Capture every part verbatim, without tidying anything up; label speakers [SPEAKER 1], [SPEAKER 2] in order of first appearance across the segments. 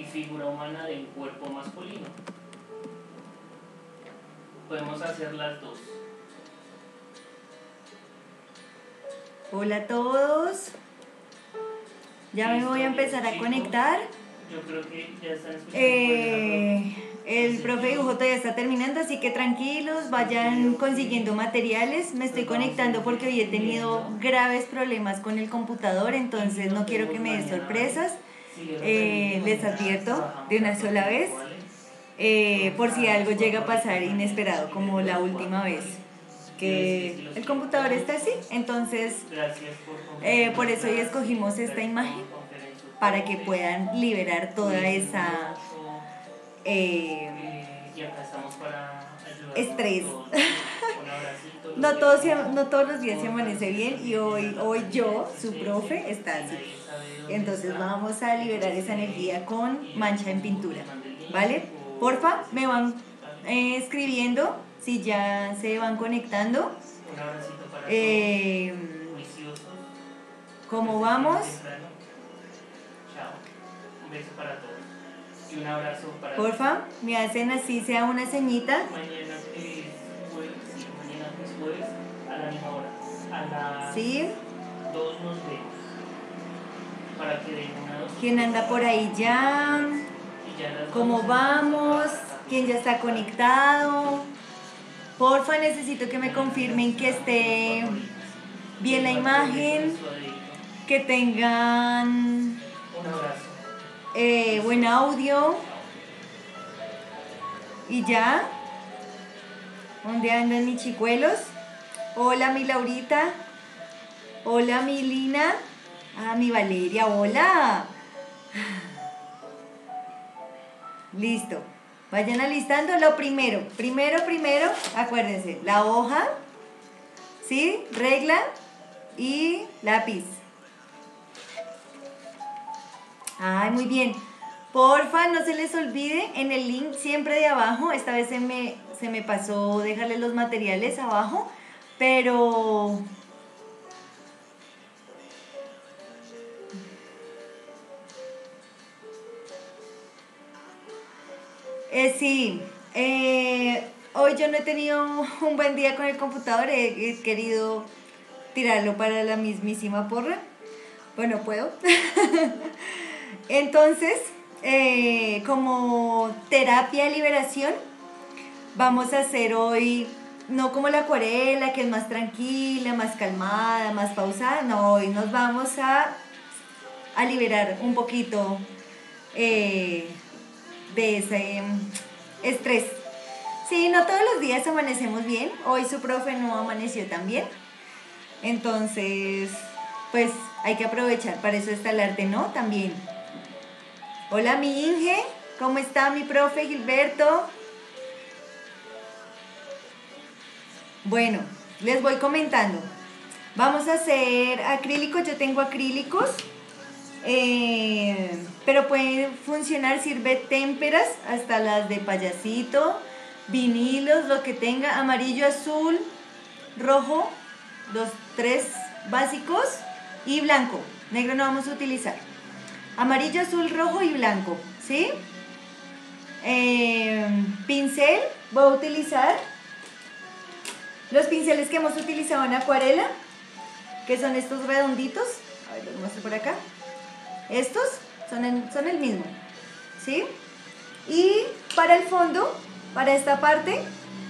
[SPEAKER 1] figura humana de un cuerpo masculino. Podemos hacer las dos.
[SPEAKER 2] Hola a todos. Ya me voy a empezar a conectar.
[SPEAKER 1] Yo creo que ya están escuchando.
[SPEAKER 2] Eh, el profe dibujo todavía está terminando, así que tranquilos, vayan consiguiendo materiales. Me estoy conectando porque hoy he tenido graves problemas con el computador, entonces no quiero que me dé sorpresas. Eh, les advierto de una sola vez, eh, por si algo llega a pasar inesperado, como la última vez que el computador está así. Entonces, eh, por eso hoy escogimos esta imagen, para que puedan liberar toda esa eh, estrés. No todos, no todos los días se amanece bien, y hoy, hoy yo, su profe, está así. Entonces vamos a liberar esa energía con mancha en pintura, ¿vale? Porfa, me van eh, escribiendo si ya se van conectando. Eh, ¿Cómo vamos?
[SPEAKER 1] Un beso para todos y un abrazo para todos.
[SPEAKER 2] Porfa, me hacen así sea una ceñita.
[SPEAKER 1] Mañana es jueves, sí, mañana es jueves a la misma hora. A las
[SPEAKER 2] ¿Sí?
[SPEAKER 1] dos nos vemos. Para que den una dos.
[SPEAKER 2] ¿Quién anda por ahí ya? ¿Cómo vamos? ¿Quién ya está conectado? Porfa, necesito que me confirmen que esté bien la imagen, que tengan
[SPEAKER 1] un abrazo.
[SPEAKER 2] Eh, buen audio. Y ya. ¿Dónde andan mis chicuelos? Hola, mi Laurita. Hola, mi Lina. Ah, mi Valeria, hola. Listo. Vayan alistando lo primero. Primero, primero, acuérdense, la hoja, ¿sí? Regla y lápiz. Ay, muy bien. Porfa, no se les olvide en el link siempre de abajo. Esta vez se me, se me pasó dejarles los materiales abajo, pero eh, sí, eh, hoy yo no he tenido un buen día con el computador. He, he querido tirarlo para la mismísima porra. Bueno, puedo. Entonces, eh, como terapia de liberación, vamos a hacer hoy, no como la acuarela, que es más tranquila, más calmada, más pausada. No, hoy nos vamos a, a liberar un poquito eh, de ese estrés. Sí, no todos los días amanecemos bien. Hoy su profe no amaneció tan bien. Entonces, pues hay que aprovechar. Para eso está el arte, ¿no? También. Hola, mi Inge. ¿Cómo está mi profe Gilberto? Bueno, les voy comentando. Vamos a hacer acrílicos. Yo tengo acrílicos, eh, pero pueden funcionar. Sirve témperas, hasta las de payasito, vinilos, lo que tenga. Amarillo, azul, rojo, los tres básicos, y blanco. Negro no vamos a utilizar. Amarillo, azul, rojo y blanco, ¿sí? Eh, pincel, voy a utilizar los pinceles que hemos utilizado en acuarela, que son estos redonditos. A ver, los muestro por acá. Estos son el, son el mismo, ¿sí? Y para el fondo, para esta parte,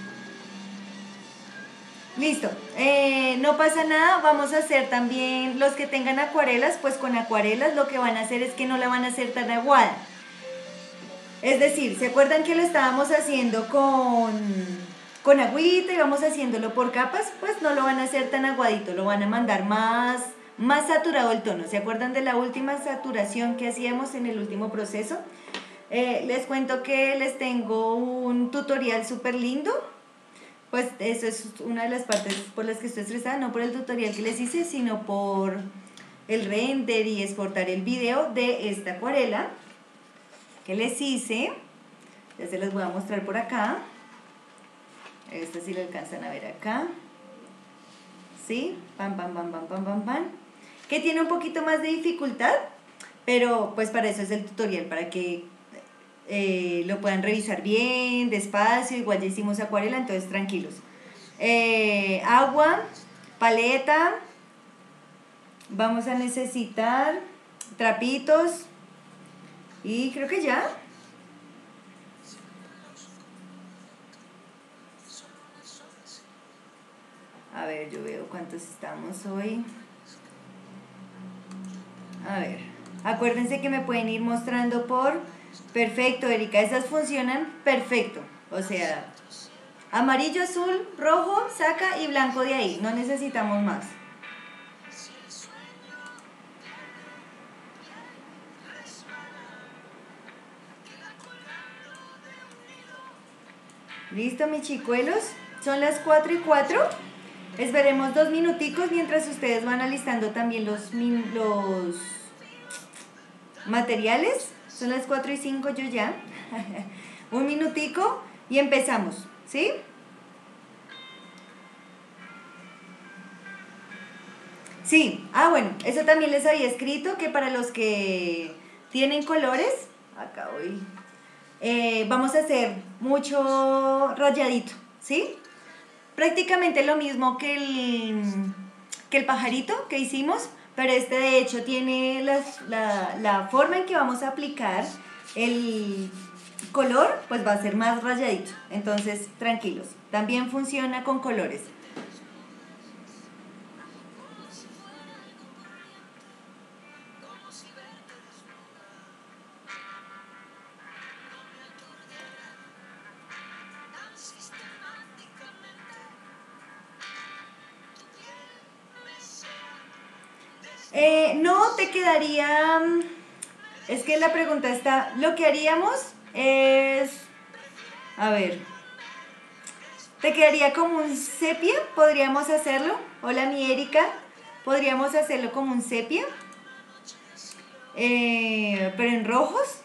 [SPEAKER 2] listo, eh, no pasa nada. Vamos a hacer también los que tengan acuarelas, pues con acuarelas lo que van a hacer es que no la van a hacer tan aguada. Es decir, ¿se acuerdan que lo estábamos haciendo con, con agüita y vamos haciéndolo por capas? Pues no lo van a hacer tan aguadito, lo van a mandar más, más saturado el tono. ¿Se acuerdan de la última saturación que hacíamos en el último proceso? Eh, les cuento que les tengo un tutorial súper lindo. Pues eso es una de las partes por las que estoy estresada, no por el tutorial que les hice, sino por el render y exportar el video de esta acuarela que les hice. Ya se las voy a mostrar por acá. Esta sí la alcanzan a ver acá. ¿Sí? Pam, pam, pam, pam, pam, pam, pam. Que tiene un poquito más de dificultad, pero pues para eso es el tutorial, para que eh, lo puedan revisar bien, despacio, igual ya hicimos acuarela, entonces tranquilos. Eh, agua, paleta, vamos a necesitar trapitos y creo que ya. A ver, yo veo cuántos estamos hoy. A ver, acuérdense que me pueden ir mostrando por... Perfecto, Erika, esas funcionan perfecto. O sea, amarillo, azul, rojo, saca y blanco de ahí. No necesitamos más. ¿Listo, mis chicuelos? Son las cuatro y cuatro. Esperemos dos minuticos mientras ustedes van alistando también los, los materiales. Son las cuatro y cinco, yo ya. Un minutico y empezamos, ¿sí? Sí, ah bueno, eso también les había escrito que para los que tienen colores, acá voy, eh, vamos a hacer mucho rayadito, ¿sí? Prácticamente lo mismo que el, que el pajarito que hicimos, pero este de hecho tiene las, la, la forma en que vamos a aplicar el color, pues va a ser más rayadito, entonces tranquilos, también funciona con colores. Eh, no te quedaría, es que la pregunta está, lo que haríamos es, a ver, te quedaría como un sepia, podríamos hacerlo, hola mi Erika, podríamos hacerlo como un sepia, eh, pero en rojos.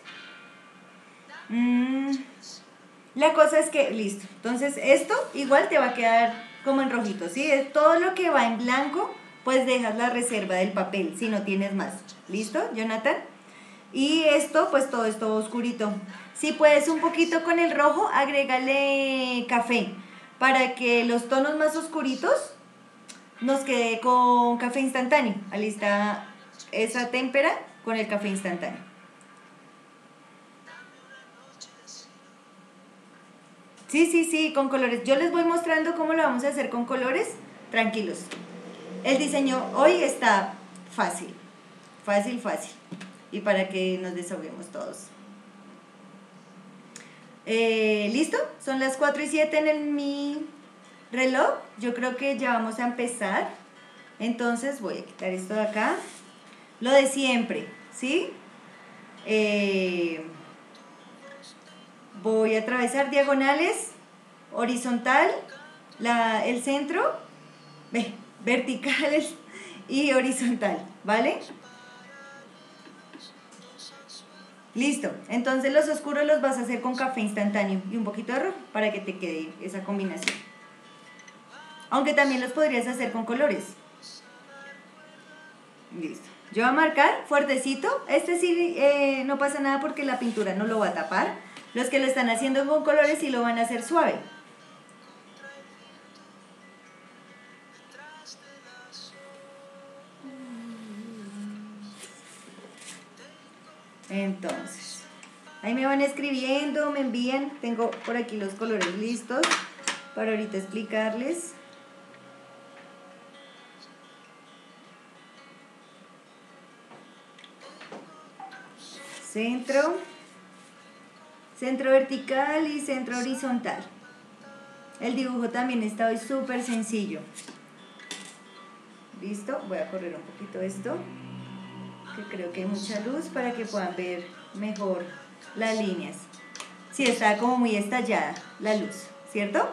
[SPEAKER 2] Mm, la cosa es que, listo, entonces esto igual te va a quedar como en rojito, ¿sí? Todo lo que va en blanco, pues dejas la reserva del papel, si no tienes más. ¿Listo, Jonathan? Y esto, pues todo esto oscurito. Si puedes un poquito con el rojo, agrégale café, para que los tonos más oscuritos nos quede con café instantáneo. Ahí está esa témpera con el café instantáneo. Sí, sí, sí, con colores. Yo les voy mostrando cómo lo vamos a hacer con colores. Tranquilos. El diseño hoy está fácil. Fácil, fácil. Y para que nos desahoguemos todos. Eh, ¿Listo? Son las cuatro y siete en el, mi reloj. Yo creo que ya vamos a empezar. Entonces voy a quitar esto de acá. Lo de siempre, ¿sí? Eh... Voy a atravesar diagonales, horizontal, la, el centro, ve, verticales y horizontal, ¿vale? Listo, entonces los oscuros los vas a hacer con café instantáneo y un poquito de rojo para que te quede esa combinación. Aunque también los podrías hacer con colores. Listo. Yo voy a marcar fuertecito, este sí eh, no pasa nada porque la pintura no lo va a tapar. Los que lo están haciendo con colores sí lo van a hacer suave. Entonces, ahí me van escribiendo, me envían. Tengo por aquí los colores listos para ahorita explicarles. Centro. Centro vertical y centro horizontal. El dibujo también está hoy súper sencillo. ¿Listo? Voy a correr un poquito esto, que creo que hay mucha luz para que puedan ver mejor las líneas. Sí, está como muy estallada la luz, ¿cierto?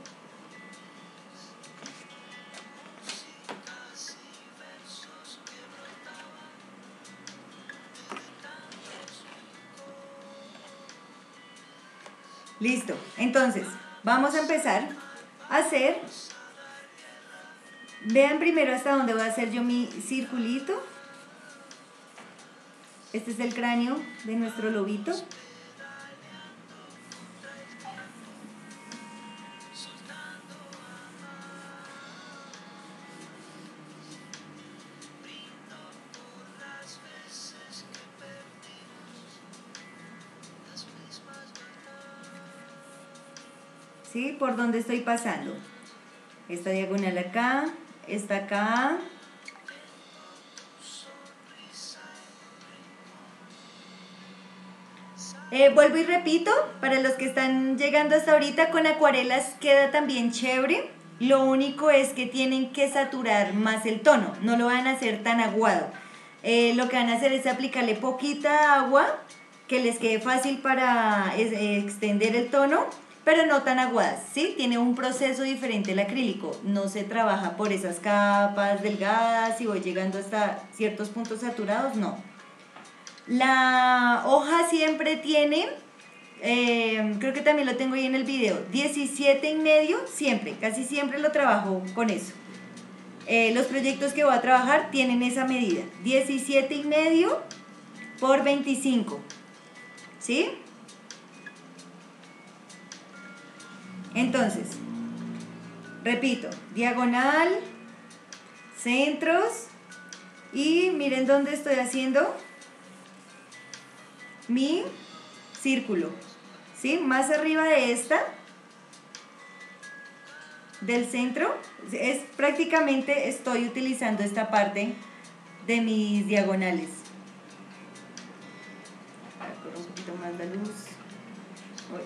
[SPEAKER 2] Listo, entonces vamos a empezar a hacer, vean primero hasta dónde voy a hacer yo mi circulito. Este es el cráneo de nuestro lobito. ¿sí? Por donde estoy pasando. Esta diagonal acá, esta acá. Eh, vuelvo y repito, para los que están llegando hasta ahorita, con acuarelas queda también chévere. Lo único es que tienen que saturar más el tono, no lo van a hacer tan aguado. Eh, lo que van a hacer es aplicarle poquita agua, que les quede fácil para eh, extender el tono, pero no tan aguadas, ¿sí? Tiene un proceso diferente el acrílico, no se trabaja por esas capas delgadas y voy llegando hasta ciertos puntos saturados, no. La hoja siempre tiene, eh, creo que también lo tengo ahí en el video, diecisiete y medio, siempre, casi siempre lo trabajo con eso. Eh, los proyectos que voy a trabajar tienen esa medida, diecisiete y medio por veinticinco, ¿sí? Entonces, repito, diagonal, centros y miren dónde estoy haciendo mi círculo, ¿sí? Más arriba de esta, del centro, es prácticamente estoy utilizando esta parte de mis diagonales. Voy a poner un poquito más la luz. Uy.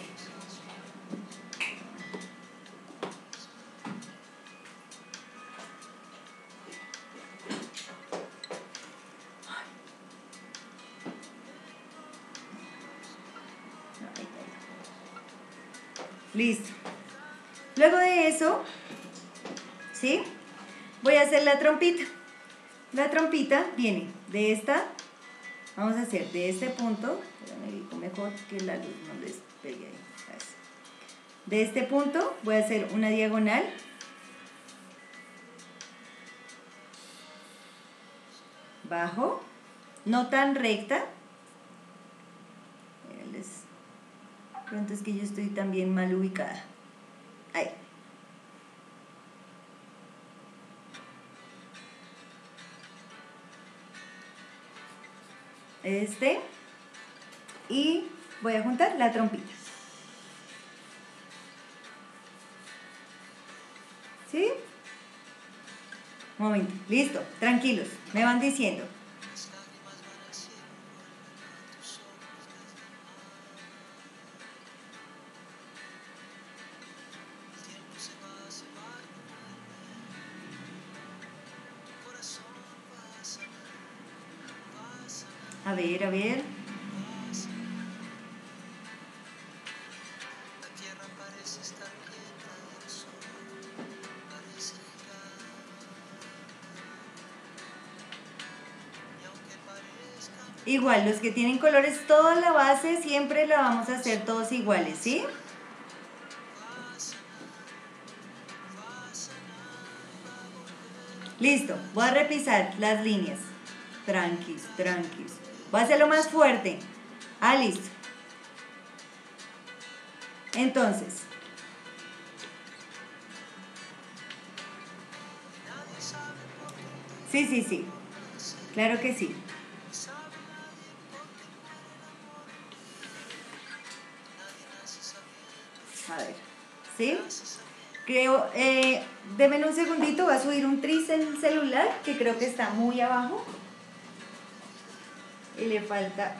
[SPEAKER 2] Listo. Luego de eso, ¿sí? Voy a hacer la trompita. La trompita viene de esta, vamos a hacer de este punto, me digo mejor que la luz no les pegue ahí. De este punto voy a hacer una diagonal. Bajo, no tan recta. Pronto es que yo estoy también mal ubicada. Ahí. Este. Y voy a juntar la trompita. ¿Sí? Un momento. Listo. Tranquilos. Me van diciendo. A ver, a ver. Igual, los que tienen colores, toda la base siempre la vamos a hacer todos iguales, ¿sí? Listo, voy a repisar las líneas. Tranquis, tranquis. Voy a hacerlo más fuerte. Ah, listo. Entonces. Sí, sí, sí. Claro que sí. A ver. ¿Sí? Creo, eh, denme un segundito, voy a subir un tris en el celular, que creo que está muy abajo. Y le falta...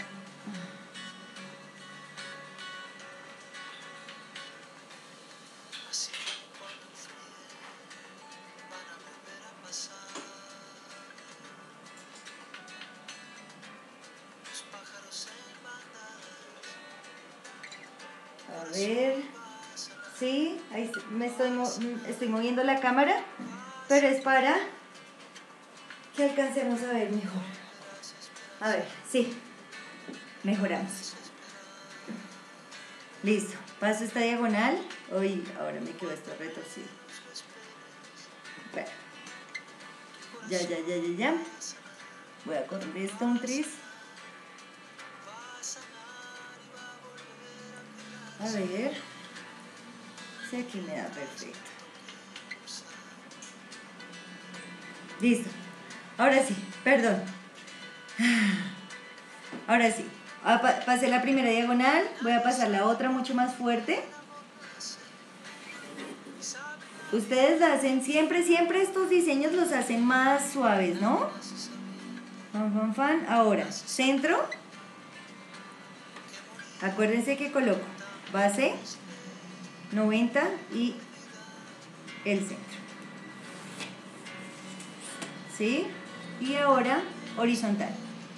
[SPEAKER 2] A ver... Sí, ahí me estoy, estoy moviendo la cámara, pero es para que alcancemos a ver mejor. A ver, sí, mejoramos. Listo, paso esta diagonal. Uy, ahora me quedó esto retorcido. Bueno, ya, ya, ya, ya, ya. Voy a correr esto un tris. A ver. Sí, aquí me da perfecto. Listo. Ahora sí, perdón. Ahora sí. Pasé la primera diagonal. Voy a pasar la otra mucho más fuerte. Ustedes hacen siempre, siempre estos diseños los hacen más suaves, ¿no? Fan, fan, fan. Ahora, centro. Acuérdense que coloco base, noventa y el centro. ¿Sí? Y ahora horizontal.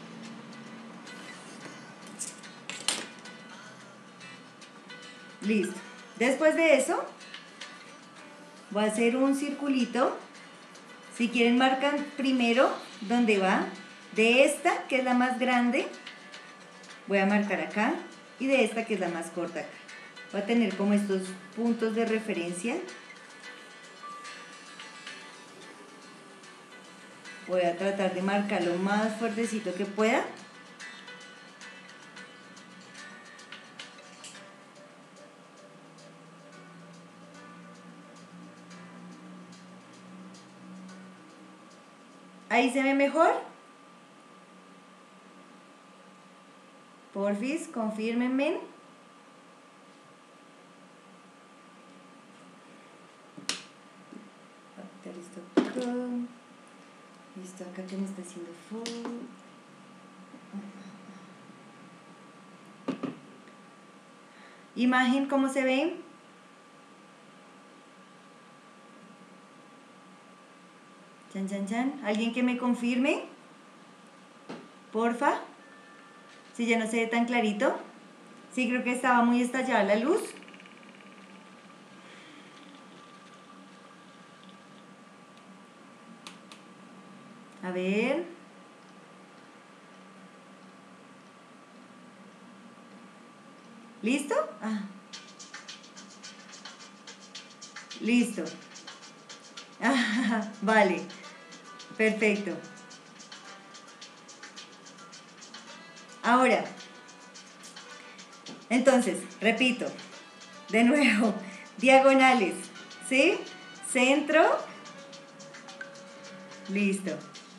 [SPEAKER 2] Listo. Después de eso, voy a hacer un circulito. Si quieren, marcan primero donde va. De esta, que es la más grande, voy a marcar acá. Y de esta, que es la más corta acá. Voy a tener como estos puntos de referencia. Voy a tratar de marcar lo más fuertecito que pueda. Ahí se ve mejor. Porfis, confírmenme. Listo, acá que me está haciendo full. Imagen, ¿cómo se ve? Chan, chan, chan. ¿Alguien que me confirme? Porfa. Si ya no se ve tan clarito. Sí, creo que estaba muy estallada la luz. A ver. ¿Listo? Ah. Listo. Ah, vale. Perfecto. Ahora, entonces, repito, de nuevo, diagonales, ¿sí? Centro. Listo.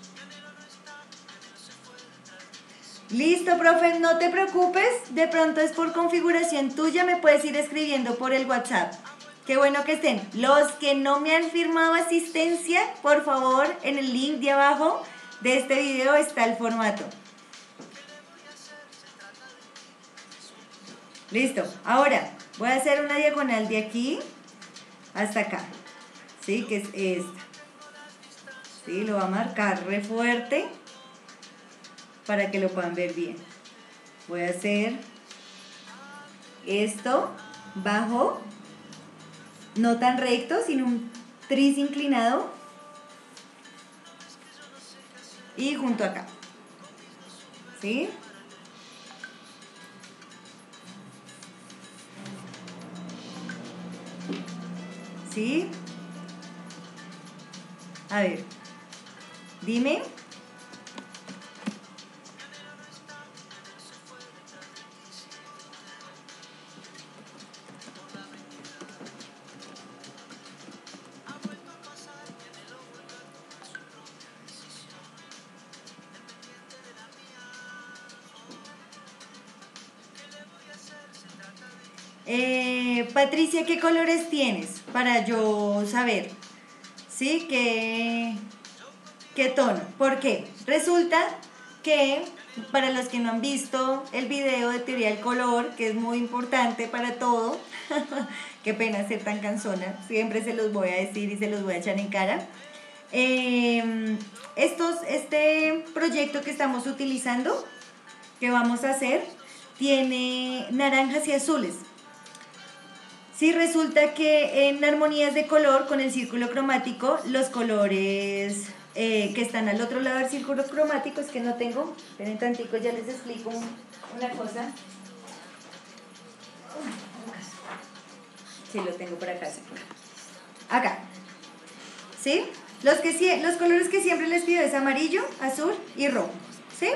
[SPEAKER 2] Listo, profe, no te preocupes, de pronto es por configuración tuya, me puedes ir escribiendo por el WhatsApp. Qué bueno que estén. Los que no me han firmado asistencia, por favor, en el link de abajo de este video está el formato. Listo, ahora voy a hacer una diagonal de aquí hasta acá, ¿sí? Que es esta. ¿Sí? Lo voy a marcar re fuerte para que lo puedan ver bien. Voy a hacer esto bajo, no tan recto, sino un tris inclinado y junto acá, ¿sí? ¿Sí? A ver, dime. Eh, Patricia, ¿qué colores tienes? Para yo saber, ¿sí? ¿Qué, qué tono? ¿Por qué? Resulta que, para los que no han visto el video de teoría del color, que es muy importante para todo, qué pena ser tan cansona, siempre se los voy a decir y se los voy a echar en cara. Eh, estos, este proyecto que estamos utilizando, que vamos a hacer, tiene naranjas y azules. Sí, resulta que en armonías de color con el círculo cromático, los colores eh, que están al otro lado del círculo cromático, es que no tengo, esperen tantico, ya les explico una cosa. Sí, lo tengo por acá. Sí. Acá. ¿Sí? Los, que, los colores que siempre les pido es amarillo, azul y rojo. ¿Sí?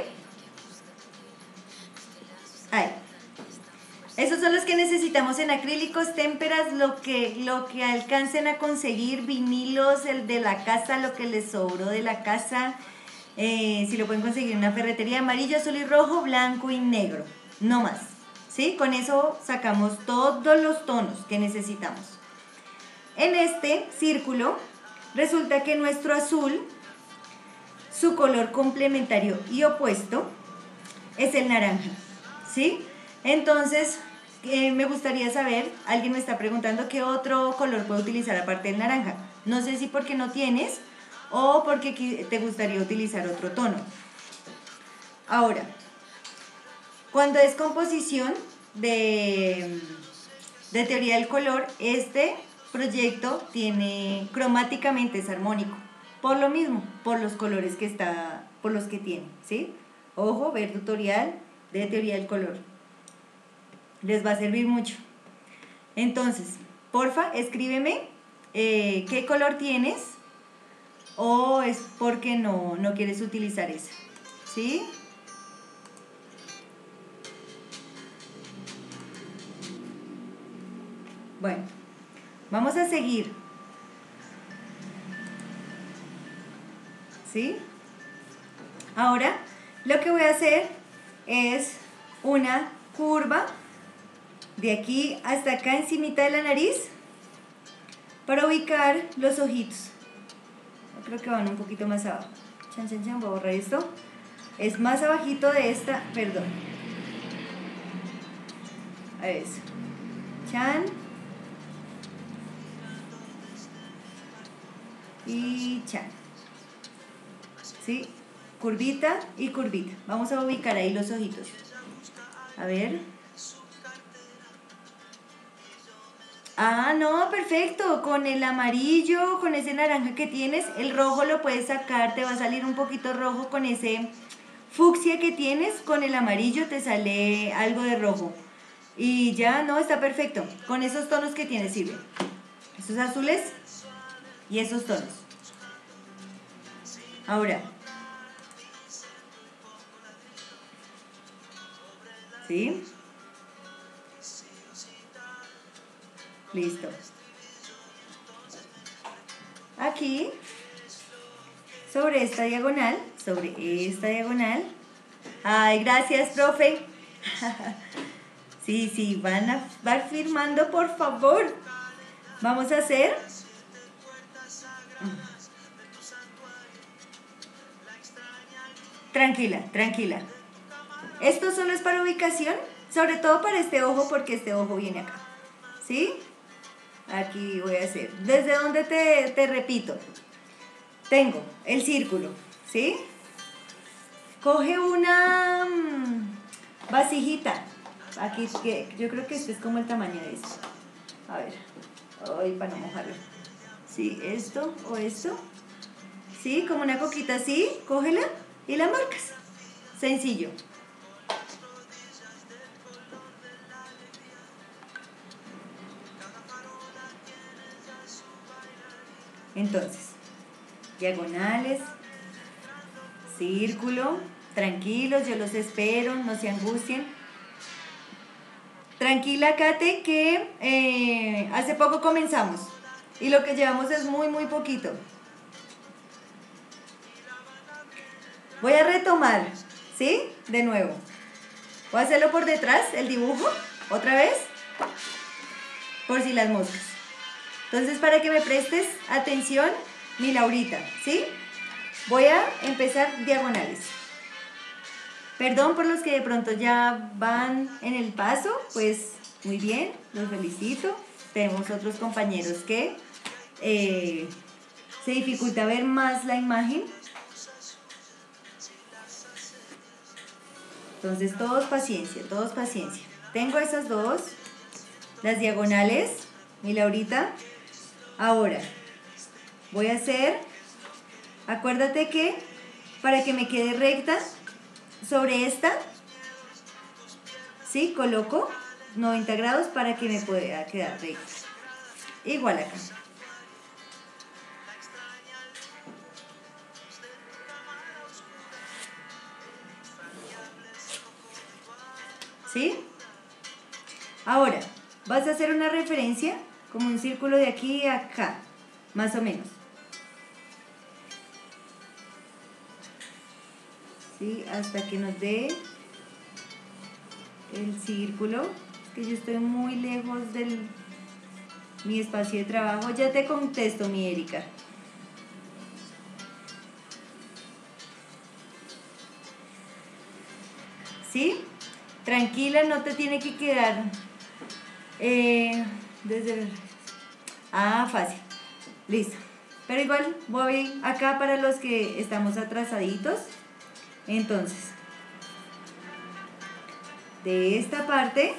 [SPEAKER 2] Ahí. Esos son los que necesitamos en acrílicos, témperas, lo que, lo que alcancen a conseguir, vinilos, el de la casa, lo que les sobró de la casa. Eh, si lo pueden conseguir en una ferretería, amarillo, azul y rojo, blanco y negro. No más. ¿Sí? Con eso sacamos todos los tonos que necesitamos. en este círculo resulta que nuestro azul, su color complementario y opuesto es el naranja, ¿sí? Entonces, eh, me gustaría saber, alguien me está preguntando qué otro color puedo utilizar aparte del naranja. No sé si porque no tienes o porque te gustaría utilizar otro tono. Ahora, cuando es composición de, de teoría del color, este proyecto tiene, cromáticamente es armónico, por lo mismo, por los colores que está, por los que tiene, ¿sí? Ojo, ver tutorial de teoría del color. Les va a servir mucho. Entonces, porfa, escríbeme eh, qué color tienes o es porque no, no quieres utilizar ese, ¿sí? Bueno, vamos a seguir. ¿Sí? Ahora, lo que voy a hacer es una curva de aquí hasta acá encimita de la nariz para ubicar los ojitos. Yo creo que van un poquito más abajo. Chan, chan, chan, voy a borrar esto. Es más abajito de esta, perdón. A eso. Chan. Y chan. ¿Sí? Curvita y curvita. Vamos a ubicar ahí los ojitos. A ver. Ah, no, perfecto. Con el amarillo, con ese naranja que tienes, el rojo lo puedes sacar. Te va a salir un poquito rojo con ese fucsia que tienes. Con el amarillo te sale algo de rojo. Y ya, no, está perfecto. Con esos tonos que tienes sirve. Estos azules y esos tonos. Ahora. ¿Sí? Listo. Aquí, sobre esta diagonal, sobre esta diagonal. Ay, gracias, profe. Sí, sí, van a van firmando, por favor. Vamos a hacer. Tranquila, tranquila. Esto solo es para ubicación, sobre todo para este ojo, porque este ojo viene acá. ¿Sí? Aquí voy a hacer. ¿Desde dónde te, te repito? Tengo el círculo, ¿sí? Coge una mmm, vasijita. Aquí, que yo creo que este es como el tamaño de esto. A ver, ay, para no mojarlo. ¿Sí? Esto o esto. ¿Sí? Como una coquita así, cógela y la marcas. Sencillo. Entonces, diagonales, círculo, tranquilos, yo los espero, no se angustien. Tranquila, Kate, que eh, hace poco comenzamos y lo que llevamos es muy, muy poquito. Voy a retomar, ¿sí? De nuevo. Voy a hacerlo por detrás, el dibujo, otra vez, por si las moscas. Entonces, para que me prestes atención, mi Laurita, ¿sí? Voy a empezar diagonales. Perdón por los que de pronto ya van en el paso, pues muy bien, los felicito. Tenemos otros compañeros que eh, se dificulta ver más la imagen. Entonces, todos paciencia, todos paciencia. Tengo esas dos, las diagonales, mi Laurita. Ahora, voy a hacer, acuérdate que para que me quede recta, sobre esta, ¿sí? Coloco noventa grados para que me pueda quedar recta. Igual acá. ¿Sí? Ahora, vas a hacer una referencia como un círculo de aquí a acá, más o menos. ¿Sí? Hasta que nos dé el círculo. Es que yo estoy muy lejos del, mi espacio de trabajo. Ya te contesto, mi Erika. ¿Sí? Tranquila, no te tiene que quedar eh, desde... Ah, fácil. Listo. Pero igual voy acá para los que estamos atrasaditos. Entonces, de esta parte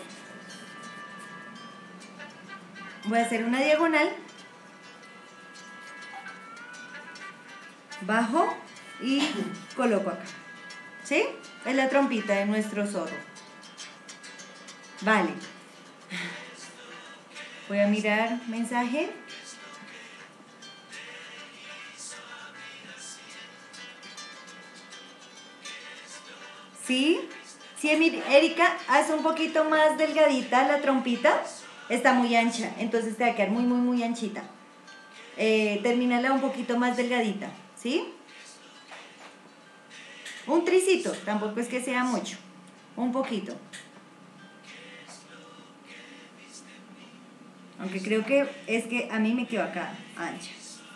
[SPEAKER 2] voy a hacer una diagonal, bajo y coloco acá. ¿Sí? Es la trompita de nuestro zorro. Vale. Voy a mirar mensaje. ¿Sí? Sí, Erika, haz un poquito más delgadita la trompita. Está muy ancha, entonces te va a quedar muy, muy, muy anchita. Eh, termínala un poquito más delgadita, ¿sí? Un tricito, tampoco es que sea mucho. Un poquito. Aunque creo que es que a mí me quedó acá ancha.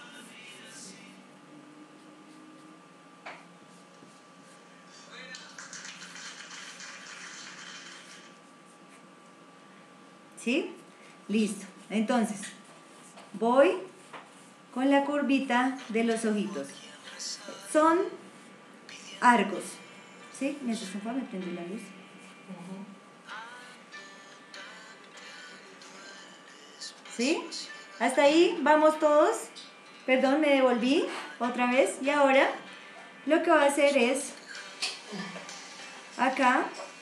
[SPEAKER 2] ¿Sí? Listo. Entonces, voy con la curvita de los ojitos. Son arcos. ¿Sí? ¿Me haces un favor? ¿Me prende la luz? ¿Sí? Hasta ahí vamos todos. Perdón, me devolví otra vez. Y ahora lo que voy a hacer es acá.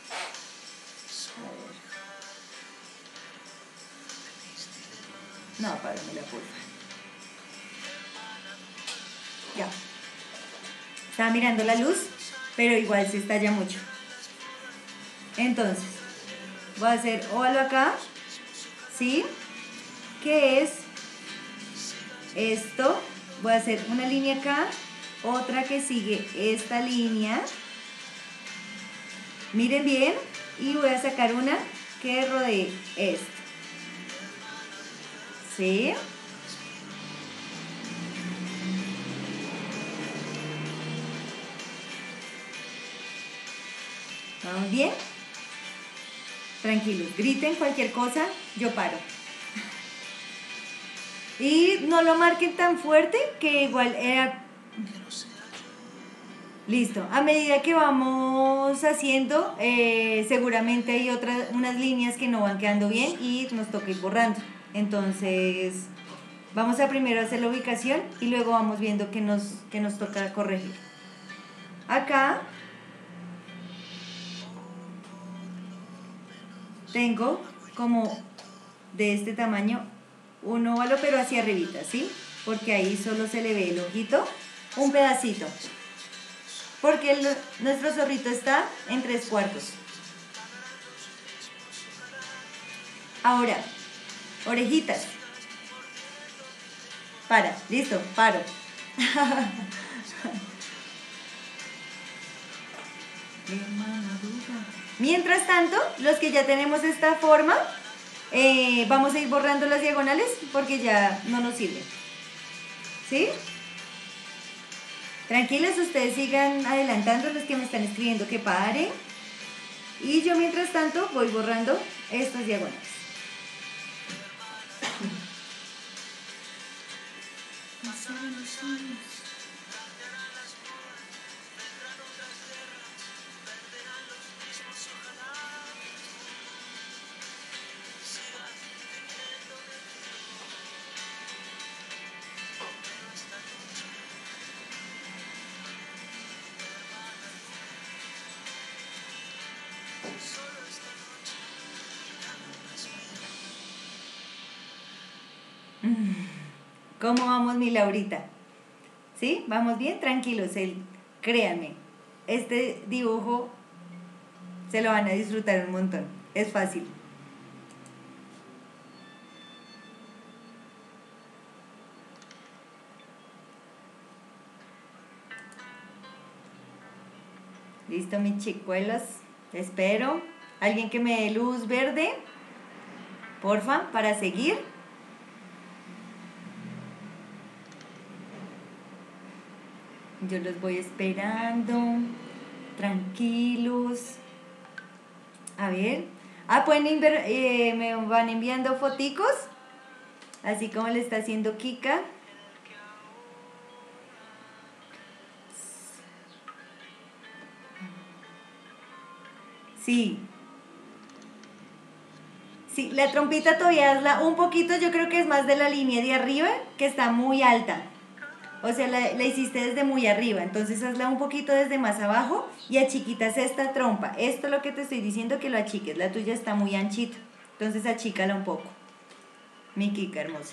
[SPEAKER 2] No, apágame la porfa. Ya. Estaba mirando la luz, pero igual se estalla mucho. Entonces, voy a hacer óvalo acá. ¿Sí? ¿Qué es esto? Voy a hacer una línea acá, otra que sigue esta línea. Miren bien. Y voy a sacar una que rodee esto. ¿Sí? ¿Vamos bien? Tranquilos, griten cualquier cosa, yo paro. Y no lo marquen tan fuerte que igual era... Listo, a medida que vamos haciendo, eh, seguramente hay otras, unas líneas que no van quedando bien y nos toca ir borrando. Entonces, vamos a primero hacer la ubicación y luego vamos viendo qué nos, qué nos toca corregir. Acá tengo como de este tamaño un óvalo, pero hacia arribita, ¿sí? Porque ahí solo se le ve el ojito, un pedacito. Porque el, nuestro zorrito está en tres cuartos. Ahora, orejitas. Para, listo, paro. Mientras tanto, los que ya tenemos esta forma, eh, vamos a ir borrando las diagonales porque ya no nos sirven. ¿Sí? Tranquilos, ustedes sigan adelantando, los que me están escribiendo que paren. Y yo mientras tanto voy borrando estas diagonales. ¿Cómo vamos, mi Laurita? ¿Sí? ¿Vamos bien? Tranquilos, el, créanme, este dibujo se lo van a disfrutar un montón. Es fácil. Listo, mis chicuelos. Espero. ¿Alguien que me dé luz verde? Porfa, para seguir. Yo los voy esperando. Tranquilos. A ver. Ah, pueden enviar, eh, me van enviando foticos. Así como le está haciendo Kika. Sí. Sí, la trompita todavía hazla un poquito, yo creo que es más de la línea de arriba, que está muy alta. O sea, la, la hiciste desde muy arriba, entonces hazla un poquito desde más abajo y achiquitas esta trompa. Esto es lo que te estoy diciendo, que lo achiques, la tuya está muy anchita, entonces achícala un poco. Mi Kika hermosa.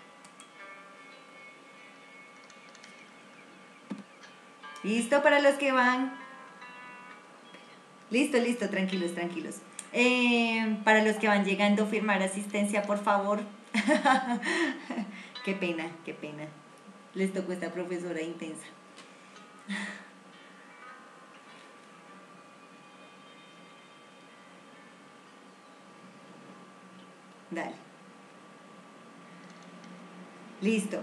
[SPEAKER 2] ¿Listo para los que van? Listo, listo, tranquilos, tranquilos. Eh, para los que van llegando, firmar asistencia, por favor. Qué pena, qué pena. Les tocó esta profesora intensa. Dale. Listo.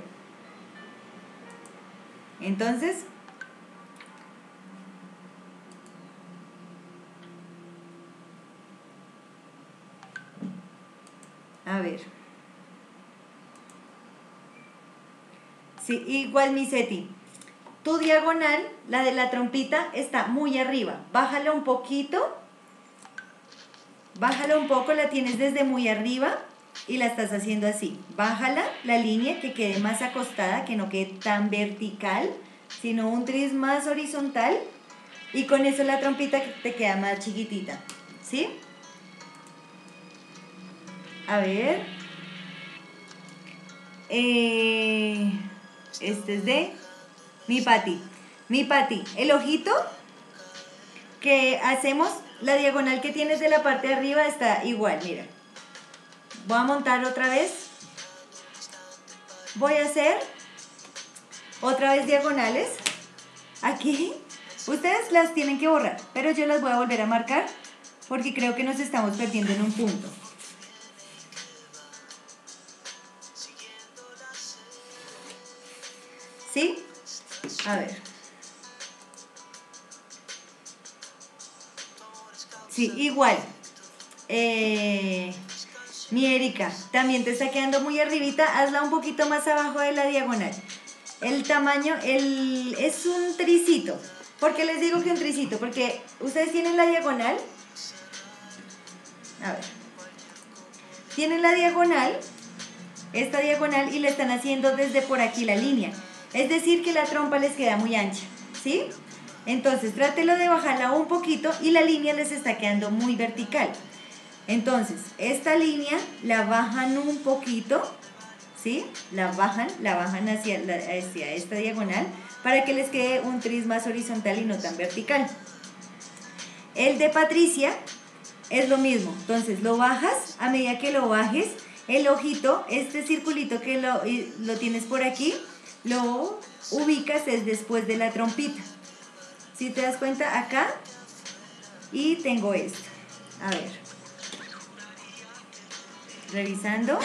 [SPEAKER 2] Entonces, a ver. Sí, igual mi Seti. Tu diagonal, la de la trompita, está muy arriba. Bájala un poquito. Bájala un poco, la tienes desde muy arriba y la estás haciendo así. Bájala la línea, que quede más acostada, que no quede tan vertical, sino un tris más horizontal. Y con eso la trompita te queda más chiquitita. ¿Sí? A ver. Eh, este es de mi Pati. Mi Pati, el ojito que hacemos, la diagonal que tienes de la parte de arriba está igual, mira. Voy a montar otra vez. Voy a hacer otra vez diagonales. Aquí, ustedes las tienen que borrar, pero yo las voy a volver a marcar porque creo que nos estamos perdiendo en un punto. ¿Sí? A ver. Sí, igual. Eh, mi Erika, también te está quedando muy arribita, hazla un poquito más abajo de la diagonal. El tamaño, el, es un tricito. ¿Por qué les digo que un tricito? Porque ustedes tienen la diagonal. A ver. Tienen la diagonal, esta diagonal, y le están haciendo desde por aquí la línea. Es decir, que la trompa les queda muy ancha, ¿sí? Entonces, trátelo de bajarla un poquito y la línea les está quedando muy vertical. Entonces, esta línea la bajan un poquito, ¿sí? La bajan, la bajan hacia, la, hacia esta diagonal para que les quede un tris más horizontal y no tan vertical. El de Patricia es lo mismo. Entonces, lo bajas, a medida que lo bajes, el ojito, este circulito que lo, lo tienes por aquí, lo ubicas es después de la trompita. Si te das cuenta, acá, y tengo esto. A ver. Revisando.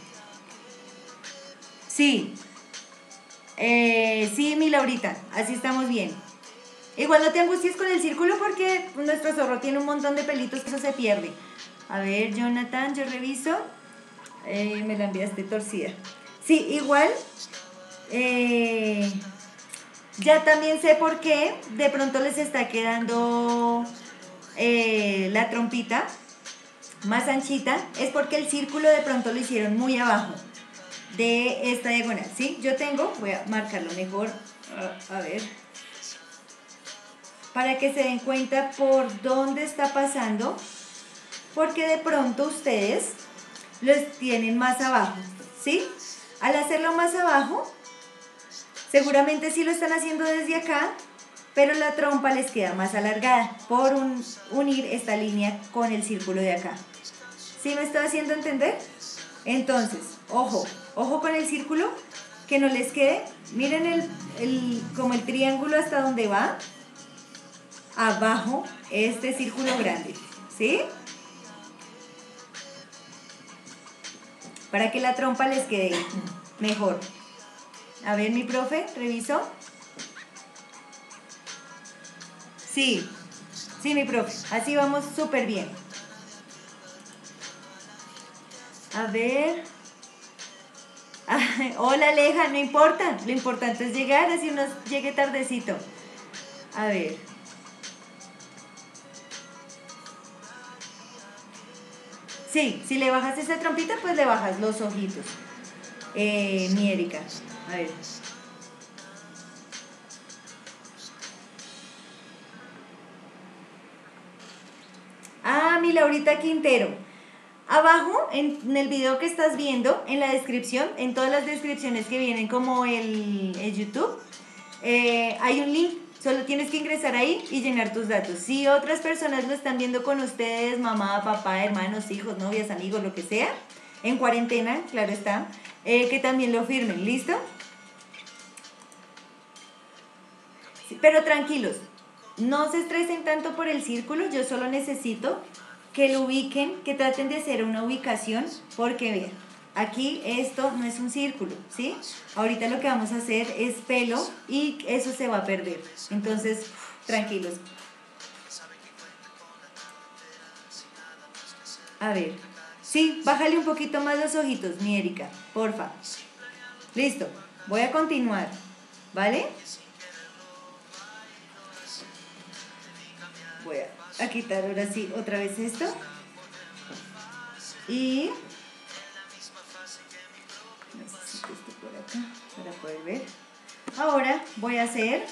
[SPEAKER 2] Sí. Eh, sí, mi Laurita, así estamos bien. Igual no te angusties con el círculo porque nuestro zorro tiene un montón de pelitos que eso se pierde. A ver, Jonathan, yo reviso. Eh, me la enviaste torcida. Sí, igual. Eh, ya también sé por qué de pronto les está quedando eh, la trompita más anchita. Es porque el círculo de pronto lo hicieron muy abajo de esta diagonal, ¿sí? Yo tengo, voy a marcarlo mejor, a, a ver, para que se den cuenta por dónde está pasando, porque de pronto ustedes los tienen más abajo, ¿sí? Al hacerlo más abajo, seguramente sí lo están haciendo desde acá, pero la trompa les queda más alargada por un, unir esta línea con el círculo de acá. ¿Sí me estoy haciendo entender? Entonces, ojo, ojo con el círculo, que no les quede, miren el, el, como el triángulo hasta donde va, abajo este círculo grande, ¿sí? Para que la trompa les quede mejor. A ver, mi profe, reviso. Sí, sí, mi profe, así vamos súper bien. A ver. Ay, hola, Aleja, no importa, lo importante es llegar, así uno llegue tardecito. A ver. Sí, si le bajas esa trompita, pues le bajas los ojitos. Eh, mi Erika. A ver. Ah, mi Laurita Quintero. Abajo, en, en el video que estás viendo, en la descripción, en todas las descripciones que vienen como el, el YouTube, eh, hay un link. Solo tienes que ingresar ahí y llenar tus datos. Si otras personas lo están viendo con ustedes, mamá, papá, hermanos, hijos, novias, amigos, lo que sea, en cuarentena, claro está, eh, que también lo firmen, ¿listo? Sí, pero tranquilos, no se estresen tanto por el círculo, yo solo necesito que lo ubiquen, que traten de hacer una ubicación, porque vean, aquí esto no es un círculo, ¿sí? Ahorita lo que vamos a hacer es pelo y eso se va a perder. Entonces, tranquilos. A ver, sí, bájale un poquito más los ojitos, mi Erika, porfa. Listo, voy a continuar, ¿vale? Voy a... a quitar ahora sí otra vez esto y necesito esto por acá para poder ver. Ahora voy a hacer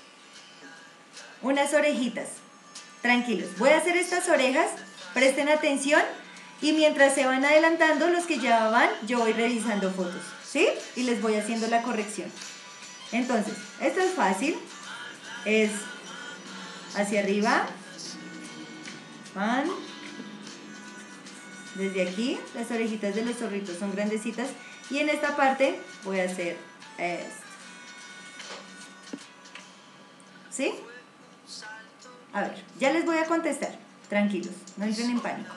[SPEAKER 2] unas orejitas, tranquilos, voy a hacer estas orejas, presten atención y mientras se van adelantando los que ya van, yo voy revisando fotos, ¿sí? Y les voy haciendo la corrección. Entonces, esto es fácil, es hacia arriba, van, desde aquí, las orejitas de los zorritos son grandecitas y en esta parte voy a hacer esto. ¿Sí? A ver, ya les voy a contestar, tranquilos, no entren en pánico.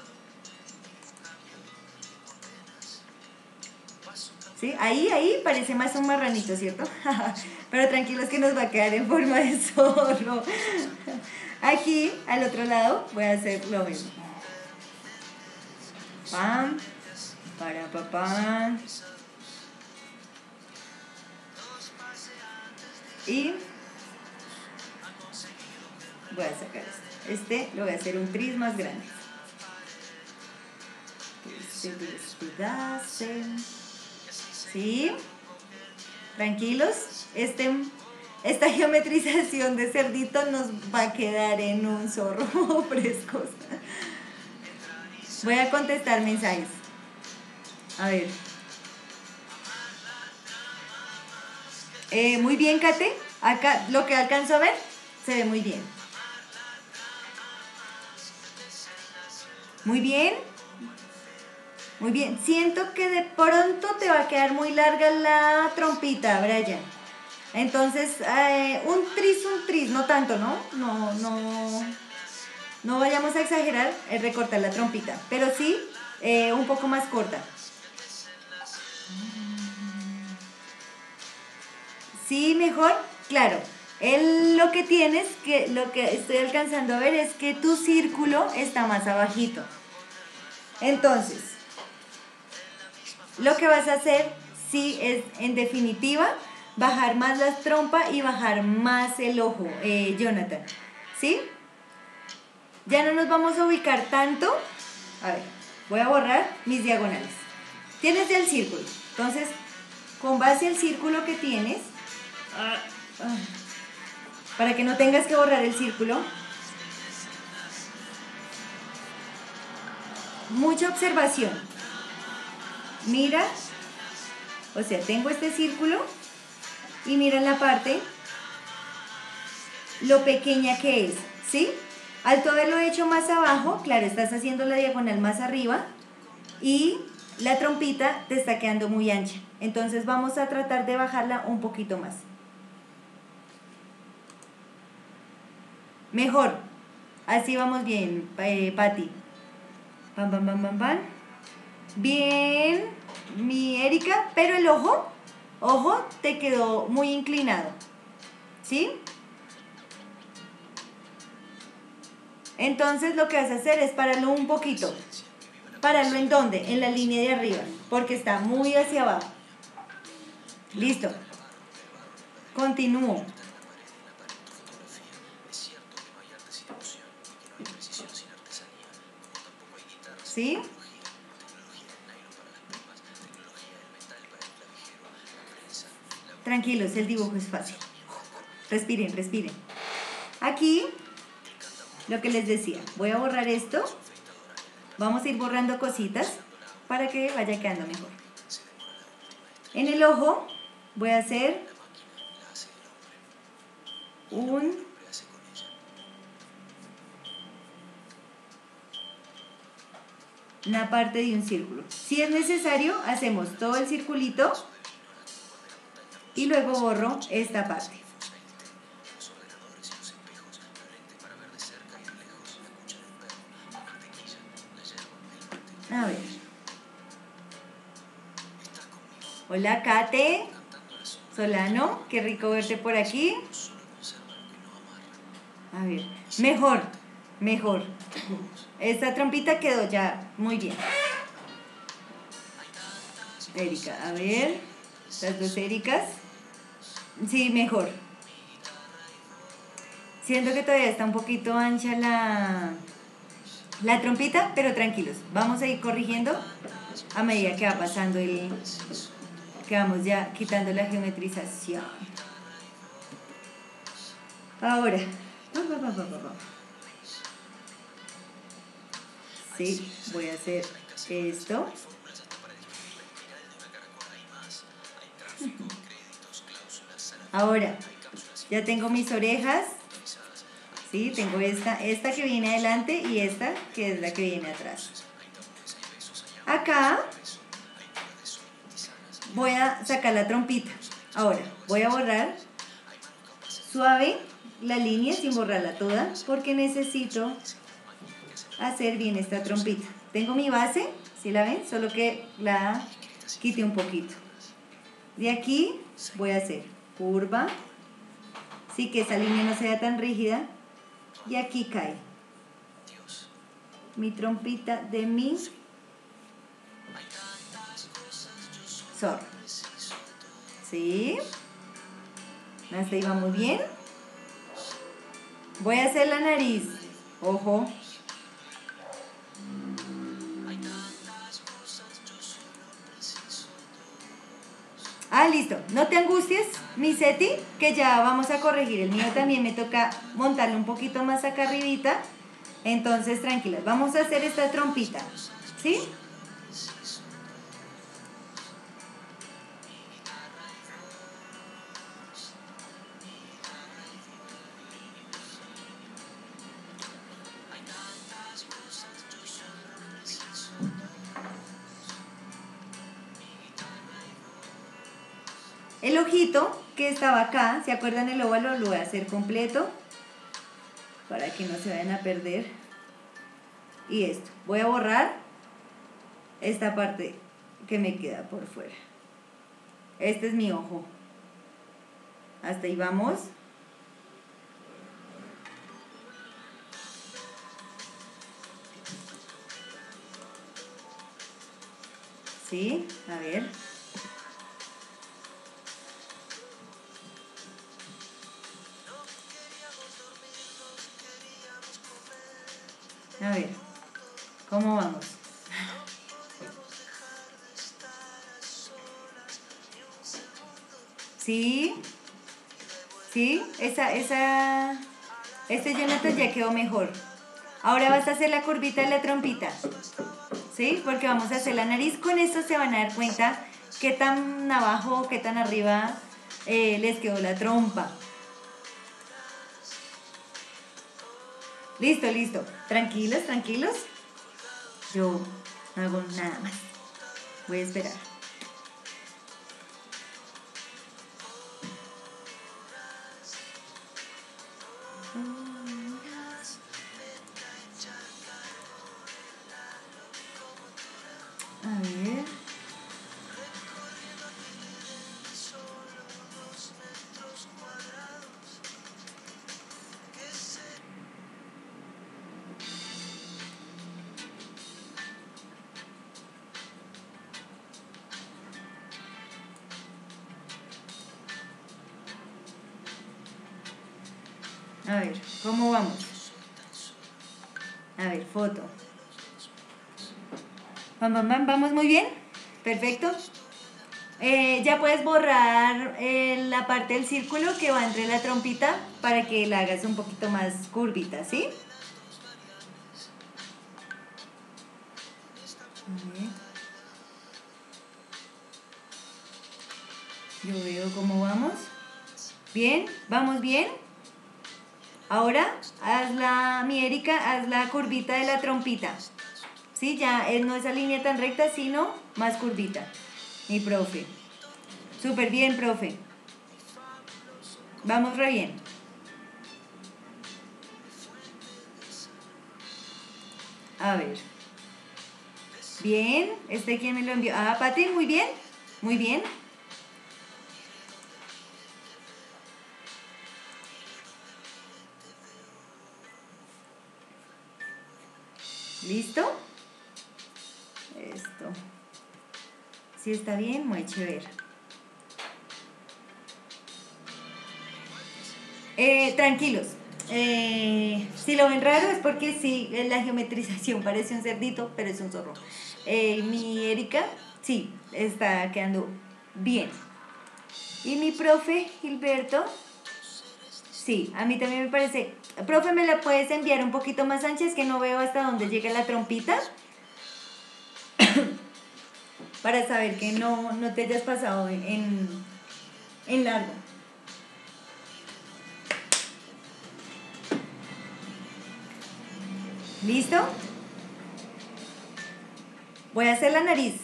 [SPEAKER 2] ¿Sí? Ahí, ahí parece más un marranito, ¿cierto? Pero tranquilos que nos va a quedar en forma de zorro. Aquí, al otro lado, voy a hacer lo mismo. Pam, para papá. Y voy a sacar este. Este lo voy a hacer un tris más grande. ¿Sí? Tranquilos. Este, esta geometrización de cerdito nos va a quedar en un zorro fresco. Voy a contestar mensajes. A ver. Eh, muy bien, Kate. Acá lo que alcanzo a ver se ve muy bien. Muy bien. Muy bien. Siento que de pronto te va a quedar muy larga la trompita, Brian. Entonces, eh, un tris, un tris, no tanto, ¿no? No, no. No vayamos a exagerar en recortar la trompita, pero sí eh, un poco más corta. Sí, mejor, claro. Él, lo que tienes, que lo que estoy alcanzando a ver es que tu círculo está más abajito. Entonces, lo que vas a hacer, sí, es en definitiva bajar más la trompa y bajar más el ojo, eh, Jonathan. ¿Sí? Ya no nos vamos a ubicar tanto. A ver, voy a borrar mis diagonales. Tienes ya el círculo. Entonces, con base al círculo que tienes, para que no tengas que borrar el círculo, mucha observación. Mira, o sea, tengo este círculo y mira en la parte lo pequeña que es, ¿sí? Al tú haberlo hecho más abajo, claro, estás haciendo la diagonal más arriba y la trompita te está quedando muy ancha. Entonces vamos a tratar de bajarla un poquito más. Mejor. Así vamos bien, eh, Patti. Pam, pam, pam, pam, pam. Bien, mi Erika, pero el ojo, ojo, te quedó muy inclinado. ¿Sí? Entonces lo que vas a hacer es pararlo un poquito. ¿Pararlo en dónde? En la línea de arriba, porque está muy hacia abajo. Listo. Continúo. ¿Sí? Tranquilos, el dibujo es fácil. Respiren, respiren. Aquí, lo que les decía, voy a borrar esto. Vamos a ir borrando cositas para que vaya quedando mejor. En el ojo voy a hacer un una parte de un círculo. Si es necesario, hacemos todo el circulito y luego borro esta parte. A ver. Hola, Kate Solano, qué rico verte por aquí. A ver, mejor, mejor. Esta trompita quedó ya muy bien. Erika, a ver, las dos Ericas. Sí, mejor. Siento que todavía está un poquito ancha la, la trompita, pero tranquilos, vamos a ir corrigiendo a medida que va pasando el... que vamos ya quitando la geometrización. Ahora, sí, voy a hacer esto. Ahora, ya tengo mis orejas. Sí, tengo esta, esta que viene adelante y esta que es la que viene atrás. Acá voy a sacar la trompita. Ahora, voy a borrar suave la línea sin borrarla toda porque necesito hacer bien esta trompita. Tengo mi base, ¿sí la ven? Solo que la quite un poquito. De aquí voy a hacer curva, sí, que esa línea no sea tan rígida. Y aquí cae mi trompita de mi zorro. ¿Sí? Hasta ahí va muy bien. Voy a hacer la nariz. Ojo. Ah, listo. No te angusties, mi Seti, que ya vamos a corregir. El mío también me toca montarle un poquito más acá arribita. Entonces, tranquilas. Vamos a hacer esta trompita. ¿Sí? El ojito que estaba acá, ¿se acuerdan el óvalo? Lo voy a hacer completo para que no se vayan a perder. Y esto, voy a borrar esta parte que me queda por fuera. Este es mi ojo. Hasta ahí vamos. ¿Sí? A ver. A ver, ¿cómo vamos? ¿Sí? ¿Sí? Esa, esa... Este Jonathan ya quedó mejor. Ahora vas a hacer la curvita de la trompita. ¿Sí? Porque vamos a hacer la nariz. Con esto se van a dar cuenta qué tan abajo o qué tan arriba eh, les quedó la trompa. Listo, listo. Tranquilos, tranquilos. Yo no hago nada más. Voy a esperar. A ver. A ver, ¿cómo vamos? A ver, foto. Bam, bam, bam, ¿vamos muy bien? Perfecto. Eh, ya puedes borrar eh, la parte del círculo que va entre la trompita para que la hagas un poquito más curvita, ¿sí? A ver. Yo veo cómo vamos. Bien, vamos bien. Ahora, haz la, mi Erika, haz la curvita de la trompita. ¿Sí? Ya eh, no esa línea tan recta, sino más curvita. Mi profe. Súper bien, profe. Vamos re bien. A ver. Bien. ¿Este quién me lo envió? Ah, Pati, muy bien. Muy bien. ¿Listo? Esto. Si está bien, muy chévere. Eh, tranquilos. Eh, si lo ven raro es porque sí, la geometrización parece un cerdito, pero es un zorro. Eh, mi Erika, sí, está quedando bien. Y mi profe Gilberto, sí, a mí también me parece. Profe, ¿me la puedes enviar un poquito más ancha? Es que no veo hasta dónde llega la trompita. Para saber que no, no te hayas pasado en, en largo. ¿Listo? Voy a hacer la nariz.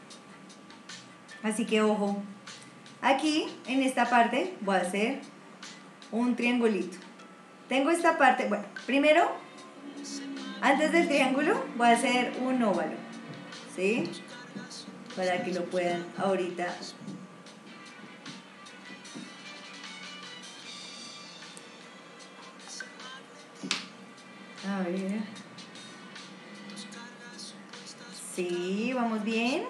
[SPEAKER 2] Así que ojo. Aquí, en esta parte, voy a hacer un triangulito. Tengo esta parte, bueno, primero, antes del triángulo, voy a hacer un óvalo. ¿Sí? Para que lo puedan ahorita. A ver. Sí, vamos bien.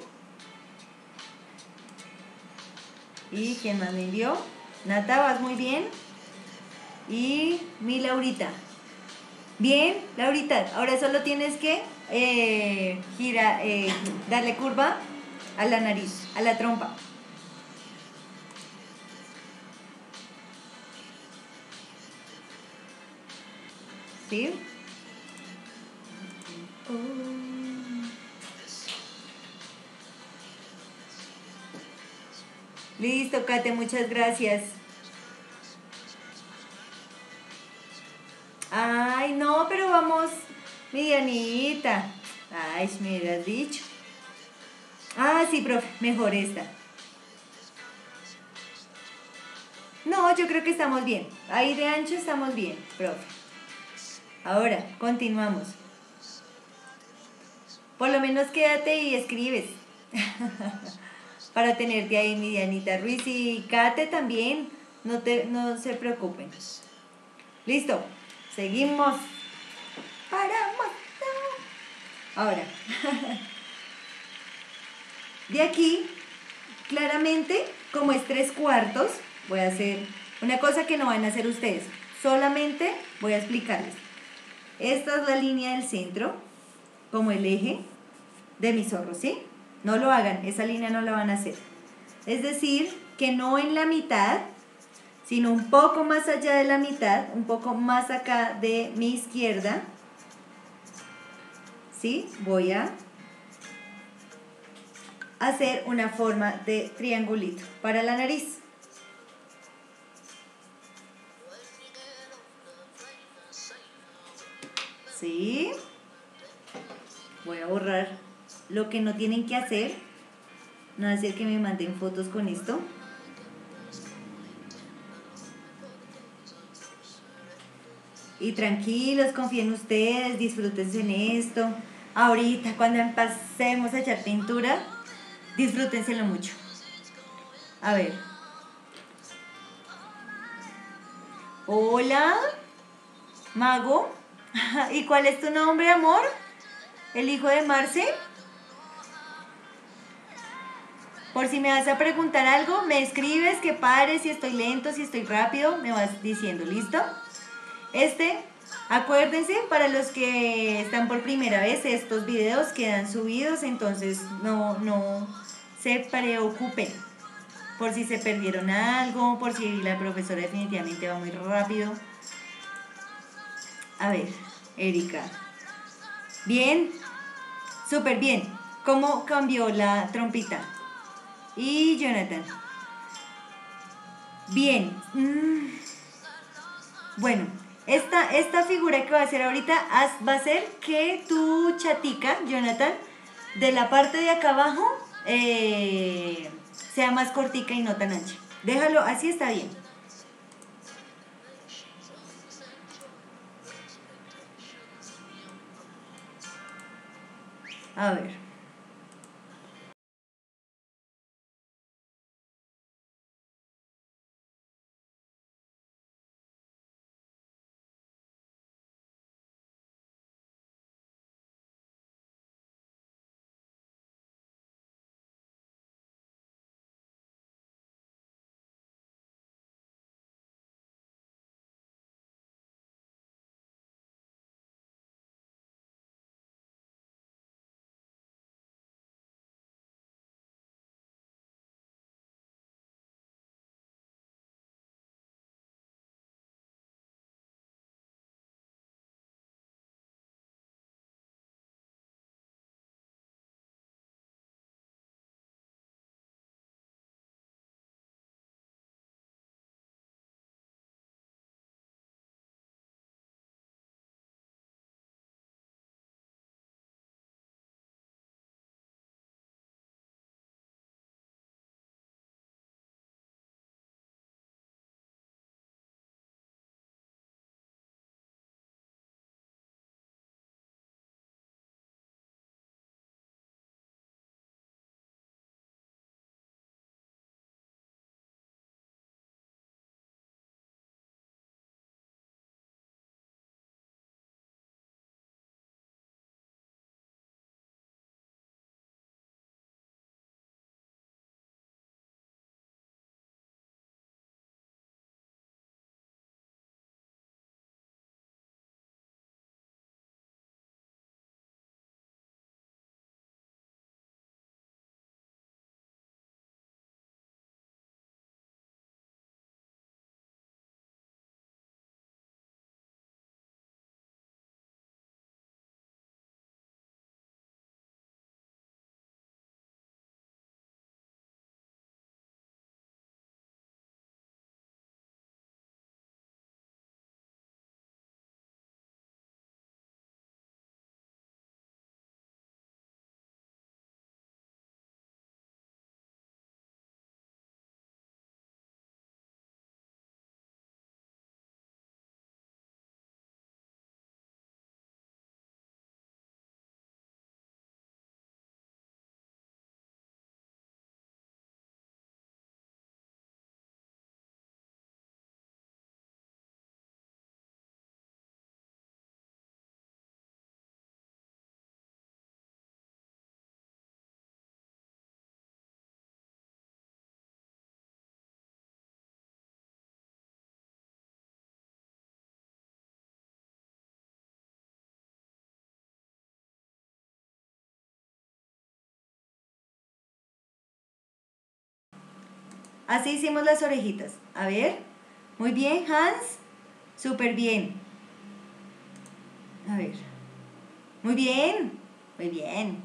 [SPEAKER 2] ¿Y quién más me envió? Nata, vas muy bien. Y mi Laurita. Bien, Laurita, ahora solo tienes que eh, gira, eh, darle curva a la nariz, a la trompa. ¿Sí? Oh. Listo, Kate, muchas gracias. Ay, no, pero vamos, mi Dianita. Ay, me hubieras dicho. Ah, sí, profe, mejor esta. No, yo creo que estamos bien. Ahí de ancho estamos bien, profe. Ahora, continuamos. Por lo menos quédate y escribes. Para tenerte ahí, mi Dianita Ruiz. Y Kate también. No, te, no se preocupen. Listo. Seguimos. Paramos. Ahora. De aquí, claramente, como es tres cuartos, voy a hacer una cosa que no van a hacer ustedes. Solamente voy a explicarles. Esta es la línea del centro, como el eje de mi zorro, ¿sí? No lo hagan, esa línea no la van a hacer. Es decir, que no en la mitad, sino un poco más allá de la mitad, un poco más acá de mi izquierda, ¿sí? Voy a hacer una forma de triangulito para la nariz. ¿Sí? Voy a borrar lo que no tienen que hacer. No hacer que me manden fotos con esto. Y tranquilos, confíen ustedes, disfrútense en esto. Ahorita, cuando empecemos a echar pintura, disfrútenselo mucho. A ver. Hola, Mago. ¿Y cuál es tu nombre, amor? ¿El hijo de Marce? Por si me vas a preguntar algo, me escribes, que pares, si estoy lento, si estoy rápido, me vas diciendo, ¿listo? Este, acuérdense, para los que están por primera vez, estos videos quedan subidos, entonces no, no se preocupen por si se perdieron algo, por si la profesora definitivamente va muy rápido. A ver, Erika. Bien, súper bien. ¿Cómo cambió la trompita? Y Jonathan. Bien. Mm. Bueno, esta, esta figura que va a hacer ahorita va a ser que tu chatica, Jonathan, de la parte de acá abajo eh, sea más cortica y no tan ancha. Déjalo, así está bien. A ver. Así hicimos las orejitas. A ver. Muy bien, Hans. Súper bien. A ver. Muy bien. Muy bien.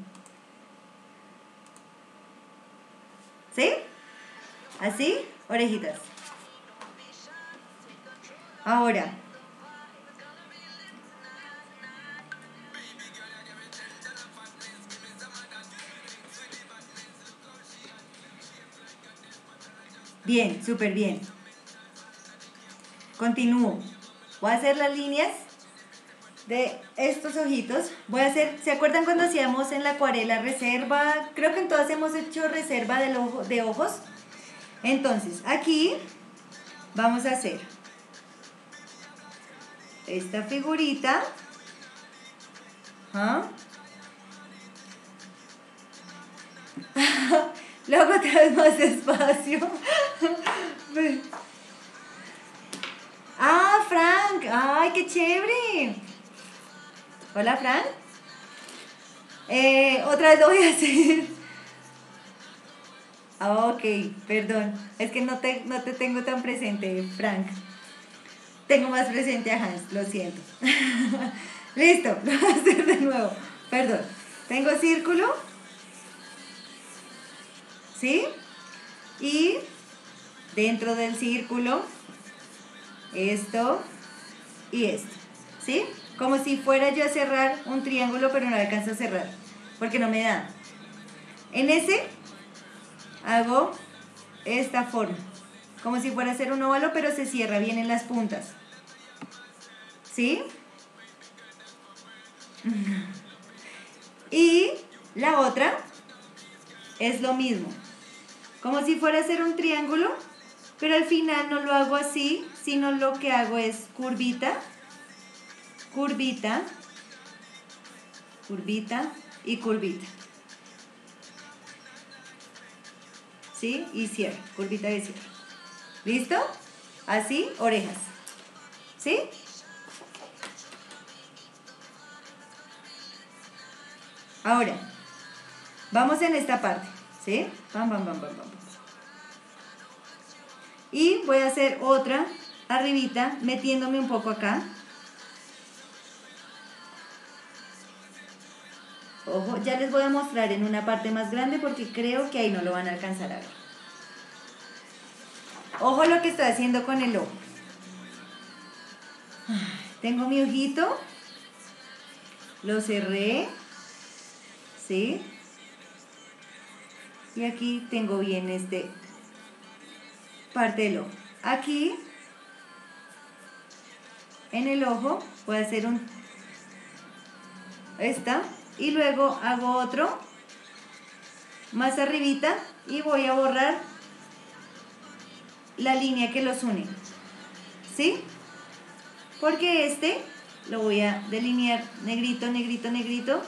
[SPEAKER 2] ¿Sí? Así, orejitas. Ahora. Bien, súper bien. Continúo. Voy a hacer las líneas de estos ojitos. Voy a hacer, ¿se acuerdan cuando hacíamos en la acuarela reserva? Creo que en todas hemos hecho reserva del ojo, de ojos. Entonces, aquí vamos a hacer esta figurita. ¿Ah? Luego otra vez más despacio. Ah, Frank. Ay, qué chévere. Hola, Frank. Eh, otra vez lo voy a hacer. Ok, perdón. Es que no te, no te tengo tan presente, Frank. Tengo más presente a Hans, lo siento. Listo, lo voy a hacer de nuevo. Perdón. Tengo círculo. ¿Sí? Y dentro del círculo, esto y esto. ¿Sí? Como si fuera yo a cerrar un triángulo, pero no alcanzo a cerrar, porque no me da. En ese hago esta forma, como si fuera a hacer un óvalo, pero se cierra bien en las puntas. ¿Sí? Y la otra es lo mismo, como si fuera a hacer un triángulo, pero al final no lo hago así, sino lo que hago es curvita, curvita, curvita y curvita. ¿Sí? Y cierro, curvita y cierro. ¿Listo? Así, orejas. ¿Sí? Ahora, vamos en esta parte. ¿Sí? Pam, pam, pam, pam, pam. Y voy a hacer otra arribita, metiéndome un poco acá. Ojo, ya les voy a mostrar en una parte más grande porque creo que ahí no lo van a alcanzar a ver. Ojo lo que estoy haciendo con el ojo. Tengo mi ojito, lo cerré, ¿sí? Y aquí tengo bien este parte del ojo. Aquí, en el ojo, voy a hacer un esta y luego hago otro más arribita y voy a borrar la línea que los une, ¿sí? Porque este lo voy a delinear negrito, negrito, negrito.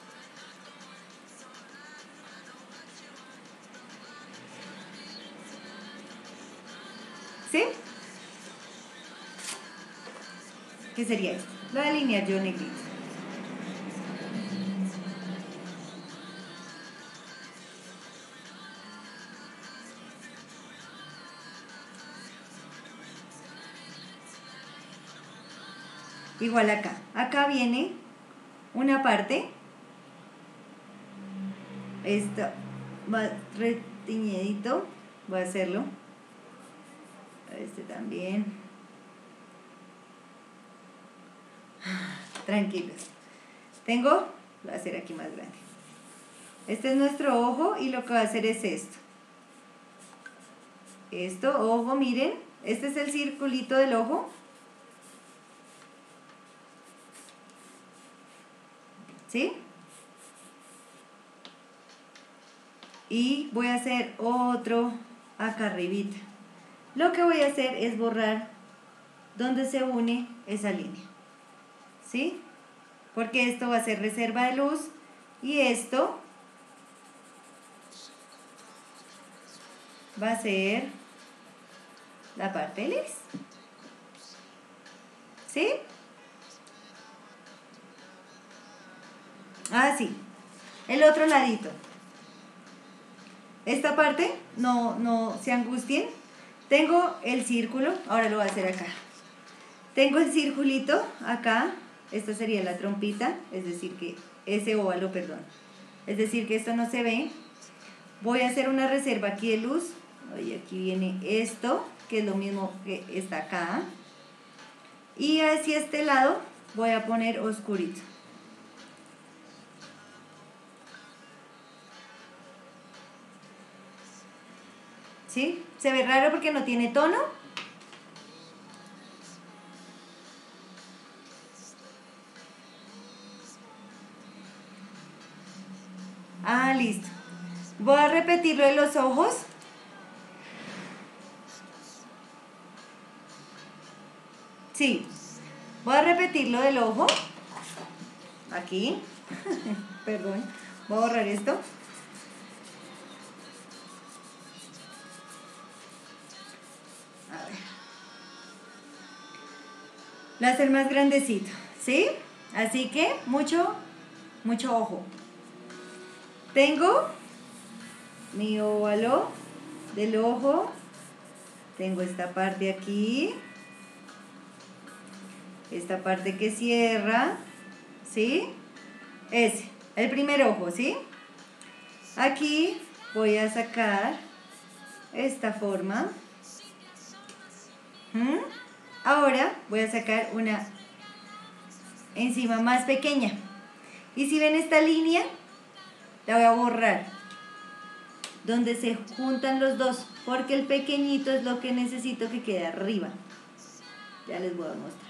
[SPEAKER 2] ¿Sí? ¿Qué sería esto? Lo voy a delinear yo negrito. Igual acá. Acá viene una parte. Esto va retiñedito. Voy a hacerlo. Este también. Tranquilos. Tengo, lo voy a hacer aquí más grande. Este es nuestro ojo y lo que voy a hacer es esto. Esto, ojo, miren. Este es el circulito del ojo. ¿Sí? Y voy a hacer otro acá arribita. Lo que voy a hacer es borrar donde se une esa línea. ¿Sí? Porque esto va a ser reserva de luz y esto va a ser la parte del iris. ¿Sí? Ah, sí. El otro ladito. Esta parte, no, no se angustien. Tengo el círculo, ahora lo voy a hacer acá. Tengo el circulito acá, esta sería la trompita, es decir que ese óvalo, perdón. Es decir que esto no se ve. Voy a hacer una reserva aquí de luz. Y aquí viene esto, que es lo mismo que está acá. Y hacia este lado voy a poner oscurito. ¿Sí? ¿Se ve raro porque no tiene tono? Ah, listo. Voy a repetir lo de los ojos. Sí. Voy a repetir lo del ojo. Aquí. Perdón. Voy a borrar esto. Lo va a hacer más grandecito, ¿sí? Así que mucho, mucho ojo. Tengo mi óvalo del ojo. Tengo esta parte aquí. Esta parte que cierra, ¿sí? Ese, el primer ojo, ¿sí? Aquí voy a sacar esta forma. ¿Mm? Ahora voy a sacar una encima más pequeña. Y si ven esta línea, la voy a borrar. Donde se juntan los dos, porque el pequeñito es lo que necesito que quede arriba. Ya les voy a mostrar.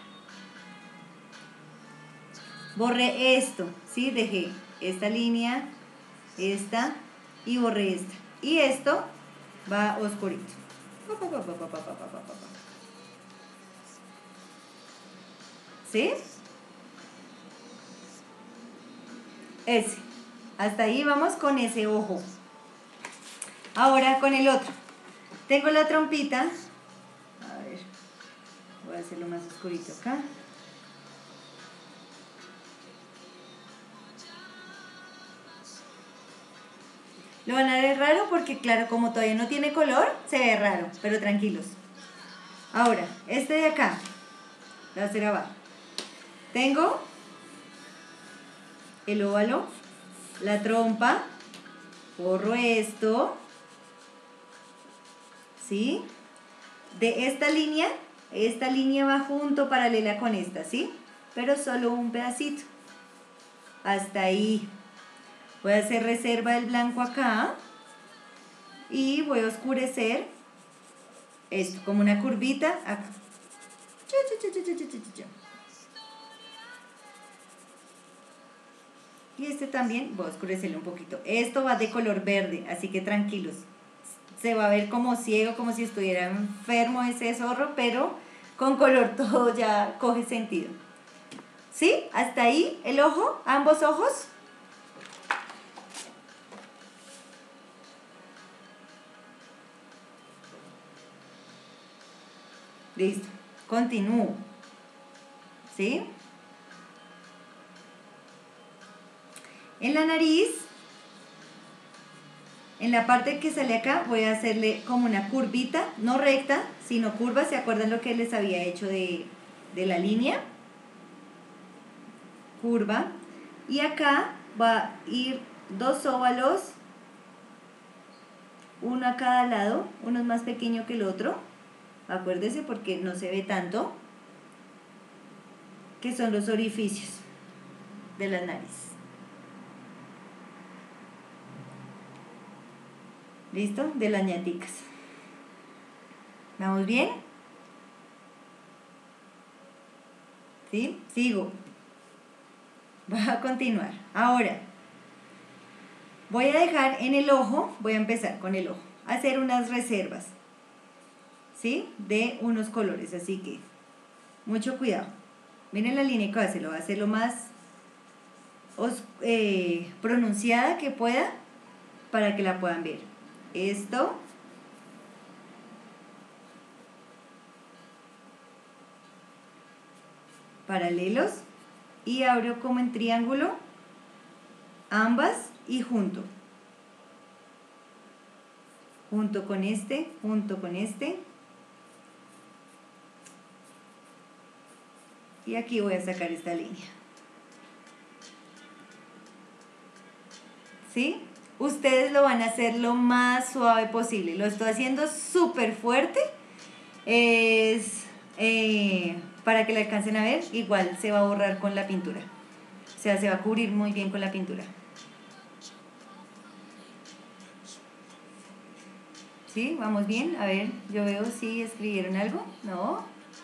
[SPEAKER 2] Borré esto, ¿sí? Dejé esta línea, esta, y borré esta. Y esto va oscurito. ¿Sí? Ese. Hasta ahí vamos con ese ojo. Ahora con el otro. Tengo la trompita. A ver. Voy a hacerlo más oscurito acá. Lo van a ver raro porque, claro, como todavía no tiene color, se ve raro, pero tranquilos. Ahora, este de acá, lo voy a hacer abajo. Tengo el óvalo, la trompa, borro esto, ¿sí? De esta línea, esta línea va junto, paralela con esta, ¿sí? Pero solo un pedacito. Hasta ahí. Voy a hacer reserva del blanco acá y voy a oscurecer esto como una curvita acá. Y este también voy a oscurecerlo un poquito. Esto va de color verde, así que tranquilos. Se va a ver como ciego, como si estuviera enfermo ese zorro, pero con color todo ya coge sentido. ¿Sí? Hasta ahí el ojo, ambos ojos. Listo, continúo, ¿sí? En la nariz, en la parte que sale acá, voy a hacerle como una curvita, no recta, sino curva. ¿Se acuerdan lo que les había hecho de, de la línea? Curva. Y acá va a ir dos óvalos, uno a cada lado, uno es más pequeño que el otro. Acuérdese porque no se ve tanto, que son los orificios de la nariz. ¿Listo? De las ñaticas. ¿Vamos bien? ¿Sí? Sigo. Voy a continuar. Ahora, voy a dejar en el ojo, voy a empezar con el ojo, a hacer unas reservas, ¿sí? De unos colores, así que mucho cuidado. Miren la línea que voy a hacer, lo voy a hacer lo más os, eh, pronunciada que pueda para que la puedan ver. Esto. Paralelos. Y abro como en triángulo. Ambas y junto. Junto con este, junto con este. Y aquí voy a sacar esta línea. ¿Sí? Ustedes lo van a hacer lo más suave posible. Lo estoy haciendo súper fuerte. Es eh, para que lo alcancen a ver. Igual se va a borrar con la pintura. O sea, se va a cubrir muy bien con la pintura. ¿Sí? ¿Vamos bien? A ver, yo veo si escribieron algo. ¿No?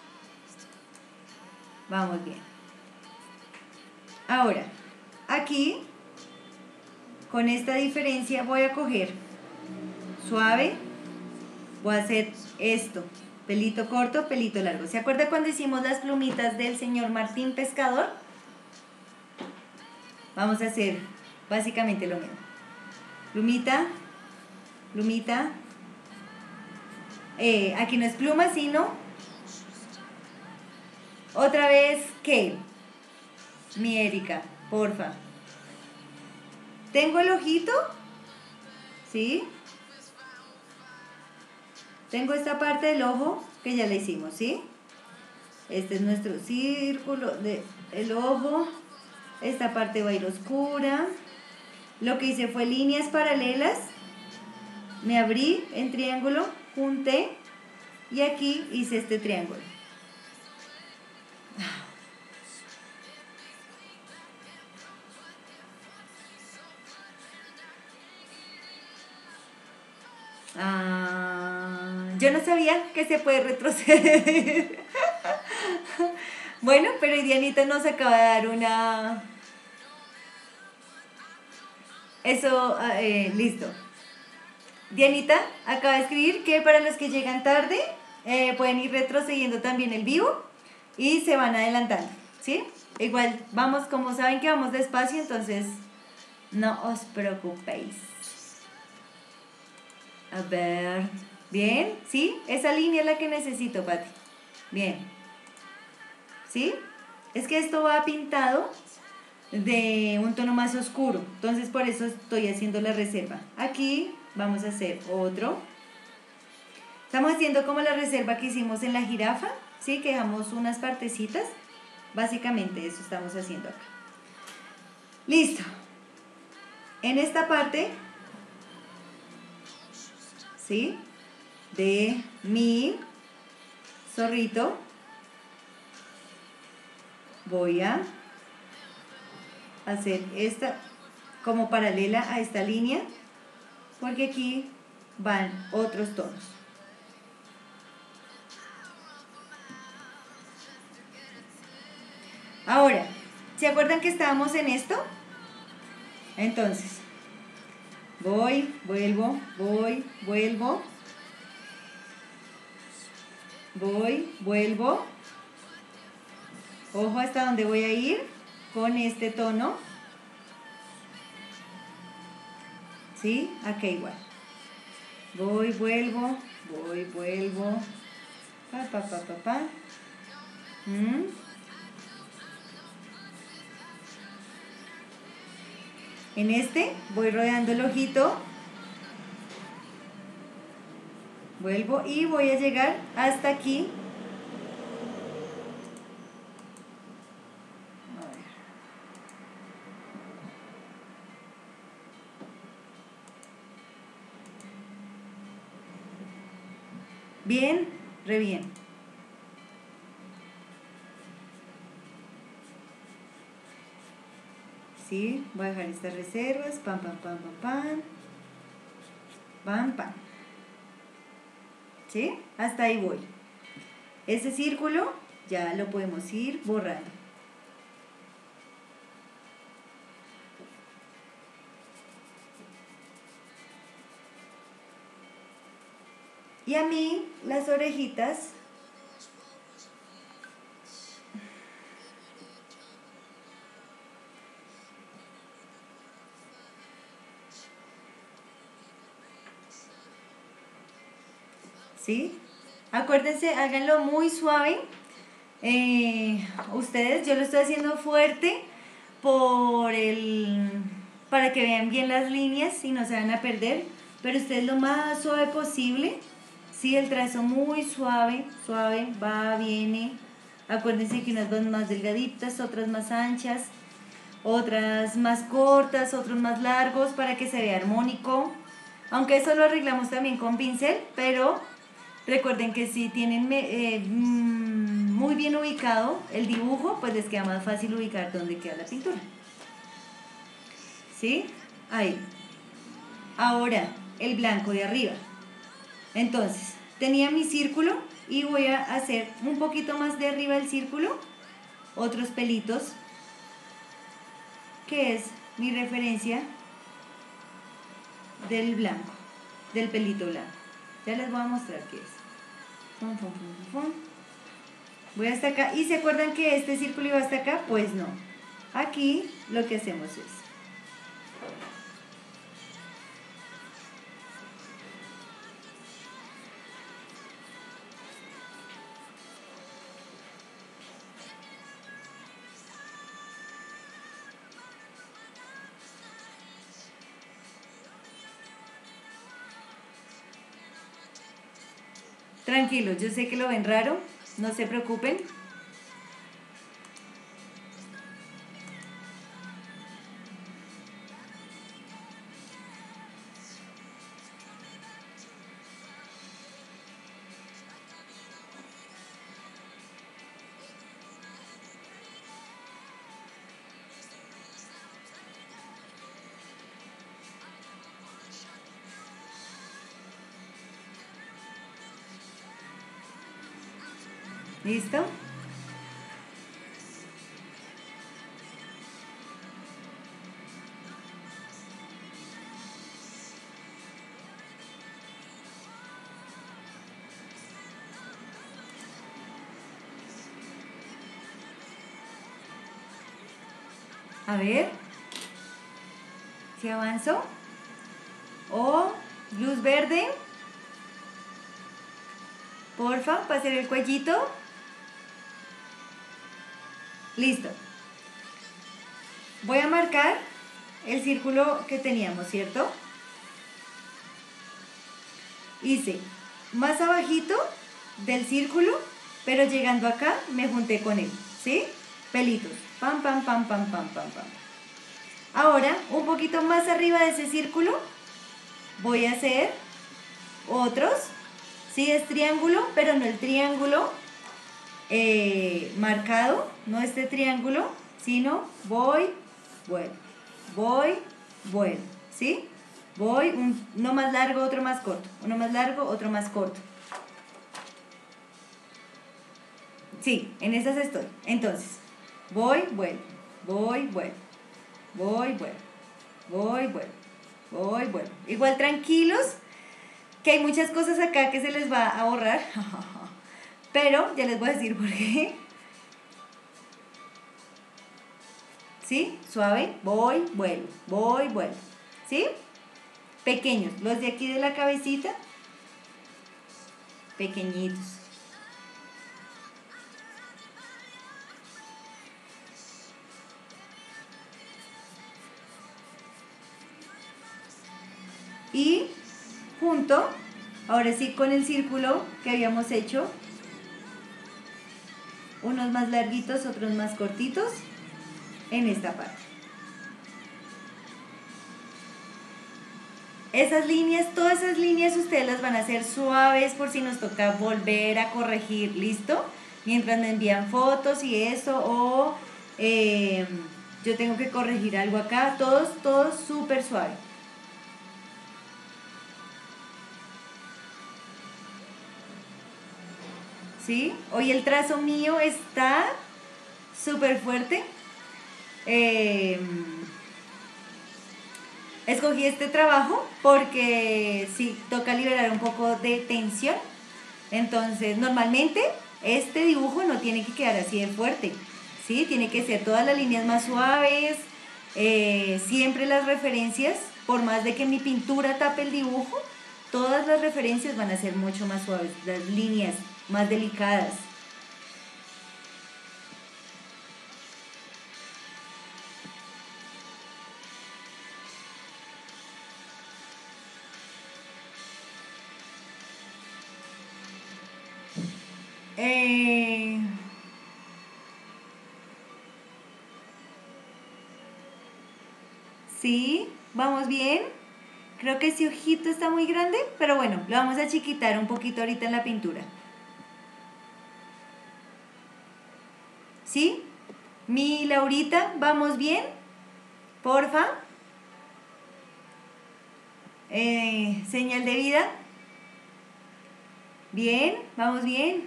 [SPEAKER 2] Vamos bien. Ahora, aquí, con esta diferencia voy a coger suave, voy a hacer esto, pelito corto, pelito largo. ¿Se acuerda cuando hicimos las plumitas del señor Martín Pescador? Vamos a hacer básicamente lo mismo. Plumita, plumita. Eh, aquí no es pluma, sino Otra vez, ¿qué? Mi Erika, porfa. Tengo el ojito, ¿sí? Tengo esta parte del ojo que ya le hicimos, ¿sí? Este es nuestro círculo del ojo. Esta parte va a ir oscura. Lo que hice fue líneas paralelas. Me abrí en triángulo, junté y aquí hice este triángulo. Ah, yo no sabía que se puede retroceder. Bueno, pero Dianita nos acaba de dar una... Eso, eh, listo. Dianita acaba de escribir que para los que llegan tarde eh, pueden ir retrocediendo también el vivo y se van adelantando, ¿sí? Igual, vamos, como saben que vamos despacio, entonces no os preocupéis. A ver, bien, ¿sí? Esa línea es la que necesito, Pati. Bien. ¿Sí? Es que esto va pintado de un tono más oscuro, entonces por eso estoy haciendo la reserva. Aquí vamos a hacer otro. Estamos haciendo como la reserva que hicimos en la jirafa, ¿sí? Que dejamos unas partecitas. Básicamente eso estamos haciendo acá. Listo. En esta parte, ¿sí? De mi zorrito, voy a hacer esta como paralela a esta línea, porque aquí van otros tonos. Ahora, ¿se acuerdan que estábamos en esto? Entonces, voy, vuelvo, voy, vuelvo, voy, vuelvo. Ojo hasta dónde voy a ir con este tono. ¿Sí? Acá igual. Voy, vuelvo, voy, vuelvo. Pa, pa, pa, pa, pa. ¿Mm? En este voy rodeando el ojito. Vuelvo y voy a llegar hasta aquí. A ver. Bien, re bien. ¿Sí? Voy a dejar estas reservas. Pam, pam, pam, pam, pam. Pam, pam. ¿Sí? Hasta ahí voy. Ese círculo ya lo podemos ir borrando. Y a mí las orejitas ¿sí? Acuérdense, háganlo muy suave. Eh, ustedes, yo lo estoy haciendo fuerte por el, para que vean bien las líneas y no se van a perder. Pero ustedes lo más suave posible. Sí, el trazo muy suave, suave, va, viene. Acuérdense que unas van más delgaditas, otras más anchas, otras más cortas, otros más largos para que se vea armónico. Aunque eso lo arreglamos también con pincel, pero recuerden que si tienen eh, muy bien ubicado el dibujo, pues les queda más fácil ubicar dónde queda la pintura. ¿Sí? Ahí. Ahora, el blanco de arriba. Entonces, tenía mi círculo y voy a hacer un poquito más de arriba del círculo, otros pelitos, que es mi referencia del blanco, del pelito blanco. Ya les voy a mostrar qué es. Fum, fum, fum, fum. Voy hasta acá. ¿Y se acuerdan que este círculo iba hasta acá? Pues no. Aquí lo que hacemos es... Tranquilos, yo sé que lo ven raro, no se preocupen. ¿Listo? A ver si avanzo. O luz verde. Porfa, para hacer el cuellito. Listo. Voy a marcar el círculo que teníamos, ¿cierto? Hice más abajito del círculo, pero llegando acá me junté con él, ¿sí? Pelitos. Pam, pam, pam, pam, pam, pam, pam. Ahora, un poquito más arriba de ese círculo, voy a hacer otros. Sí, es triángulo, pero no el triángulo eh, marcado, no este triángulo, sino voy, vuelvo, voy, vuelvo, ¿sí? Voy, un, uno más largo, otro más corto, uno más largo, otro más corto. Sí, en esas estoy. Entonces, voy, vuelvo, voy, vuelvo, voy, vuelvo, voy, vuelvo, voy, vuelvo. Igual tranquilos, que hay muchas cosas acá que se les va a borrar, pero ya les voy a decir por qué. ¿Sí? Suave, voy, vuelvo, voy, vuelvo, ¿sí? Pequeños, los de aquí de la cabecita, pequeñitos. Y junto, ahora sí con el círculo que habíamos hecho, unos más larguitos, otros más cortitos, en esta parte. Esas líneas, todas esas líneas ustedes las van a hacer suaves por si nos toca volver a corregir, ¿listo? Mientras me envían fotos y eso, o eh, yo tengo que corregir algo acá, todos, todos súper suave. ¿Sí? Hoy el trazo mío está súper fuerte. Eh, escogí este trabajo porque sí, toca liberar un poco de tensión. Entonces, normalmente este dibujo no tiene que quedar así de fuerte, ¿sí? Tiene que ser todas las líneas más suaves, eh, siempre las referencias, por más de que mi pintura tape el dibujo, todas las referencias van a ser mucho más suaves, las líneas más delicadas. Eh, sí, vamos bien. Creo que ese ojito está muy grande, pero bueno, lo vamos a chiquitar un poquito ahorita en la pintura. ¿Sí? Mi Laurita, ¿vamos bien? Porfa. Eh, señal de vida. Bien, vamos bien.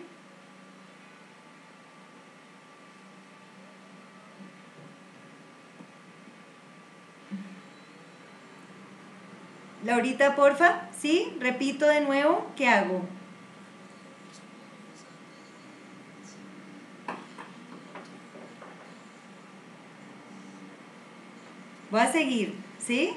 [SPEAKER 2] Laurita, porfa. ¿Sí? Repito de nuevo, ¿qué hago? Voy a seguir, ¿sí?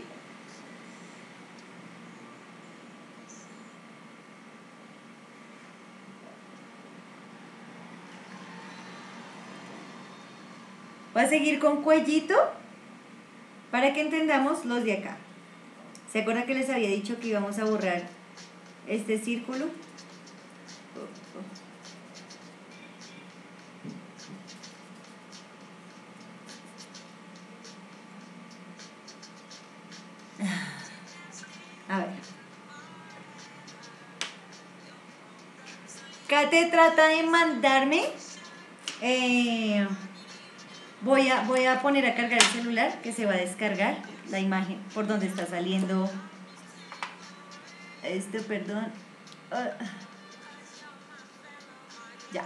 [SPEAKER 2] Voy a seguir con cuellito para que entendamos los de acá. ¿Se acuerdan que les había dicho que íbamos a borrar este círculo? A ver. Kate trata de mandarme. Eh, voy, a, voy a poner a cargar el celular, que se va a descargar la imagen por donde está saliendo. Este, perdón. Uh, ya.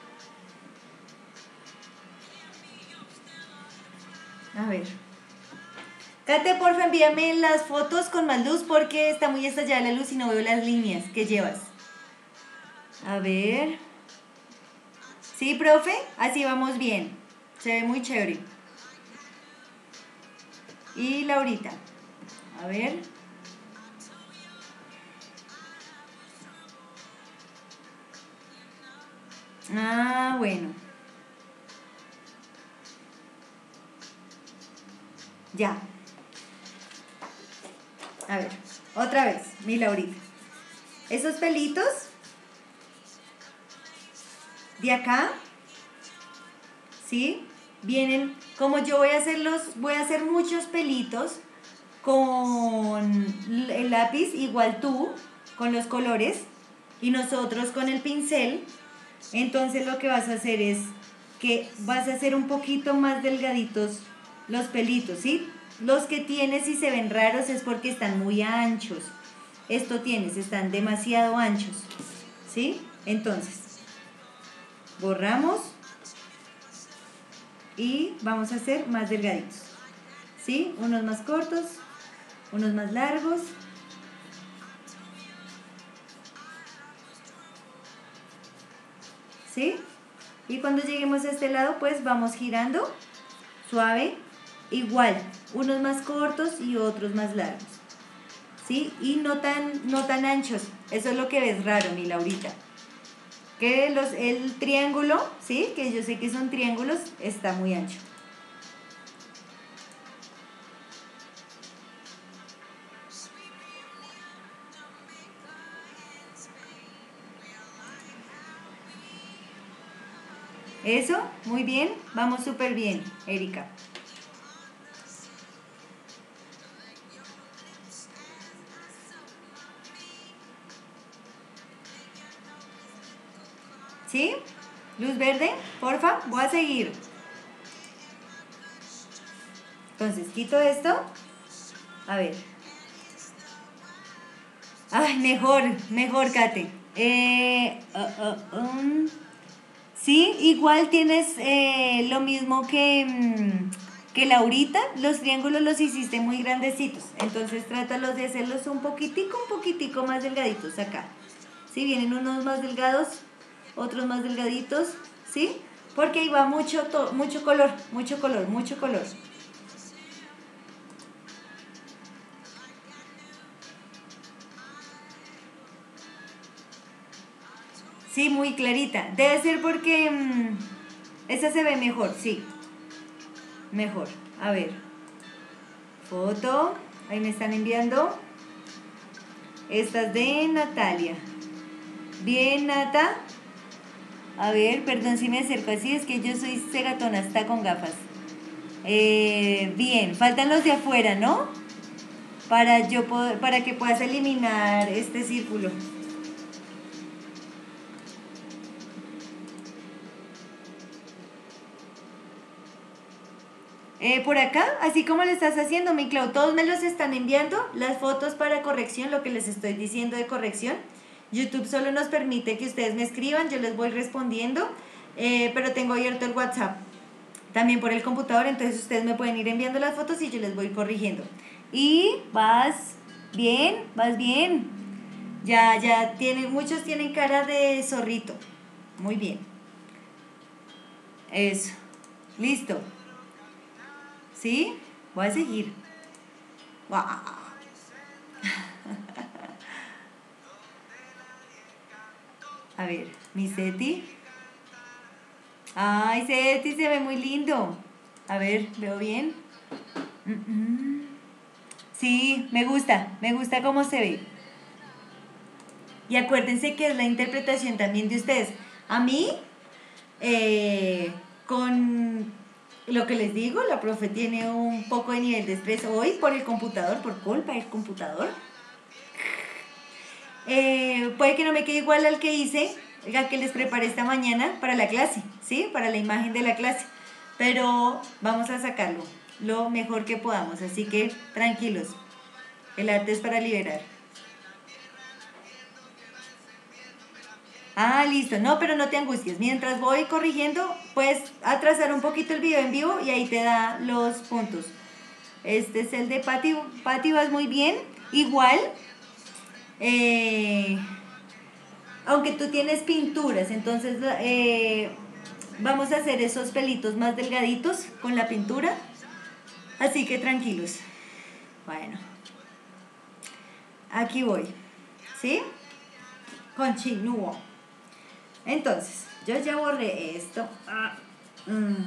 [SPEAKER 2] A ver. Kate, porfa, envíame las fotos con más luz porque está muy estallada la luz y no veo las líneas que llevas. A ver. Sí, profe, así vamos bien. Se ve muy chévere. Y Laurita. A ver. Ah, bueno. Ya. A ver, otra vez, mi Laurita. Esos pelitos de acá, ¿sí? Vienen, como yo voy a hacerlos, voy a hacer muchos pelitos con el lápiz, igual tú, con los colores, y nosotros con el pincel. Entonces lo que vas a hacer es que vas a hacer un poquito más delgaditos los pelitos, ¿sí? Los que tienes y se ven raros es porque están muy anchos. Esto tienes, están demasiado anchos, ¿sí? Entonces, borramos y vamos a hacer más delgaditos, ¿sí? Unos más cortos, unos más largos. ¿Sí? Y cuando lleguemos a este lado, pues vamos girando suave, igual, unos más cortos y otros más largos, ¿sí? Y no tan, no tan anchos, eso es lo que ves raro, mi Laurita. Que los, el triángulo, ¿sí? Que yo sé que son triángulos, está muy ancho. Eso, muy bien, vamos súper bien, Erika. ¿Sí? Luz verde, porfa, voy a seguir. Entonces, quito esto. A ver. Ay, mejor, mejor, Kate. Eh, uh, uh, um. Sí, igual tienes eh, lo mismo que, mm, que Laurita. Los triángulos los hiciste muy grandecitos. Entonces, trátalos de hacerlos un poquitico, un poquitico más delgaditos acá. ¿Sí? Vienen unos más delgados, otros más delgaditos, ¿sí? Porque ahí va mucho, mucho color, mucho color, mucho color. Sí, muy clarita. Debe ser porque mmm, esa se ve mejor, sí. Mejor. A ver. Foto. Ahí me están enviando. Esta es de Natalia. Bien, Nata. A ver, perdón si me acerco así, es que yo soy cegatona, está con gafas. Eh, bien, faltan los de afuera, ¿no? Para, yo poder, para que puedas eliminar este círculo. Eh, por acá, así como lo estás haciendo, mi Clau, todos me los están enviando, las fotos para corrección, lo que les estoy diciendo de corrección. YouTube solo nos permite que ustedes me escriban, yo les voy respondiendo, eh, pero tengo abierto el WhatsApp también por el computador, entonces ustedes me pueden ir enviando las fotos y yo les voy corrigiendo. Y vas bien, vas bien. Ya, ya tienen, muchos tienen cara de zorrito. Muy bien. Eso. Listo. ¿Sí? Voy a seguir. ¡Wow! A ver, mi Seti. Ay, Seti, se ve muy lindo. A ver, ¿veo bien? Sí, me gusta. Me gusta cómo se ve. Y acuérdense que es la interpretación también de ustedes. A mí, eh, con lo que les digo, la profe tiene un poco de nivel de estrés hoy por el computador, por culpa del computador. Eh, puede que no me quede igual al que hice, al que les preparé esta mañana para la clase, ¿sí? Para la imagen de la clase. Pero vamos a sacarlo lo mejor que podamos, así que tranquilos. El arte es para liberar. Ah, listo. No, pero no te angusties. Mientras voy corrigiendo, puedes atrasar un poquito el video en vivo y ahí te da los puntos. Este es el de Pati. Pati, vas muy bien. Igual, eh, aunque tú tienes pinturas, entonces eh, vamos a hacer esos pelitos más delgaditos con la pintura. Así que tranquilos. Bueno, aquí voy. ¿Sí? Continúo. Entonces, yo ya borré esto. Ah, mm.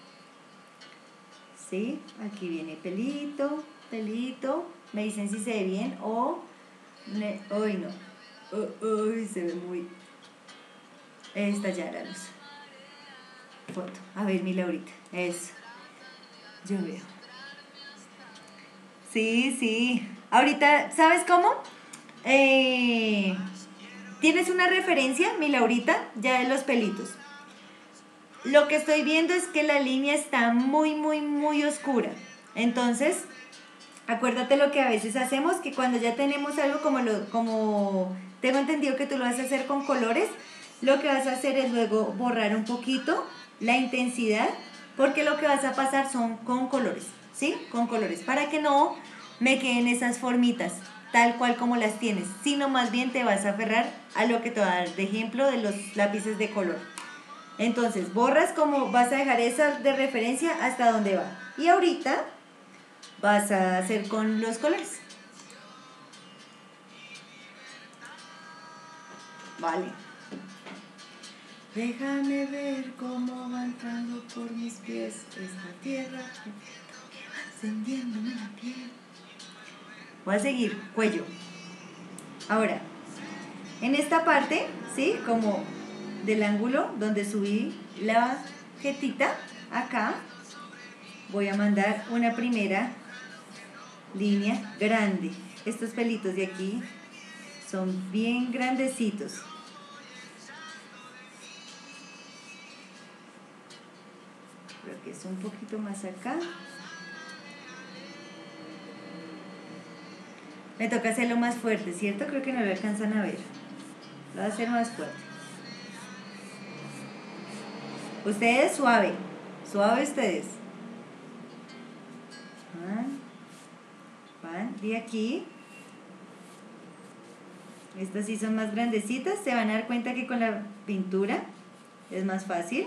[SPEAKER 2] Sí, aquí viene pelito, pelito. Me dicen si se ve bien o... Ne, hoy no. Uy, se ve muy... Esta ya la luz. Foto. A ver, mi Laurita. Eso. Yo veo. Sí, sí. Ahorita, ¿sabes cómo? Eh... ¿Tienes una referencia, mi Laurita, ya de los pelitos? Lo que estoy viendo es que la línea está muy, muy, muy oscura. Entonces, acuérdate lo que a veces hacemos, que cuando ya tenemos algo como, lo, como tengo entendido que tú lo vas a hacer con colores, lo que vas a hacer es luego borrar un poquito la intensidad, porque lo que vas a pasar son con colores, ¿sí? Con colores, para que no me queden esas formitas tal cual como las tienes, sino más bien te vas a aferrar a lo que te va a dar de ejemplo de los lápices de color. Entonces, borras como vas a dejar esa de referencia hasta donde va. Y ahorita vas a hacer con los colores. Vale. Déjame ver cómo va entrando por mis pies esta tierra que va encendiéndome la piel. Voy a seguir, cuello. Ahora, en esta parte, ¿sí? Como del ángulo donde subí la jetita, acá, voy a mandar una primera línea grande. Estos pelitos de aquí son bien grandecitos. Creo que es un poquito más acá. Me toca hacerlo más fuerte, ¿cierto? Creo que no lo alcanzan a ver. Lo voy a hacer más fuerte. Ustedes suave. Suave ustedes. Van. Van de aquí. Estas sí son más grandecitas. Se van a dar cuenta que con la pintura es más fácil.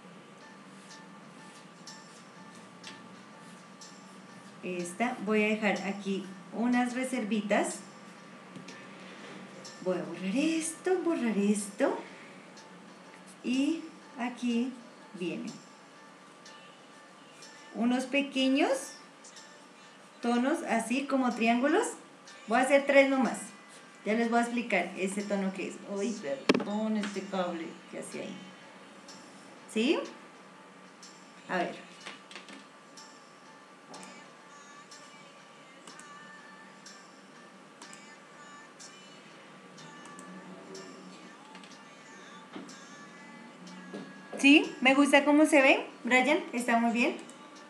[SPEAKER 2] Esta voy a dejar aquí unas reservitas. Voy a borrar esto, borrar esto. Y aquí vienen unos pequeños tonos así como triángulos. Voy a hacer tres nomás. Ya les voy a explicar ese tono que es. Uy, perdón, este cable que hace ahí. ¿Sí? A ver. ¿Sí? Me gusta cómo se ve, Brian. Está muy bien.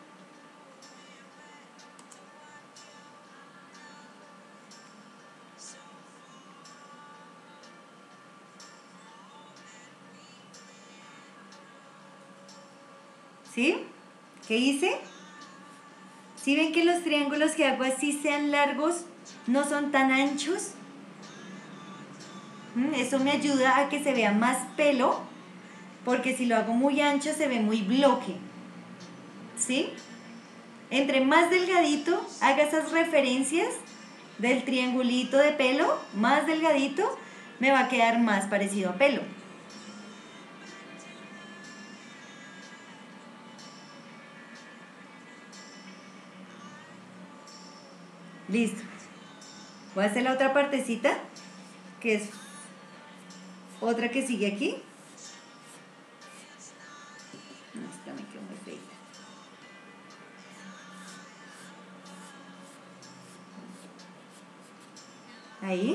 [SPEAKER 2] ¿Sí? ¿Qué hice? ¿Sí ven que los triángulos que hago así sean largos, no son tan anchos? Eso me ayuda a que se vea más pelo, porque si lo hago muy ancho se ve muy bloque. ¿Sí? Entre más delgadito haga esas referencias del triangulito de pelo, más delgadito, me va a quedar más parecido a pelo. Listo. Voy a hacer la otra partecita, que es otra que sigue aquí. No, esta me quedó muy feita. Ahí.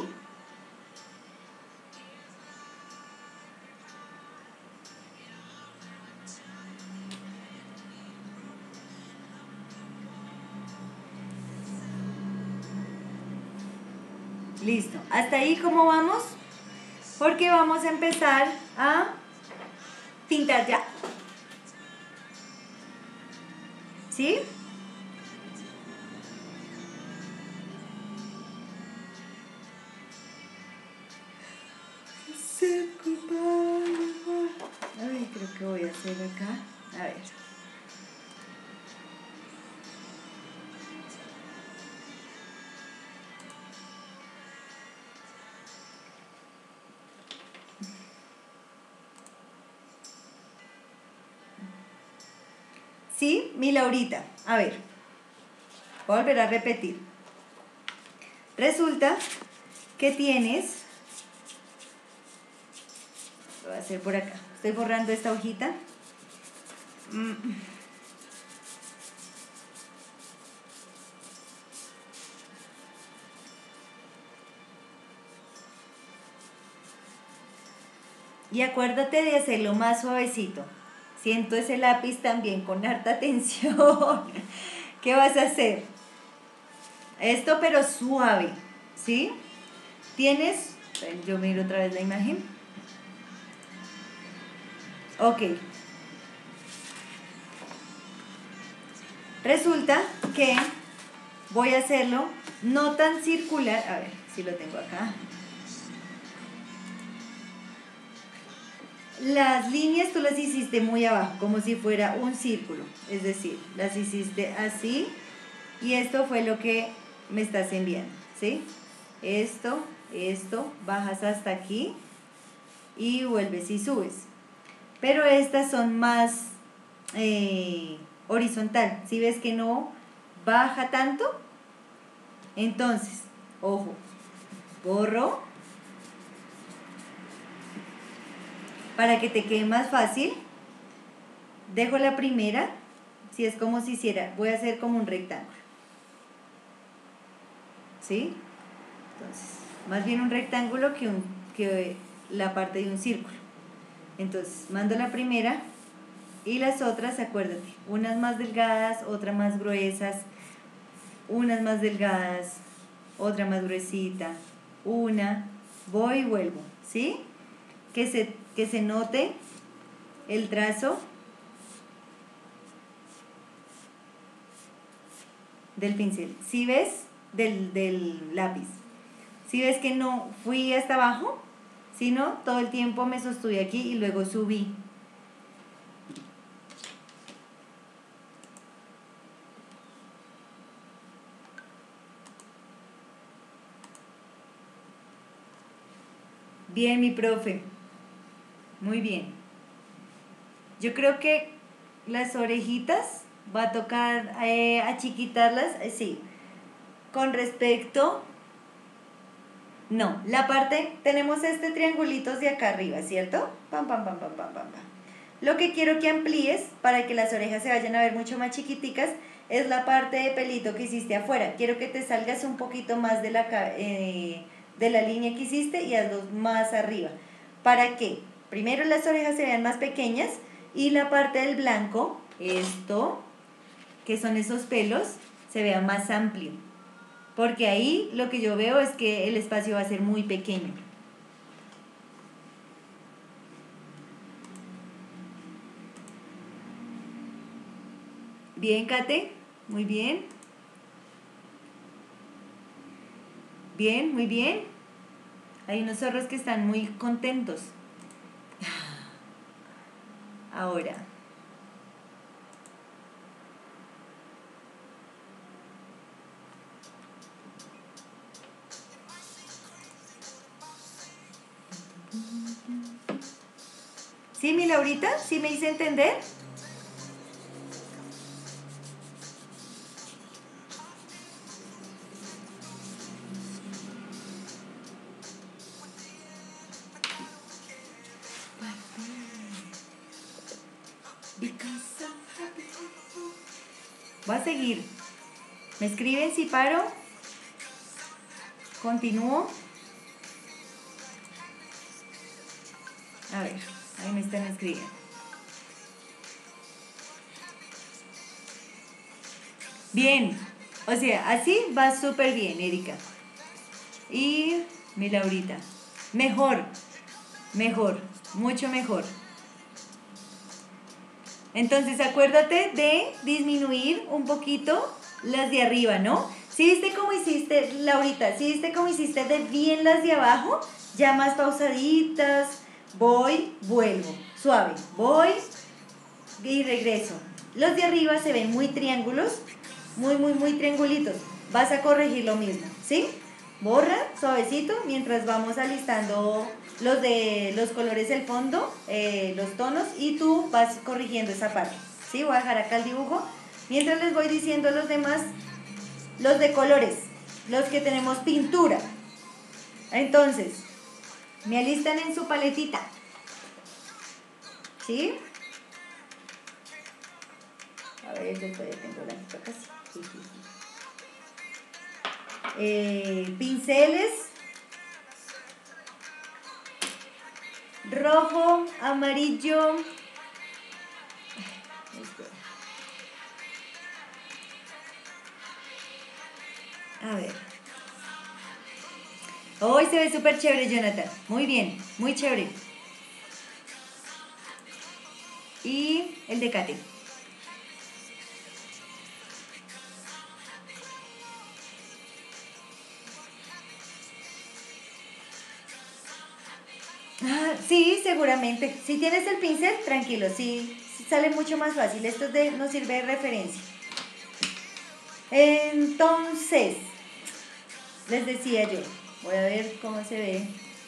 [SPEAKER 2] Listo. Hasta ahí, ¿cómo vamos? Porque vamos a empezar a pintar ya. ¿Sí? Ay, creo que voy a hacer acá. A ver. ¿Sí? Mi Laurita. A ver. Voy a volver a repetir. Resulta que tienes... Lo voy a hacer por acá. Estoy borrando esta hojita. Y acuérdate de hacerlo más suavecito. Siento ese lápiz también con harta tensión. ¿Qué vas a hacer? Esto pero suave, ¿sí? Tienes... Yo miro otra vez la imagen. Ok. Resulta que voy a hacerlo no tan circular. A ver, si lo tengo acá. Las líneas tú las hiciste muy abajo, como si fuera un círculo. Es decir, las hiciste así. Y esto fue lo que me estás enviando, ¿sí? Esto, esto, bajas hasta aquí y vuelves y subes. Pero estas son más eh, horizontal. Si ves que no baja tanto, entonces, ojo, borro para que te quede más fácil. Dejo la primera, si es como si hiciera, voy a hacer como un rectángulo. ¿Sí? Entonces, más bien un rectángulo que, un, que la parte de un círculo. Entonces, mando la primera y las otras, acuérdate, unas más delgadas, otras más gruesas, unas más delgadas, otra más gruesita, una, voy y vuelvo, ¿sí? Que se, que se note el trazo del pincel. ¿Sí ves? Del, del lápiz. ¿Sí ves que no fui hasta abajo? Sino todo el tiempo me sostuve aquí y luego subí. Bien, mi profe. Muy bien. Yo creo que las orejitas va a tocar eh, achiquitarlas. Eh, sí. Con respecto... No, la parte... Tenemos este triangulito de acá arriba, ¿cierto? Pam, pam, pam, pam, pam, pam, pam. Lo que quiero que amplíes para que las orejas se vayan a ver mucho más chiquiticas es la parte de pelito que hiciste afuera. Quiero que te salgas un poquito más de la... Eh, de la línea que hiciste y hazlos más arriba. ¿Para qué? Primero las orejas se vean más pequeñas y la parte del blanco, esto, que son esos pelos, se vea más amplio. Porque ahí lo que yo veo es que el espacio va a ser muy pequeño. Bien, Kate, muy bien. Bien, muy bien. Hay unos zorros que están muy contentos. Ahora. ¿Sí, mi Laurita? ¿Sí me hice entender? Va a seguir. Me escriben si paro. Continúo. A ver, ahí me están escribiendo. Bien, o sea, así va súper bien, Erika. Y mi Laurita. Mejor, mejor, mucho mejor. Entonces acuérdate de disminuir un poquito las de arriba, ¿no? ¿Sí viste cómo hiciste, Laurita? ¿Sí viste cómo hiciste de bien las de abajo? Ya más pausaditas. Voy, vuelvo. Suave. Voy y regreso. Los de arriba se ven muy triángulos. Muy, muy, muy triangulitos. Vas a corregir lo mismo, ¿sí? Borra, suavecito, mientras vamos alistando los de los colores del fondo, eh, los tonos, y tú vas corrigiendo esa parte, ¿sí? Voy a dejar acá el dibujo. Mientras les voy diciendo los demás, los de colores, los que tenemos pintura. Entonces, me alistan en su paletita, ¿sí? A ver, yo todavía tengo la mitad casi. Sí, sí, sí. Eh, pinceles, rojo, amarillo, a ver, hoy se ve súper chévere, Jonathan, muy bien, muy chévere. Y el de Kate. Ah, sí, seguramente. Si tienes el pincel, tranquilo, sí, sí sale mucho más fácil. Esto de, nos sirve de referencia. Entonces, les decía yo, voy a ver cómo se ve.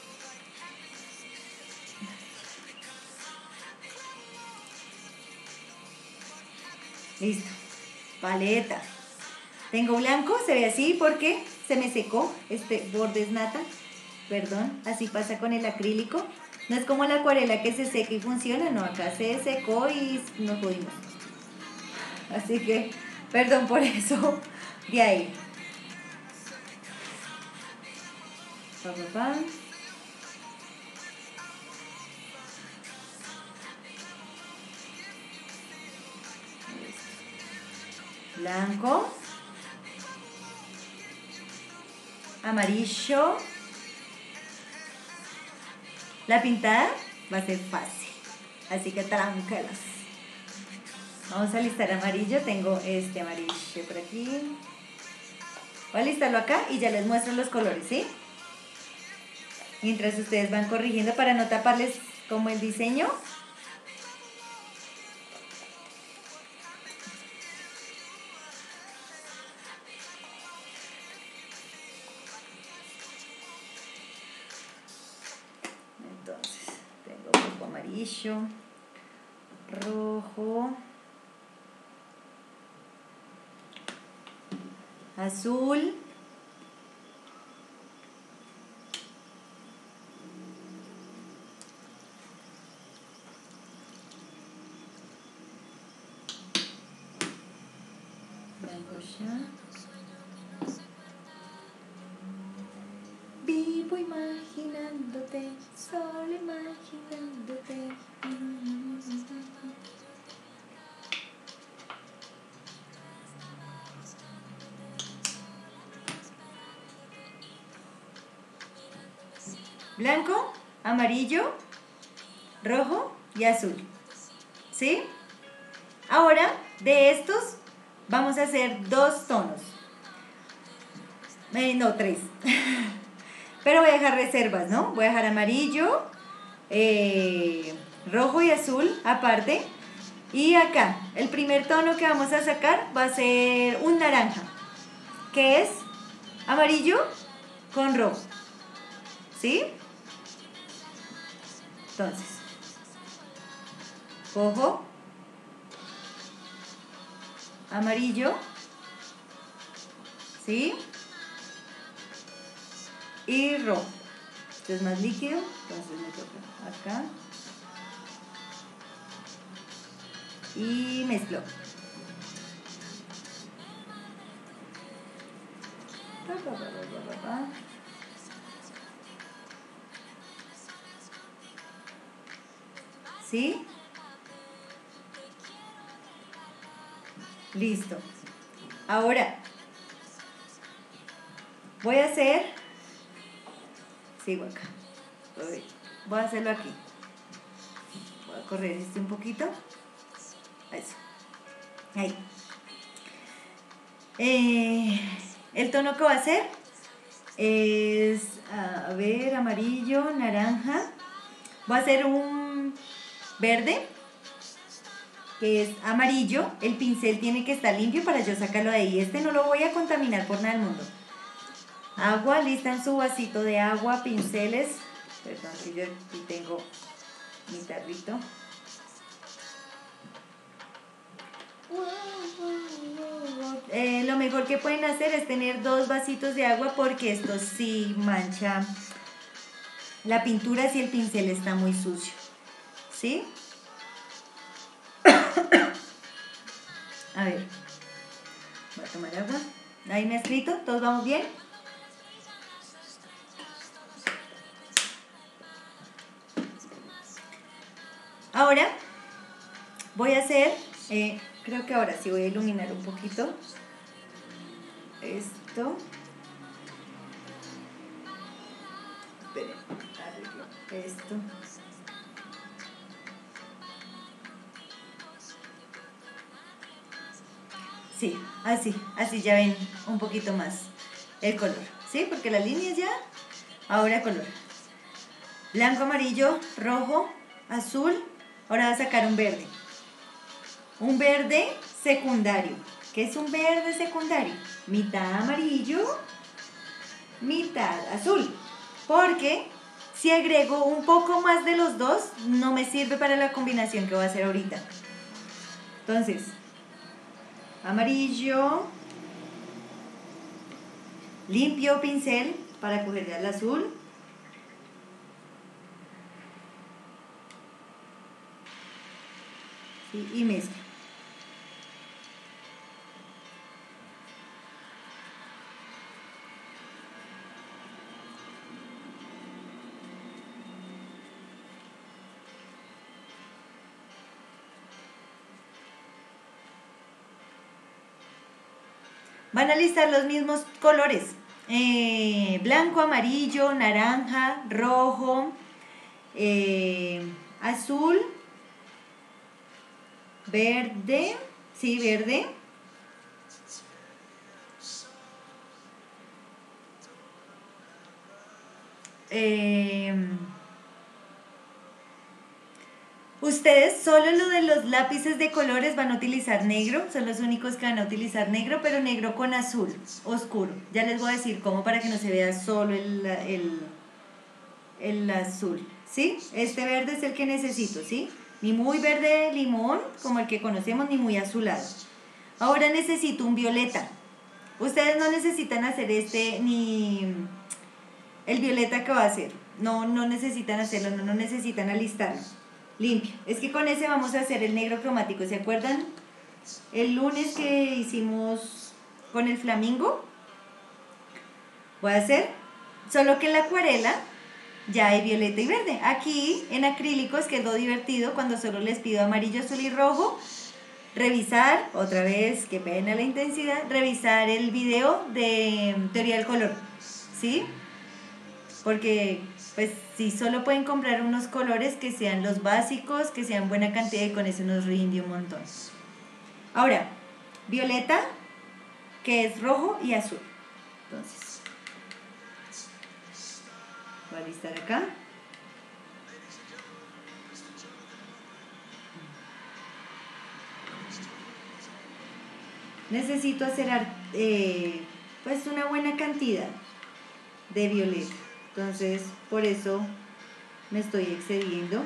[SPEAKER 2] Listo, paleta. Tengo blanco, se ve así porque se me secó, este borde es nata. Perdón, así pasa con el acrílico. No es como la acuarela que se seca y funciona, no, acá se secó y nos jodimos. Así que, perdón por eso. De ahí. Pa, pa, pa. Blanco. Amarillo. La pintada va a ser fácil, así que tranquilas. Vamos a listar amarillo. Tengo este amarillo por aquí. Voy a listarlo acá y ya les muestro los colores, ¿sí? Mientras ustedes van corrigiendo para no taparles como el diseño. Entonces, tengo poco amarillo, rojo, azul, blanco ya. Vivo imaginándote, solo imaginándote. Blanco, amarillo, rojo y azul. ¿Sí? Ahora, de estos, vamos a hacer dos tonos. Eh, no, tres. Pero voy a dejar reservas, ¿no? Voy a dejar amarillo, eh, rojo y azul aparte. Y acá, el primer tono que vamos a sacar va a ser un naranja, que es amarillo con rojo. ¿Sí? Entonces, cojo amarillo, ¿sí? Y rojo. Esto es más líquido, entonces me toca acá. Y mezclo. ¿Sí? Listo. Ahora voy a hacer, sigo acá, voy a hacerlo aquí, voy a correr este un poquito, eso, ahí. Eh, el tono que va a hacer es, a ver, amarillo, naranja, voy a hacer un verde, que es amarillo. El pincel tiene que estar limpio para yo sacarlo de ahí. Este no lo voy a contaminar por nada del mundo. Agua, lista en su vasito de agua, pinceles. Perdón, que yo aquí tengo mi tarrito. Eh, lo mejor que pueden hacer es tener dos vasitos de agua, porque esto sí mancha la pintura si el pincel está muy sucio. ¿Sí? A ver, voy a tomar agua. Ahí me ha escrito, ¿todos vamos bien? Ahora voy a hacer, eh, creo que ahora sí voy a iluminar un poquito esto. Esperen, arreglo esto. Sí, así, así ya ven un poquito más el color, ¿sí? Porque las líneas ya, ahora color. Blanco, amarillo, rojo, azul, ahora va a sacar un verde. Un verde secundario. ¿Qué es un verde secundario? Mitad amarillo, mitad azul. Porque si agrego un poco más de los dos, no me sirve para la combinación que voy a hacer ahorita. Entonces, amarillo, limpio pincel para coger ya el azul, ¿sí? Y mezclo. Van a listar los mismos colores, eh, blanco, amarillo, naranja, rojo, eh, azul, verde, sí, verde, eh, ustedes solo lo de los lápices de colores van a utilizar negro, son los únicos que van a utilizar negro, pero negro con azul oscuro. Ya les voy a decir cómo, para que no se vea solo el, el, el azul, ¿sí? Este verde es el que necesito, ¿sí? Ni muy verde limón, como el que conocemos, ni muy azulado. Ahora necesito un violeta. Ustedes no necesitan hacer este, ni el violeta que va a hacer. No, no necesitan hacerlo, no, no necesitan alistarlo. Limpio. Es que con ese vamos a hacer el negro cromático. ¿Se acuerdan? El lunes que hicimos con el flamingo. Voy a hacer, solo que en la acuarela ya hay violeta y verde. Aquí en acrílicos, que es lo divertido, cuando solo les pido amarillo, azul y rojo, revisar, otra vez, que pena la intensidad, revisar el video de teoría del color, ¿sí? Porque, pues, si solo pueden comprar unos colores que sean los básicos, que sean buena cantidad, y con eso nos rinde un montón. Ahora, violeta, que es rojo y azul. Entonces, voy a alistar acá. Necesito hacer eh, pues una buena cantidad de violeta. Entonces, por eso me estoy excediendo.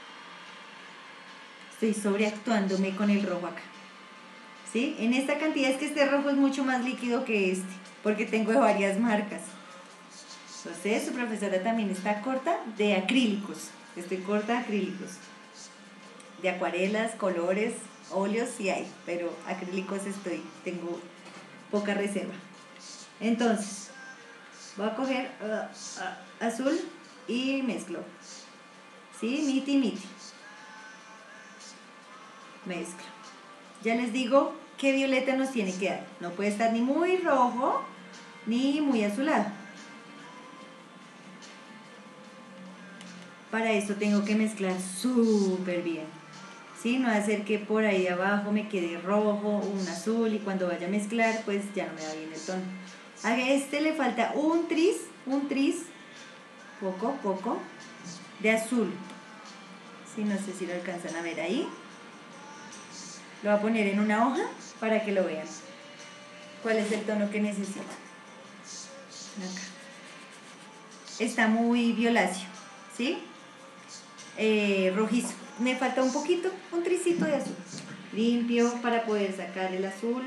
[SPEAKER 2] Estoy sobreactuándome con el rojo acá. ¿Sí? En esta cantidad, es que este rojo es mucho más líquido que este, porque tengo de varias marcas. Entonces, su profesora también está corta de acrílicos. Estoy corta de acrílicos. De acuarelas, colores, óleos sí hay, pero acrílicos estoy, tengo poca reserva. Entonces, Voy a coger uh, uh, azul y mezclo. ¿Sí? Miti, miti. Mezclo. Ya les digo qué violeta nos tiene que dar. No puede estar ni muy rojo ni muy azulado. Para esto tengo que mezclar súper bien. ¿Sí? No hacer que por ahí abajo me quede rojo, un azul, y cuando vaya a mezclar pues ya no me va bien el tono. A este le falta un tris, un tris, poco, poco, de azul. Sí, no sé si lo alcanzan a ver ahí. Lo voy a poner en una hoja para que lo vean. ¿Cuál es el tono que necesito? Acá. Está muy violáceo, ¿sí? Eh, rojizo. Me falta un poquito, un tricito de azul. Limpio para poder sacar el azul.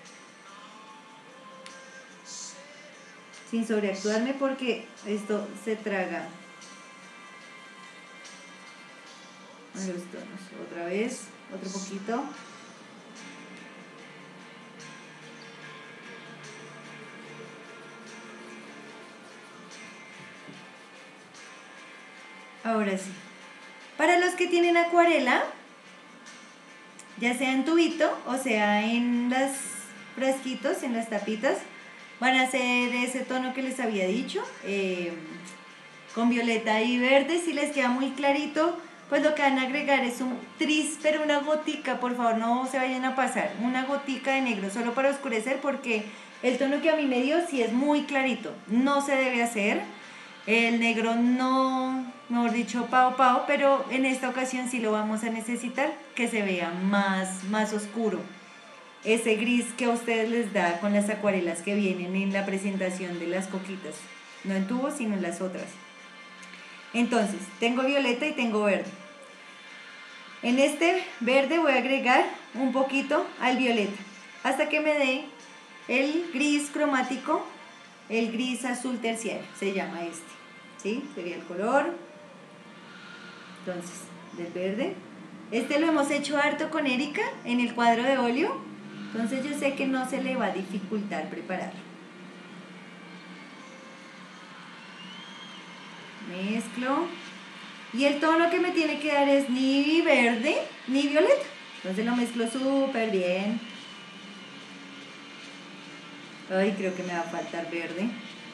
[SPEAKER 2] Sin sobreactuarme porque esto se traga. Los tonos. Otra vez, otro poquito. Ahora sí. Para los que tienen acuarela, ya sea en tubito o sea en los frasquitos, en las tapitas, van a hacer ese tono que les había dicho, eh, con violeta y verde. Si les queda muy clarito, pues lo que van a agregar es un tris, pero una gotica, por favor no se vayan a pasar, una gotica de negro, solo para oscurecer, porque el tono que a mí me dio sí es muy clarito, no se debe hacer. El negro no, mejor dicho, pao pao, pero en esta ocasión sí lo vamos a necesitar, que se vea más, más oscuro. Ese gris que a ustedes les da con las acuarelas que vienen en la presentación de las coquitas. No en tubos, sino en las otras. Entonces, tengo violeta y tengo verde. En este verde voy a agregar un poquito al violeta, hasta que me dé el gris cromático, el gris azul terciario, se llama este. ¿Sí? Sería el color. Entonces, del verde. Este lo hemos hecho harto con Erika en el cuadro de óleo. Entonces yo sé que no se le va a dificultar prepararlo. Mezclo. Y el tono que me tiene que dar es ni verde ni violeta. Entonces lo mezclo súper bien. Ay, creo que me va a faltar verde.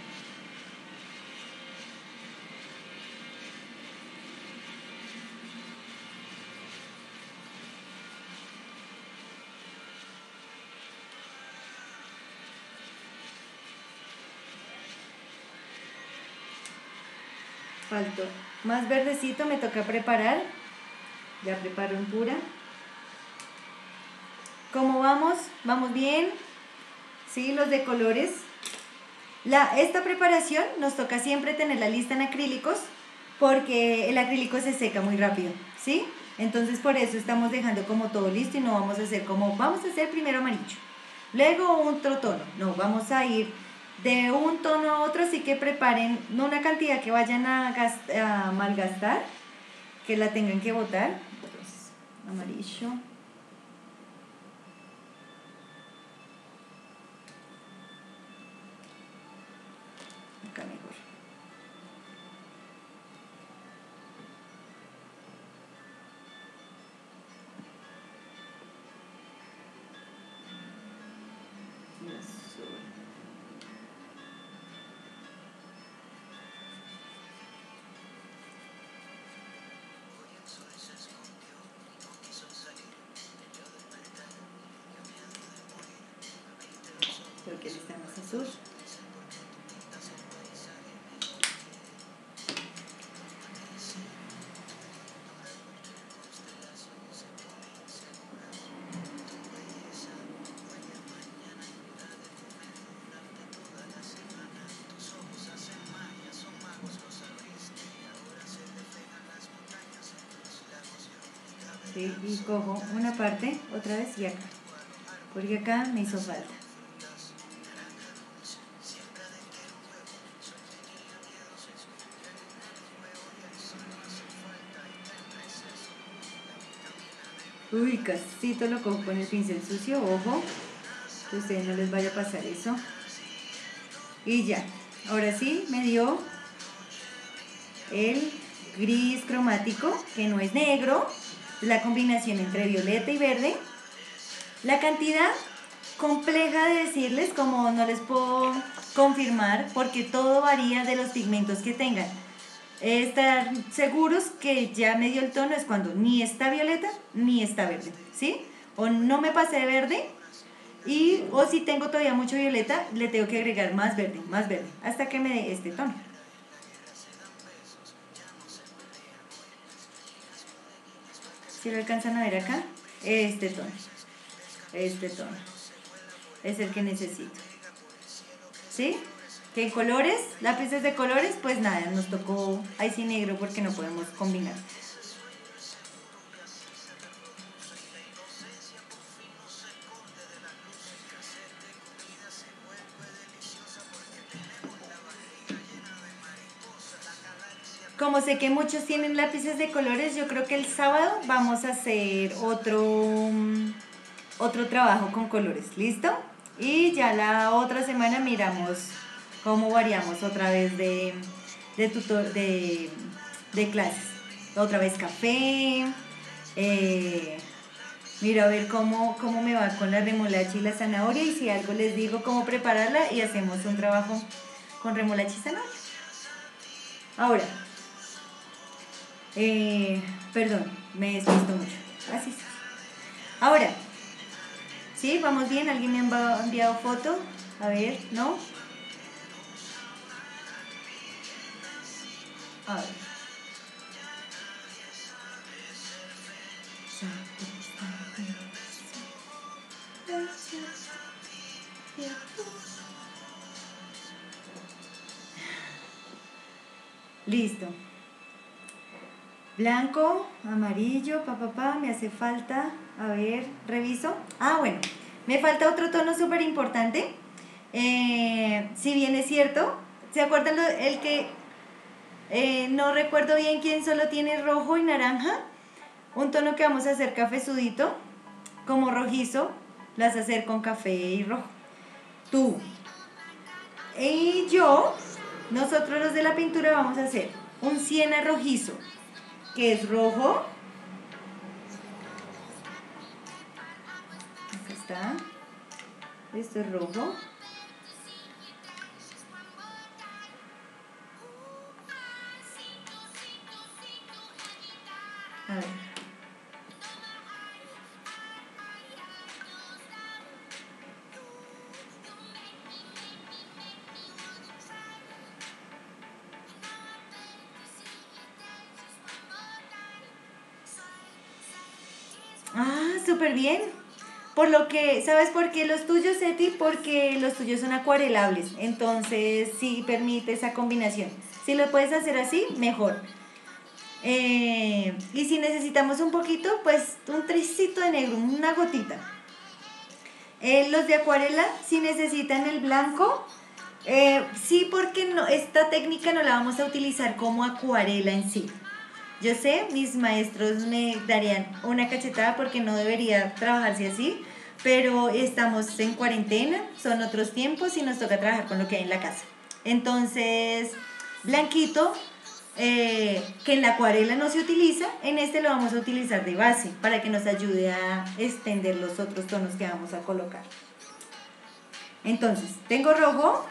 [SPEAKER 2] Faltó más verdecito, me toca preparar. Ya preparo en pura. ¿Cómo vamos? ¿Vamos bien? Sí, los de colores. La, esta preparación nos toca siempre tenerla lista en acrílicos, porque el acrílico se seca muy rápido, ¿sí? Entonces por eso estamos dejando como todo listo y no vamos a hacer como, vamos a hacer primero amarillo, luego otro tono. No, vamos a ir de un tono a otro, así que preparen no una cantidad que vayan a, gast a malgastar, que la tengan que botar. Entonces, amarillo. Acá mejor. Y azul. Creo que él está más azul. Sí, y cojo una parte otra vez y acá, porque acá me hizo falta. Uy, casito lo cojo con el pincel sucio, ojo, que a ustedes no les vaya a pasar eso. Y ya, ahora sí me dio el gris cromático, que no es negro, es la combinación entre violeta y verde. La cantidad compleja de decirles, como no les puedo confirmar, porque todo varía de los pigmentos que tengan. Estar seguros que ya me dio el tono es cuando ni está violeta ni está verde, ¿sí? O no me pasé de verde, y, o si tengo todavía mucho violeta, le tengo que agregar más verde, más verde, hasta que me dé este tono. ¿Sí lo alcanzan a ver acá? Este tono, este tono es el que necesito, ¿sí? Que en colores, lápices de colores, pues nada, nos tocó ahí sí negro porque no podemos combinar. Como sé que muchos tienen lápices de colores, yo creo que el sábado vamos a hacer otro, otro trabajo con colores, ¿listo? Y ya la otra semana miramos cómo variamos otra vez de, de, tutor, de, de clases. Otra vez café, eh, miro a ver cómo, cómo me va con la remolacha y la zanahoria, y si algo les digo cómo prepararla y hacemos un trabajo con remolacha y zanahoria. Ahora, eh, perdón, me despisto mucho. Así es. Ahora, ¿sí? ¿Vamos bien? ¿Alguien me ha enviado foto? A ver, ¿no? A ver. Listo. Blanco, amarillo, pa, pa, pa, me hace falta, a ver, reviso. Ah, bueno, me falta otro tono súper importante. Eh, si bien es cierto, ¿se acuerdan lo, el que eh, no recuerdo bien quién solo tiene rojo y naranja? Un tono que vamos a hacer cafezudito, como rojizo, lo vas a hacer con café y rojo. Tú y yo, nosotros los de la pintura vamos a hacer un siena rojizo, que es rojo. Acá está. Esto es rojo. A ver. Ah, súper bien. Por lo que, ¿sabes por qué los tuyos, Eti? Porque los tuyos son acuarelables. Entonces, sí permite esa combinación. Si lo puedes hacer así, mejor. Eh, y si necesitamos un poquito, pues un tricito de negro, una gotita. Eh, los de acuarela, si necesitan el blanco, eh, sí, porque no, esta técnica no la vamos a utilizar como acuarela en sí. Yo sé, mis maestros me darían una cachetada porque no debería trabajarse así, pero estamos en cuarentena, son otros tiempos y nos toca trabajar con lo que hay en la casa. Entonces, blanquito, eh, que en la acuarela no se utiliza, en este lo vamos a utilizar de base para que nos ayude a extender los otros tonos que vamos a colocar. Entonces, tengo rojo.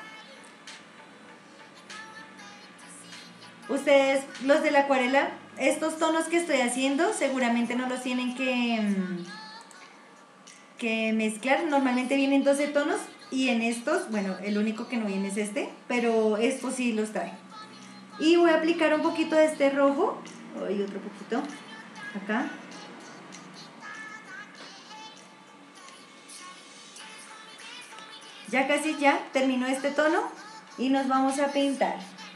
[SPEAKER 2] Ustedes, los de la acuarela, estos tonos que estoy haciendo seguramente no los tienen que, que mezclar. Normalmente vienen doce tonos y en estos, bueno, el único que no viene es este, pero estos sí los trae. Y voy a aplicar un poquito de este rojo, y otro poquito acá. Ya casi ya terminó este tono y nos vamos a pintar.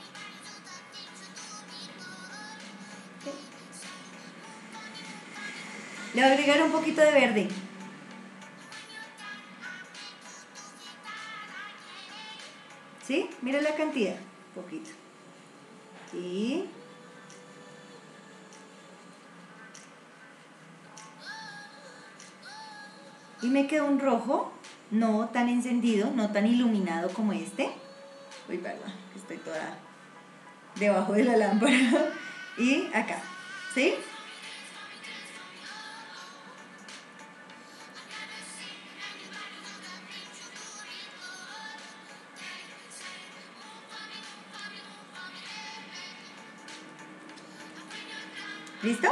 [SPEAKER 2] Le voy a agregar un poquito de verde. ¿Sí? Mira la cantidad. Un poquito. Y... y me quedó un rojo, no tan encendido, no tan iluminado como este. Uy, perdón, estoy toda debajo de la lámpara. Y acá, ¿sí? ¿Listo?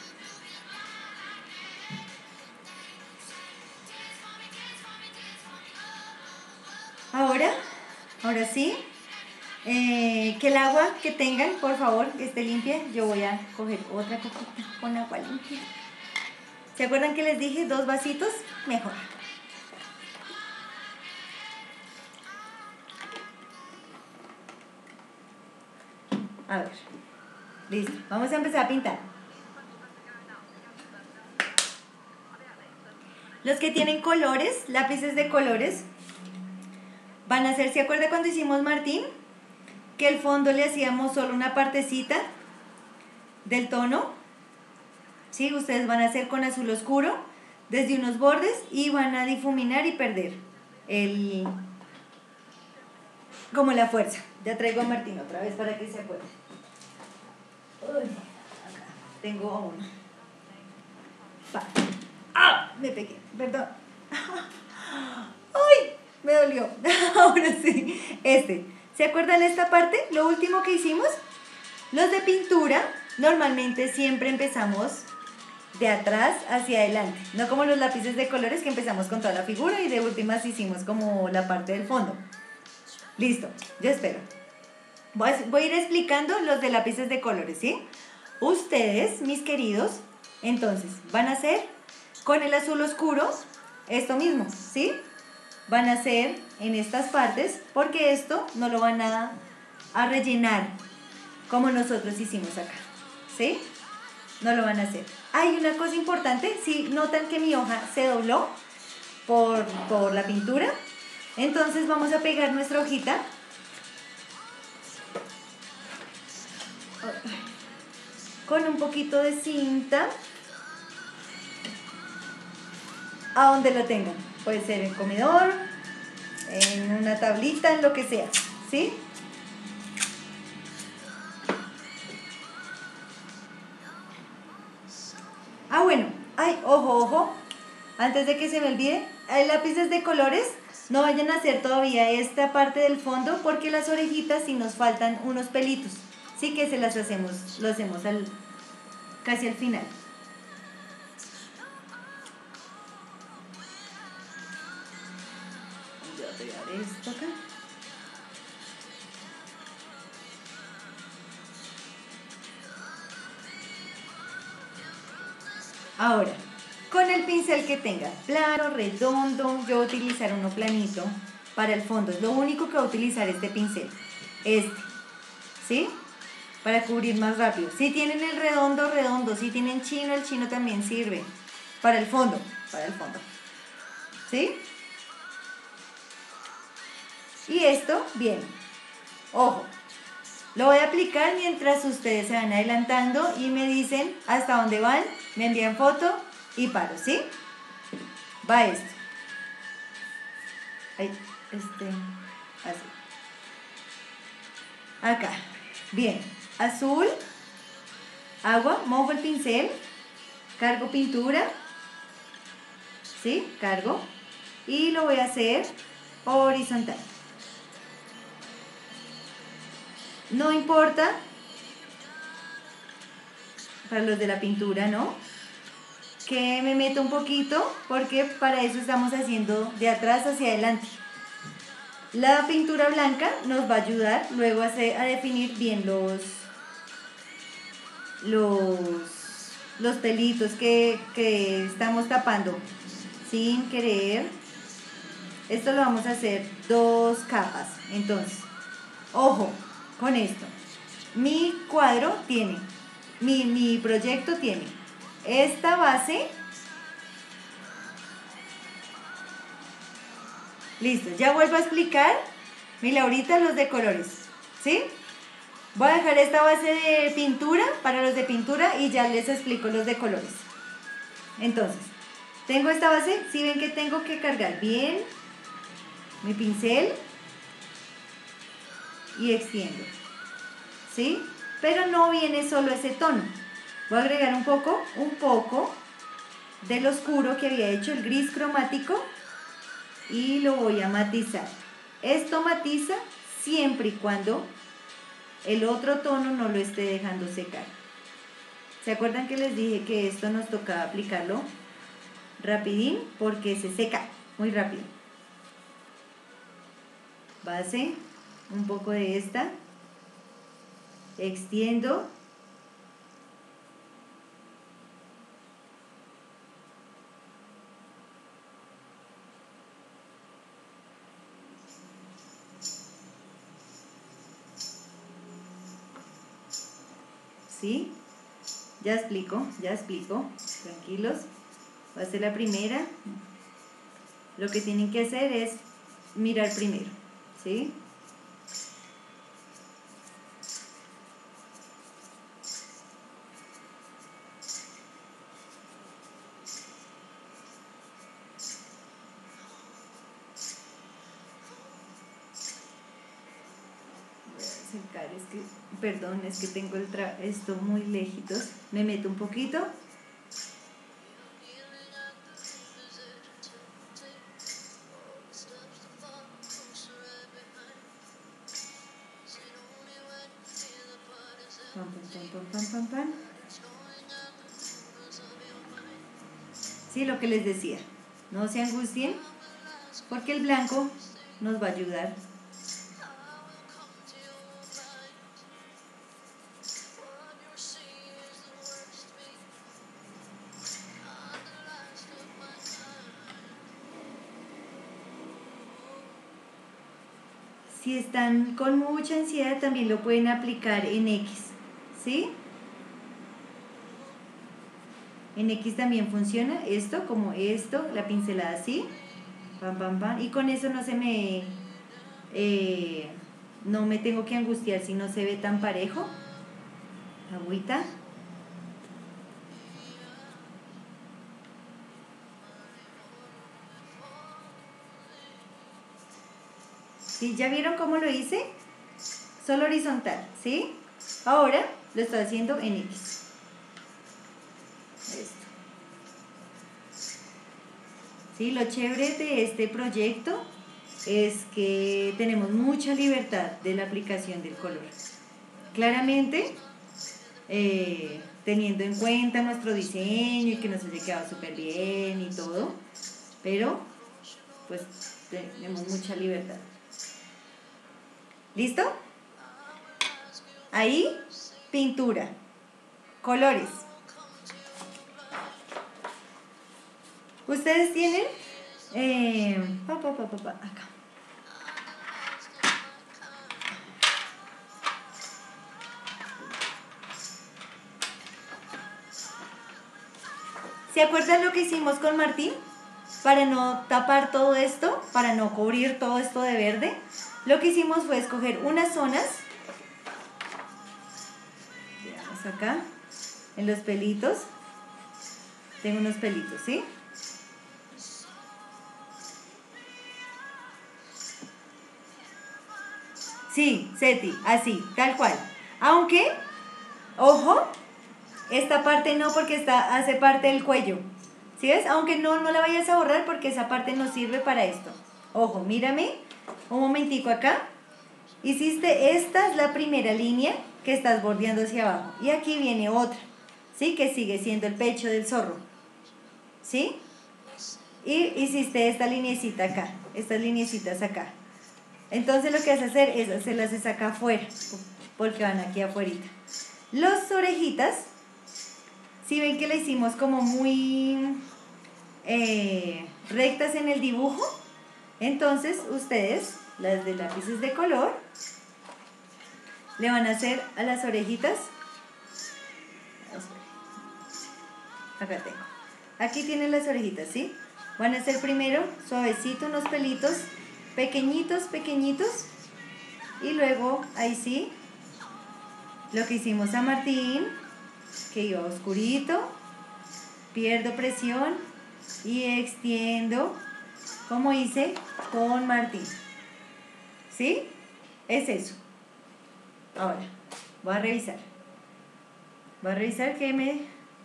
[SPEAKER 2] Ahora, ahora sí, eh, que el agua que tengan, por favor, esté limpia. Yo voy a coger otra copita con agua limpia. ¿Se acuerdan que les dije dos vasitos? Mejor. A ver, listo. Vamos a empezar a pintar. Los que tienen colores, lápices de colores, van a hacer, ¿se acuerda cuando hicimos Martín? Que el fondo le hacíamos solo una partecita del tono. ¿Sí? Ustedes van a hacer con azul oscuro desde unos bordes y van a difuminar y perder el, como la fuerza. Ya traigo a Martín otra vez para que se acuerde. Uy, acá tengo uno. Va. ¡Ah! Me pegué, perdón. ¡Ay! Me dolió. Ahora sí. Este. ¿Se acuerdan de esta parte? Lo último que hicimos. Los de pintura, normalmente siempre empezamos de atrás hacia adelante. No como los lápices de colores que empezamos con toda la figura y de últimas hicimos como la parte del fondo. Listo. Yo espero. Voy a, voy a ir explicando los de lápices de colores, ¿sí? Ustedes, mis queridos, entonces, van a hacer con el azul oscuro esto mismo, ¿sí? Van a hacer en estas partes, porque esto no lo van a, a rellenar como nosotros hicimos acá, ¿sí? No lo van a hacer. Hay una cosa importante, si notan que mi hoja se dobló por, por la pintura, entonces vamos a pegar nuestra hojita con un poquito de cinta a donde lo tengan. Puede ser en el comedor, en una tablita, en lo que sea, ¿sí? Ah, bueno, ay, ojo, ojo, antes de que se me olvide, hay lápices de colores, no vayan a hacer todavía esta parte del fondo porque las orejitas sí nos faltan unos pelitos, sí que se las hacemos, lo hacemos al, casi al final. Voy a pegar esto acá. Ahora, con el pincel que tenga, plano, redondo, yo voy a utilizar uno planito para el fondo. Es lo único que voy a utilizar este pincel. Este, ¿sí? Para cubrir más rápido. Si tienen el redondo, redondo. Si tienen chino, el chino también sirve. Para el fondo, para el fondo. ¿Sí? Y esto, bien. Ojo. Lo voy a aplicar mientras ustedes se van adelantando y me dicen hasta dónde van, me envían foto y paro, ¿sí? Va esto. Ahí, este, así. Acá. Bien. Azul, agua, mojo el pincel, cargo pintura, ¿sí? Cargo. Y lo voy a hacer horizontal. No importa, para los de la pintura, ¿no? Que me meto un poquito, porque para eso estamos haciendo de atrás hacia adelante. La pintura blanca nos va a ayudar luego a, hacer, a definir bien los, los, los pelitos que, que estamos tapando sin querer. Esto lo vamos a hacer dos capas, entonces, ojo. Con esto, mi cuadro tiene, mi, mi proyecto tiene esta base. Listo, ya vuelvo a explicar, mi Laurita, los de colores, ¿sí? Voy a dejar esta base de pintura para los de pintura y ya les explico los de colores. Entonces, tengo esta base, si ven que tengo que cargar bien mi pincel. y extiendo, ¿sí? Pero no viene solo ese tono. Voy a agregar un poco, un poco del oscuro que había hecho, el gris cromático, y lo voy a matizar. Esto matiza siempre y cuando el otro tono no lo esté dejando secar. ¿Se acuerdan que les dije que esto nos tocaba aplicarlo rapidín porque se seca muy rápido? Base, un poco de esta, extiendo, ¿sí? Ya explico, ya explico, tranquilos. Va a ser la primera. Lo que tienen que hacer es mirar primero, ¿sí? Voy a acercar, es que, perdón, es que tengo el tra esto muy lejitos. Me meto un poquito. Pam, pam, pam, pam, pam, pam. Sí, lo que les decía, no se angustien, porque el blanco nos va a ayudar. Si están con mucha ansiedad, también lo pueden aplicar en X, ¿sí? En X también funciona esto, como esto, la pincelada así, pam, pam, pam, y con eso no se me, eh, no me tengo que angustiar si no se ve tan parejo. Agüita. ¿Sí? ¿Ya vieron cómo lo hice? Solo horizontal, ¿sí? Ahora lo estoy haciendo en X. Esto. ¿Sí? Lo chévere de este proyecto es que tenemos mucha libertad de la aplicación del color. Claramente, eh, teniendo en cuenta nuestro diseño y que nos haya quedado súper bien y todo, pero pues tenemos mucha libertad. ¿Listo? Ahí, pintura, colores. Ustedes tienen, eh, pa, pa, pa, pa, pa, acá. ¿Se acuerdan lo que hicimos con Martín? Para no tapar todo esto, para no cubrir todo esto de verde, lo que hicimos fue escoger unas zonas, veamos acá, en los pelitos, tengo unos pelitos, ¿sí? Sí, Seti, así, tal cual. Aunque, ojo, esta parte no porque esta hace parte del cuello. ¿Sí ves? Aunque no, no la vayas a borrar porque esa parte no sirve para esto. Ojo, mírame, un momentico acá. Hiciste, esta es la primera línea que estás bordeando hacia abajo. Y aquí viene otra, ¿sí? Que sigue siendo el pecho del zorro. ¿Sí? Y hiciste esta linecita acá, estas linecitas acá. Entonces lo que vas a hacer es hacerlas es acá afuera, porque van aquí afuera. Las orejitas, si ven que la hicimos como muy eh, rectas en el dibujo, entonces ustedes, las de lápices de color, le van a hacer a las orejitas. Acá tengo. Aquí tienen las orejitas, ¿sí? Van a hacer primero suavecito unos pelitos pequeñitos, pequeñitos, y luego ahí sí, lo que hicimos a Martín, que iba oscurito, pierdo presión y extiendo, como hice con Martín. ¿Sí? Es eso. Ahora, voy a revisar. Voy a revisar que me...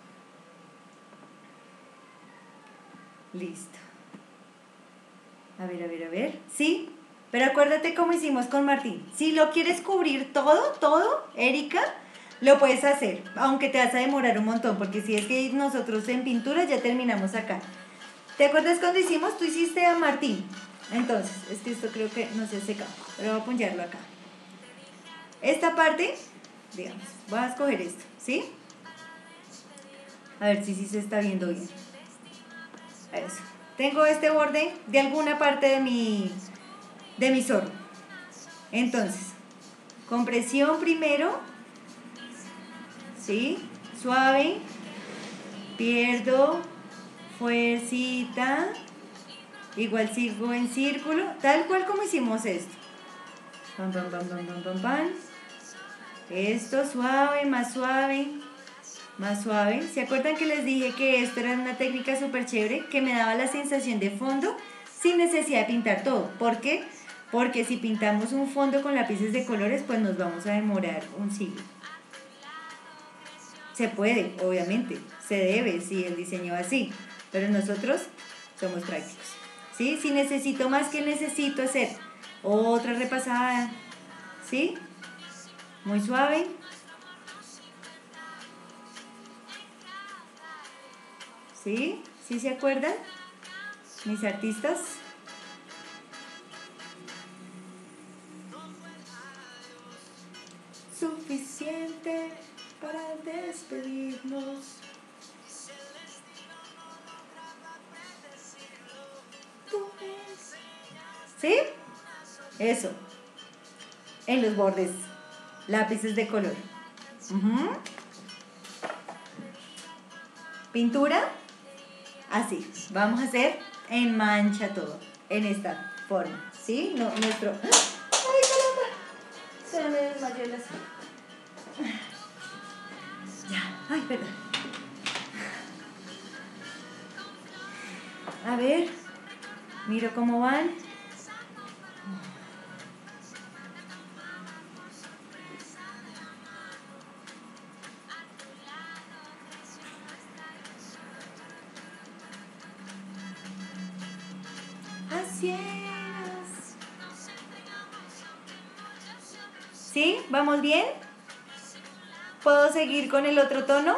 [SPEAKER 2] Listo. A ver, a ver, a ver. ¿Sí? Pero acuérdate cómo hicimos con Martín. Si lo quieres cubrir todo, todo, Erika, lo puedes hacer. Aunque te vas a demorar un montón. Porque si es que nosotros en pintura ya terminamos acá. ¿Te acuerdas cuando hicimos? Tú hiciste a Martín. Entonces, es que esto creo que no se ha secado. Pero voy a apoyarlo acá. Esta parte, digamos, voy a escoger esto, ¿sí? A ver si sí se está viendo bien. Eso. Tengo este borde de alguna parte de mi, de mi zorro. Entonces, compresión primero, ¿sí? Suave, pierdo, fuercita, igual sigo en círculo, tal cual como hicimos esto. Pam, pam, pam, pam, pam, pam, pam. Esto suave, más suave, más suave. ¿Se acuerdan que les dije que esto era una técnica súper chévere? Que me daba la sensación de fondo sin necesidad de pintar todo. ¿Por qué? Porque si pintamos un fondo con lápices de colores, pues nos vamos a demorar un siglo. Se puede, obviamente, se debe, si el diseño es así, pero nosotros somos prácticos, ¿sí? Si necesito más, que necesito hacer otra repasada, ¿sí? Muy suave. ¿Sí? ¿Sí se acuerdan? Mis artistas. Suficiente para despedirnos. ¿Sí? Eso. En los bordes. Lápices de color. Uh-huh. Pintura. Así. Vamos a hacer en mancha todo. En esta forma. ¿Sí? No, nuestro... ¡Ay, caramba! Se me desmayó la... Ya. Ay, perdón. A ver. Miro cómo van. ¿Sí? ¿Vamos bien? ¿Puedo seguir con el otro tono?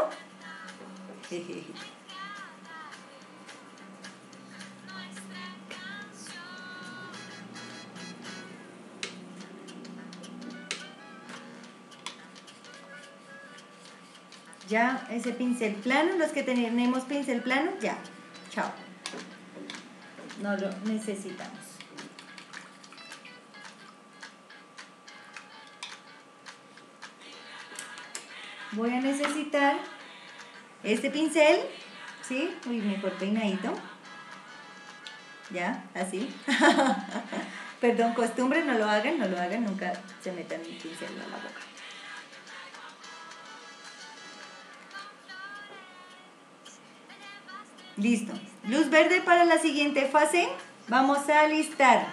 [SPEAKER 2] Ya, ese pincel plano, los que tenemos pincel plano, ya. Chao. No lo necesitamos. Voy a necesitar este pincel, ¿sí? Uy, mejor peinadito. Ya, así. Perdón, costumbre, no lo hagan, no lo hagan, nunca se metan el pincel a la boca. Listo. Luz verde para la siguiente fase. Vamos a alistar.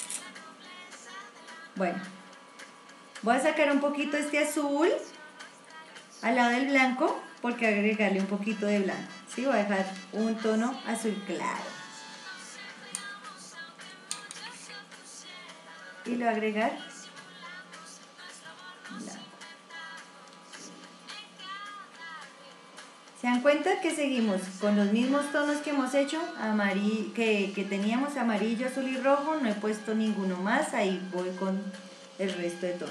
[SPEAKER 2] Bueno, voy a sacar un poquito este azul al lado del blanco, porque agregarle un poquito de blanco. ¿Sí? Voy a dejar un tono azul claro. Y lo voy a agregar blanco. ¿Se dan cuenta que seguimos con los mismos tonos que hemos hecho? Amarillo, que, que teníamos amarillo, azul y rojo. No he puesto ninguno más. Ahí voy con el resto de tonos.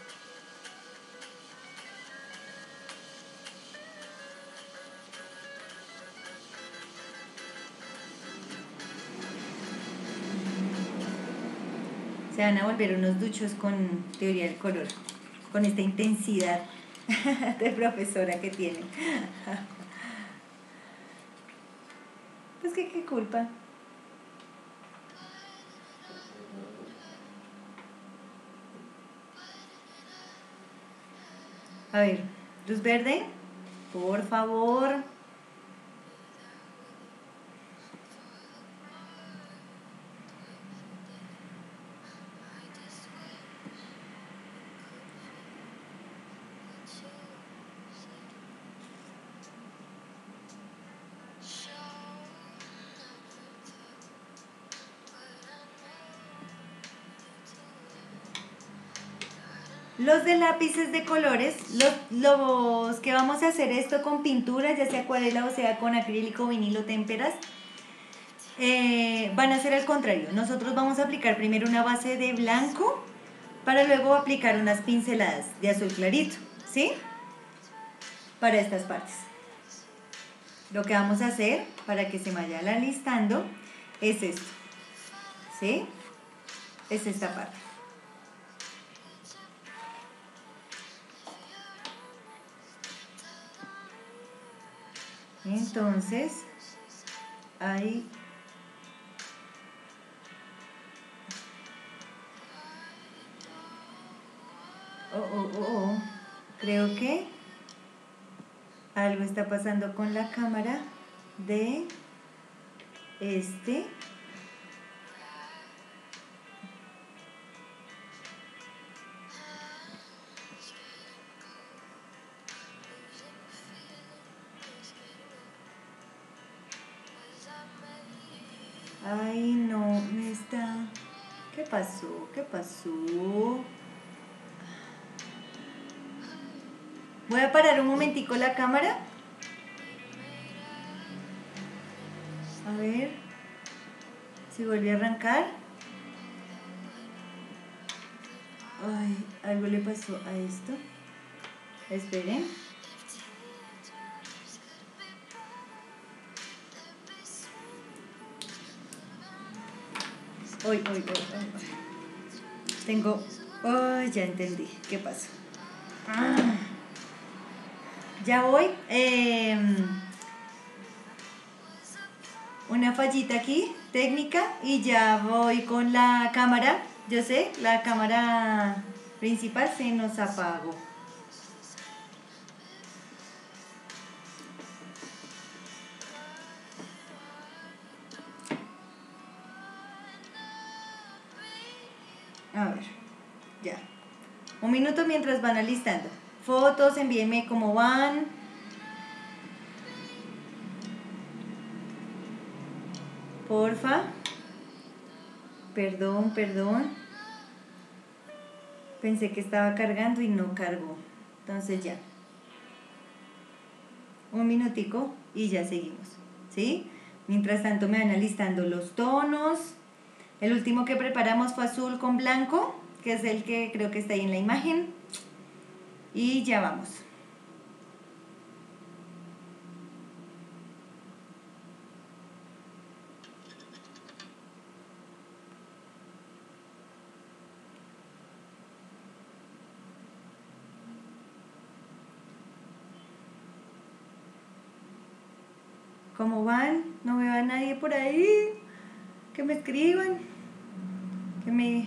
[SPEAKER 2] Se van a volver unos duchos con teoría del color, con esta intensidad de profesora que tienen. Pues que qué culpa. A ver, luz verde, por favor. Los de lápices de colores, los, los que vamos a hacer esto con pintura, ya sea acuarela o sea con acrílico, vinilo, témperas, eh, van a ser al contrario. Nosotros vamos a aplicar primero una base de blanco para luego aplicar unas pinceladas de azul clarito, ¿sí? Para estas partes. Lo que vamos a hacer para que se vaya alistando es esto, ¿sí? Es esta parte. Entonces, ahí oh, oh, oh, oh. Creo que algo está pasando con la cámara de este. Ay, no, me está... ¿Qué pasó? ¿Qué pasó? Voy a parar un momentico la cámara. A ver si vuelve a arrancar. Ay, algo le pasó a esto. Esperen. Hoy, hoy, hoy, hoy. Tengo... Oh, ya entendí. ¿Qué pasó? Ah. Ya voy. Eh, una fallita aquí, técnica, y ya voy con la cámara. Yo sé, la cámara principal se nos apagó. A ver, ya. Un minuto mientras van alistando. Fotos, envíenme cómo van. Porfa. Perdón, perdón. Pensé que estaba cargando y no cargó. Entonces ya. Un minutico y ya seguimos. ¿Sí? Mientras tanto me van alistando los tonos. El último que preparamos fue azul con blanco, que es el que creo que está ahí en la imagen. Y ya vamos. ¿Cómo van? No veo a nadie por ahí. Que me escriban. Que me...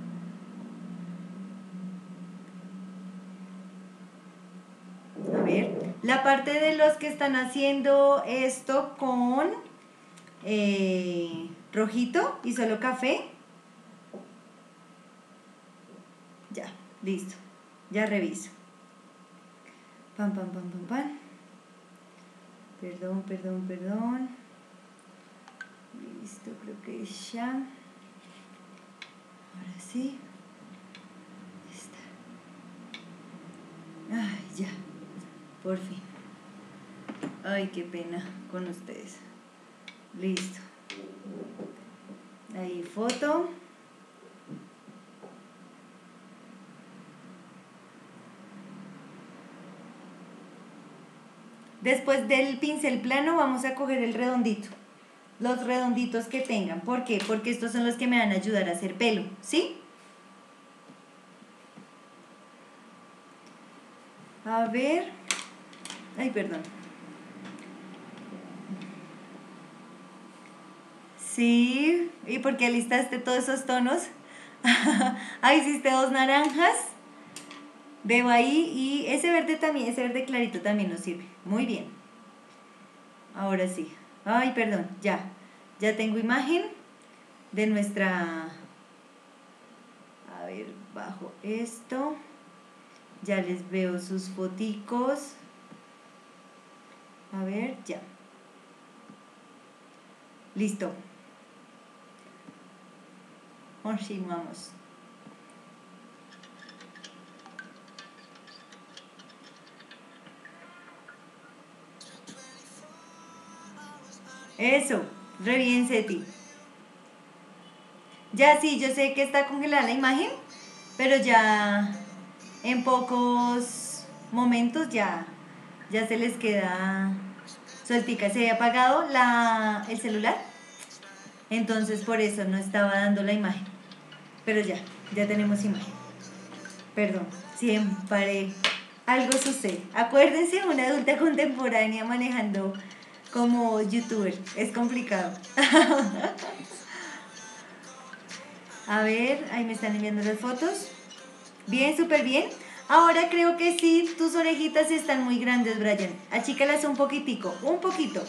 [SPEAKER 2] A ver, la parte de los que están haciendo esto con eh, rojito y solo café. Ya, listo. Ya reviso. Pam, pam, pam, pam, pam. Perdón, perdón, perdón. Listo, creo que ya. Ahora sí. Está. Ay, ya. Por fin. Ay, qué pena con ustedes. Listo. Ahí, foto. Después del pincel plano vamos a coger el redondito. Los redonditos que tengan. ¿Por qué? Porque estos son los que me van a ayudar a hacer pelo. ¿Sí? A ver. Ay, perdón. Sí. ¿Y por qué alistaste todos esos tonos? Ah, hiciste dos naranjas. Veo ahí. Y ese verde también, ese verde clarito también nos sirve. Muy bien. Ahora sí. Ay, perdón. Ya. Ya tengo imagen de nuestra... A ver, bajo esto. Ya les veo sus foticos. A ver, ya. Listo. Continuamos. Eso, re bien, Seti. Ya sí, yo sé que está congelada la imagen, pero ya en pocos momentos ya, ya se les queda sueltica. Se había apagado la, el celular, entonces por eso no estaba dando la imagen. Pero ya, ya tenemos imagen. Perdón, siempre algo sucede. Acuérdense, una adulta contemporánea manejando como youtuber. Es complicado. A ver, ahí me están enviando las fotos. Bien, súper bien. Ahora creo que sí, tus orejitas están muy grandes, Brian. Achícalas un poquitico, un poquito.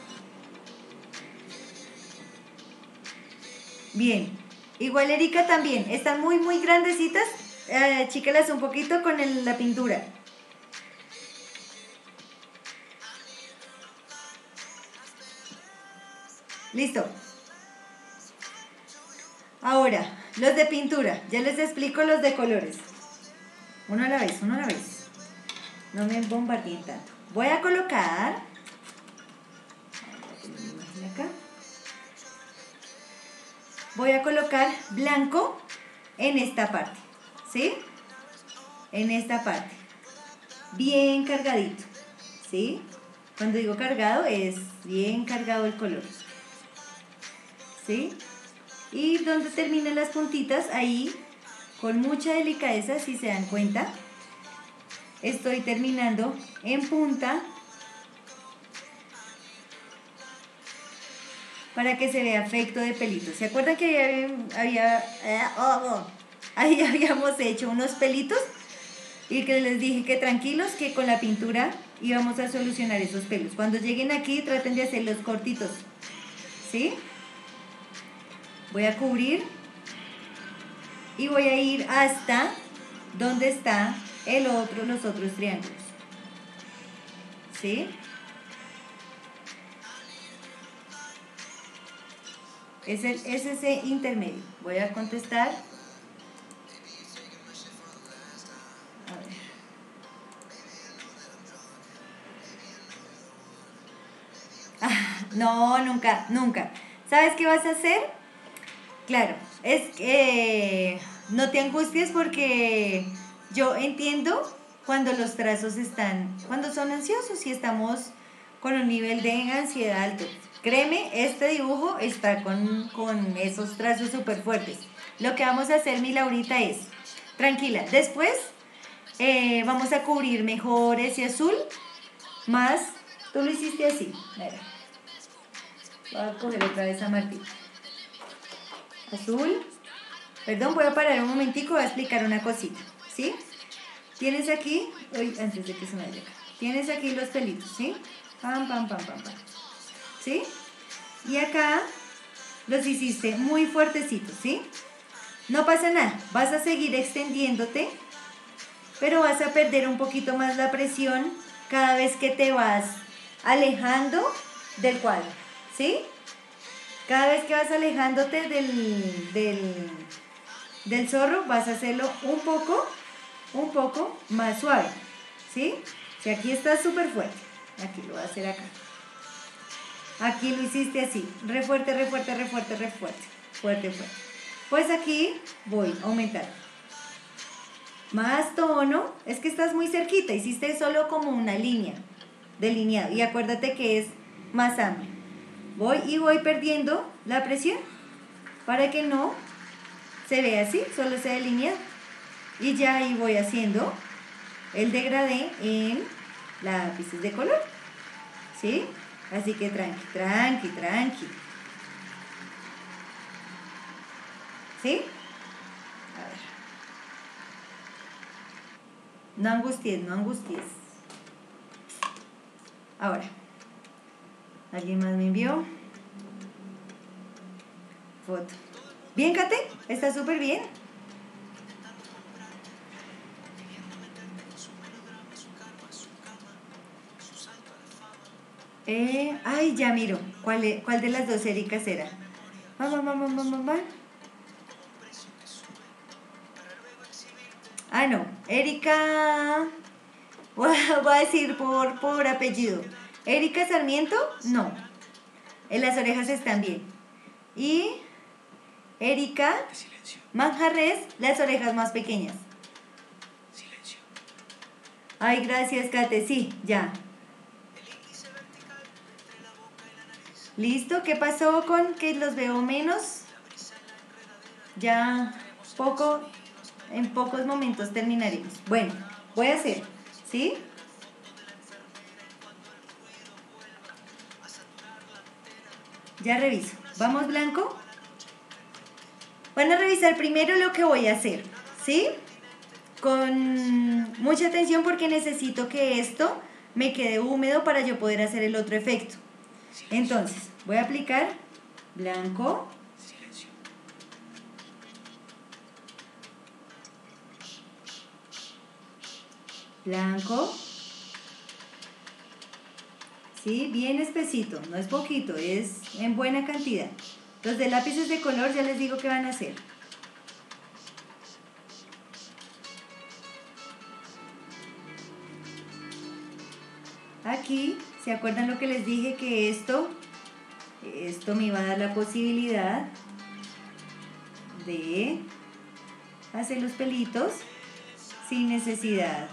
[SPEAKER 2] Bien. Igual Erika también. Están muy, muy grandecitas. Eh, achícalas un poquito con el- la pintura. Listo. Ahora, los de pintura. Ya les explico los de colores. Uno a la vez, uno a la vez. No me bombardeen tanto. Voy a colocar... acá. Voy a colocar blanco en esta parte. ¿Sí? En esta parte. Bien cargadito. ¿Sí? Cuando digo cargado es bien cargado el color. ¿Sí? Y donde terminan las puntitas, ahí, con mucha delicadeza, si se dan cuenta, estoy terminando en punta para que se vea efecto de pelitos. ¿Se acuerdan que había, había eh, oh, oh, ahí habíamos hecho unos pelitos? Y que les dije que tranquilos, que con la pintura íbamos a solucionar esos pelos. Cuando lleguen aquí, traten de hacerlos cortitos. ¿Sí? Voy a cubrir y voy a ir hasta donde está el otro, los otros triángulos. ¿Sí? Es, el, es ese intermedio. Voy a contestar. A ver. Ah, no, nunca, nunca. ¿Sabes qué vas a hacer? Claro, es que eh, no te angusties porque yo entiendo cuando los trazos están, cuando son ansiosos y estamos con un nivel de ansiedad alto. Créeme, este dibujo está con, con esos trazos súper fuertes. Lo que vamos a hacer, mi Laurita, es, tranquila, después eh, vamos a cubrir mejor ese azul, más, tú lo hiciste así, mira. Voy a coger otra vez a Martín. Azul. Perdón, voy a parar un momentico, voy a explicar una cosita, ¿sí? Tienes aquí, uy, antes de que se me vaya acá, tienes aquí los pelitos, ¿sí? Pam, pam, pam, pam, pam, ¿sí? Y acá los hiciste muy fuertecitos, ¿sí? No pasa nada, vas a seguir extendiéndote, pero vas a perder un poquito más la presión cada vez que te vas alejando del cuadro, ¿sí? Cada vez que vas alejándote del, del, del zorro, vas a hacerlo un poco, un poco más suave, ¿sí? Si aquí está súper fuerte, aquí lo voy a hacer acá. Aquí lo hiciste así, re fuerte, re fuerte, re fuerte, re fuerte, fuerte, fuerte. Pues aquí voy a aumentar. Más tono, es que estás muy cerquita, hiciste solo como una línea, delineado, y acuérdate que es más amplio. Voy y voy perdiendo la presión para que no se vea así, solo se delinea. Y ya ahí voy haciendo el degradé en lápices de color, ¿sí? Así que tranqui, tranqui, tranqui. ¿Sí? A ver. No angusties, no angusties. Ahora. ¿Alguien más me envió? Foto. ¿Bien, Kate? ¿Está súper bien? Eh, ay, ya miro. ¿Cuál, es, ¿Cuál de las dos Ericas era? Vamos, vamos, vamos, vamos. Ah, no. Erika... Voy a decir por, por apellido. ¿Erika Sarmiento? No. En las orejas están bien. Y Erika Manjarres, las orejas más pequeñas. Silencio. Ay, gracias, Kate. Sí, ya. ¿Listo? ¿Qué pasó con que los veo menos? Ya poco, en pocos momentos terminaremos. Bueno, voy a hacer, ¿sí? Ya reviso. ¿Vamos blanco? Van a revisar primero lo que voy a hacer, ¿sí? Con mucha atención porque necesito que esto me quede húmedo para yo poder hacer el otro efecto. Entonces, voy a aplicar blanco. Blanco. Sí, bien espesito, no es poquito, es en buena cantidad. Los de lápices de color ya les digo qué van a hacer. Aquí, ¿se acuerdan lo que les dije? Que esto, esto me iba a dar la posibilidad de hacer los pelitos sin necesidad.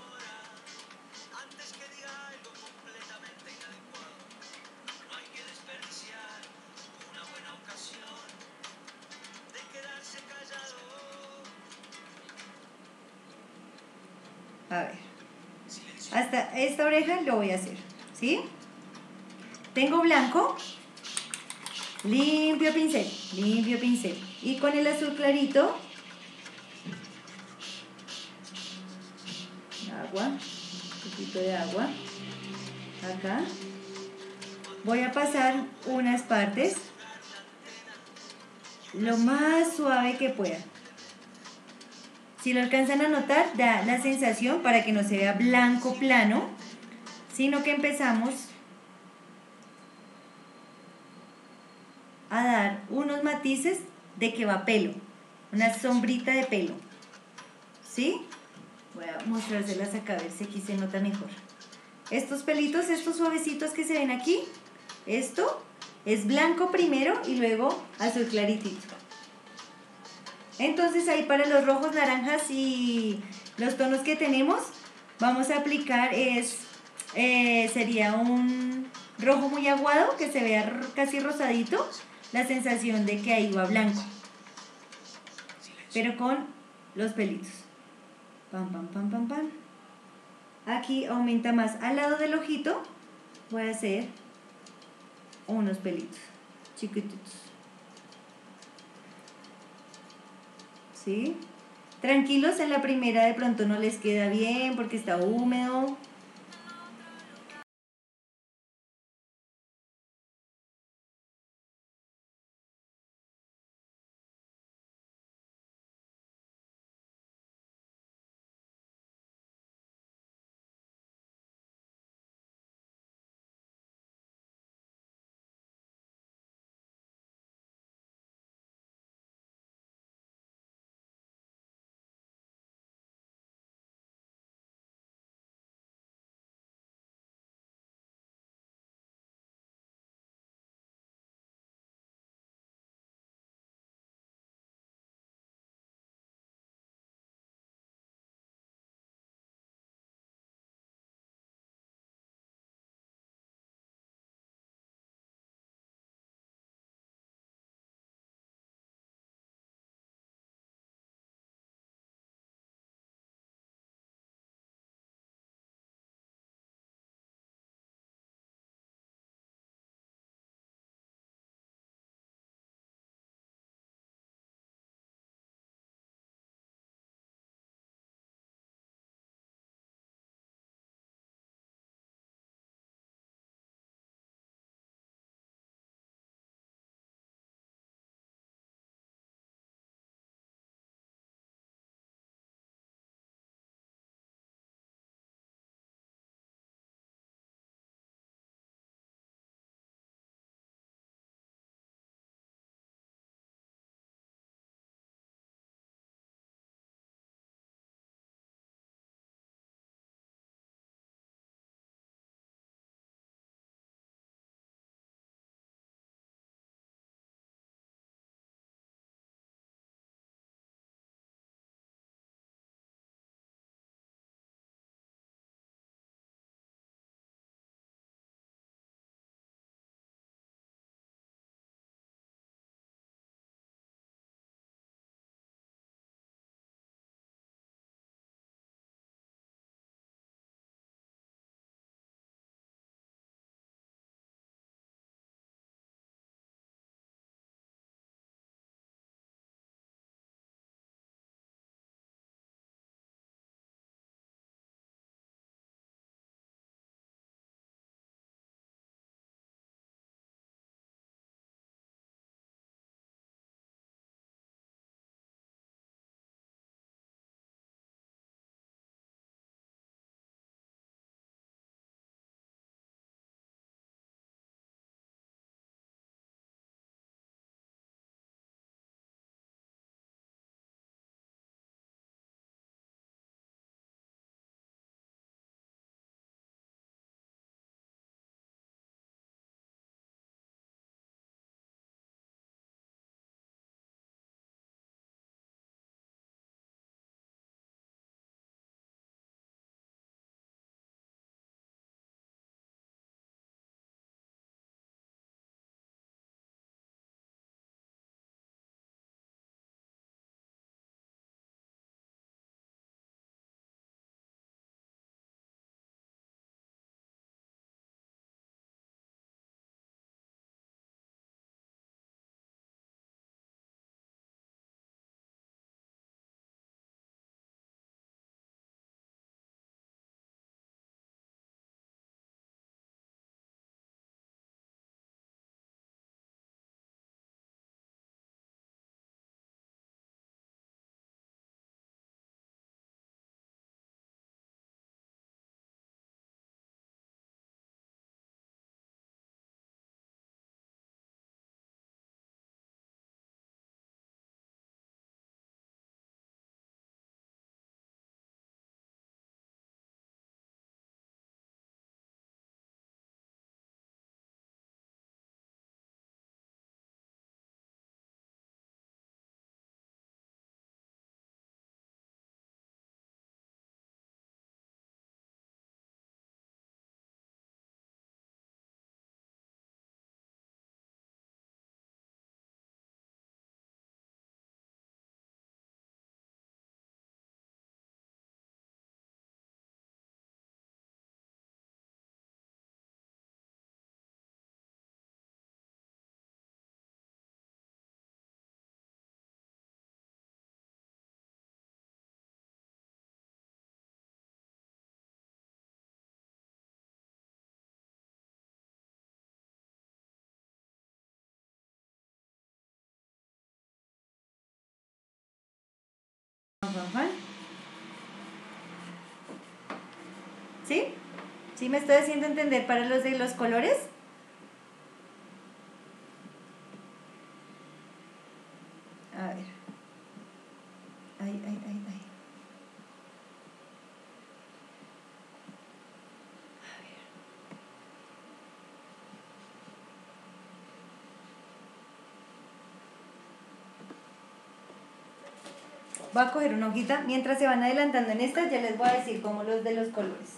[SPEAKER 2] A ver, hasta esta oreja lo voy a hacer, ¿sí? Tengo blanco, limpio pincel, limpio pincel. Y con el azul clarito, agua, un poquito de agua, acá. Voy a pasar unas partes lo más suave que pueda. Si lo alcanzan a notar, da la sensación para que no se vea blanco plano, sino que empezamos a dar unos matices de que va pelo, una sombrita de pelo, ¿sí? Voy a mostrárselas acá a ver si aquí se nota mejor. Estos pelitos, estos suavecitos que se ven aquí, esto es blanco primero y luego azul claritito. Entonces ahí para los rojos, naranjas y los tonos que tenemos, vamos a aplicar, es, eh, sería un rojo muy aguado, que se vea casi rosadito, la sensación de que ahí va blanco, pero con los pelitos. Pam, pam, pam, pam, pam. Aquí aumenta más. Al lado del ojito voy a hacer unos pelitos chiquititos. ¿Sí? Tranquilos, en la primera de pronto no les queda bien porque está húmedo. Fan, fan, fan. ¿Sí? ¿Sí me estoy haciendo entender para los de los colores? A ver. Ay, ay, ay, ay. Voy a coger una hojita. Mientras se van adelantando en esta, ya les voy a decir cómo los de los colores.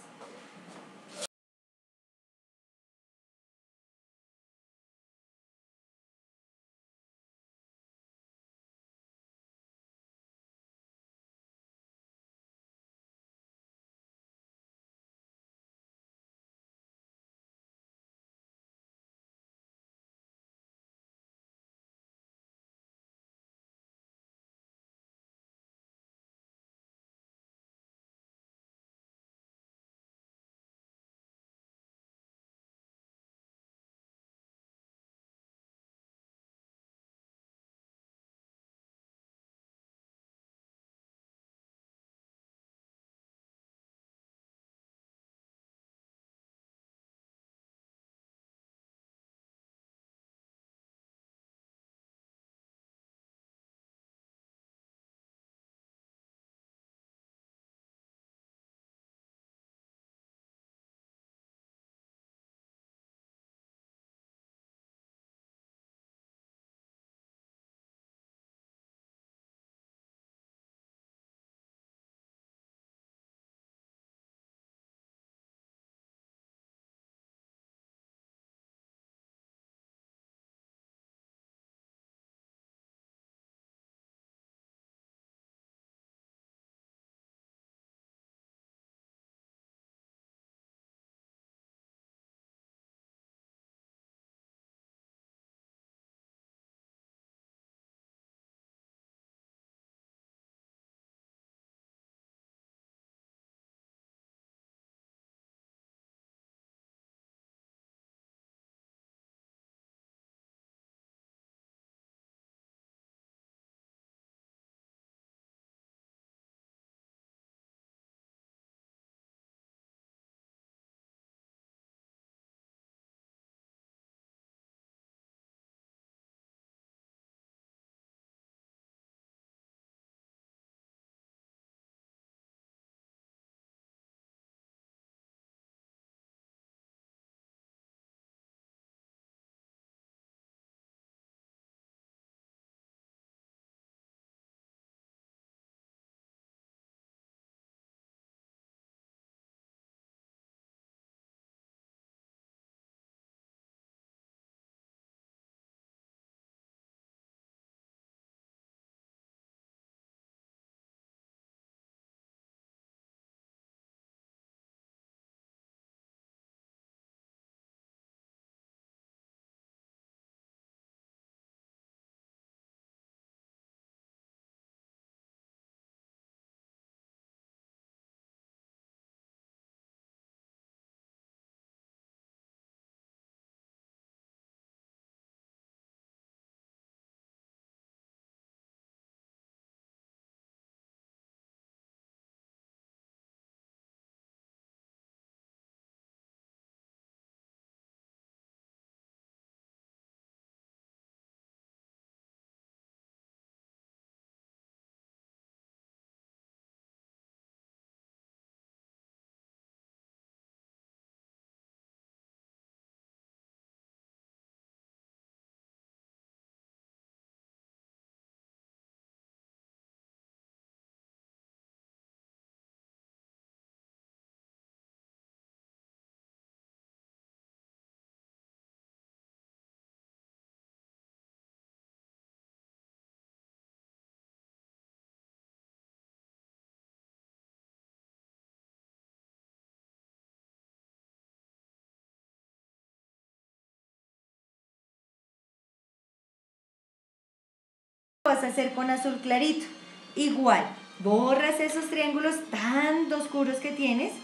[SPEAKER 2] Vas a hacer con azul clarito. Igual, borras esos triángulos tan oscuros que tienes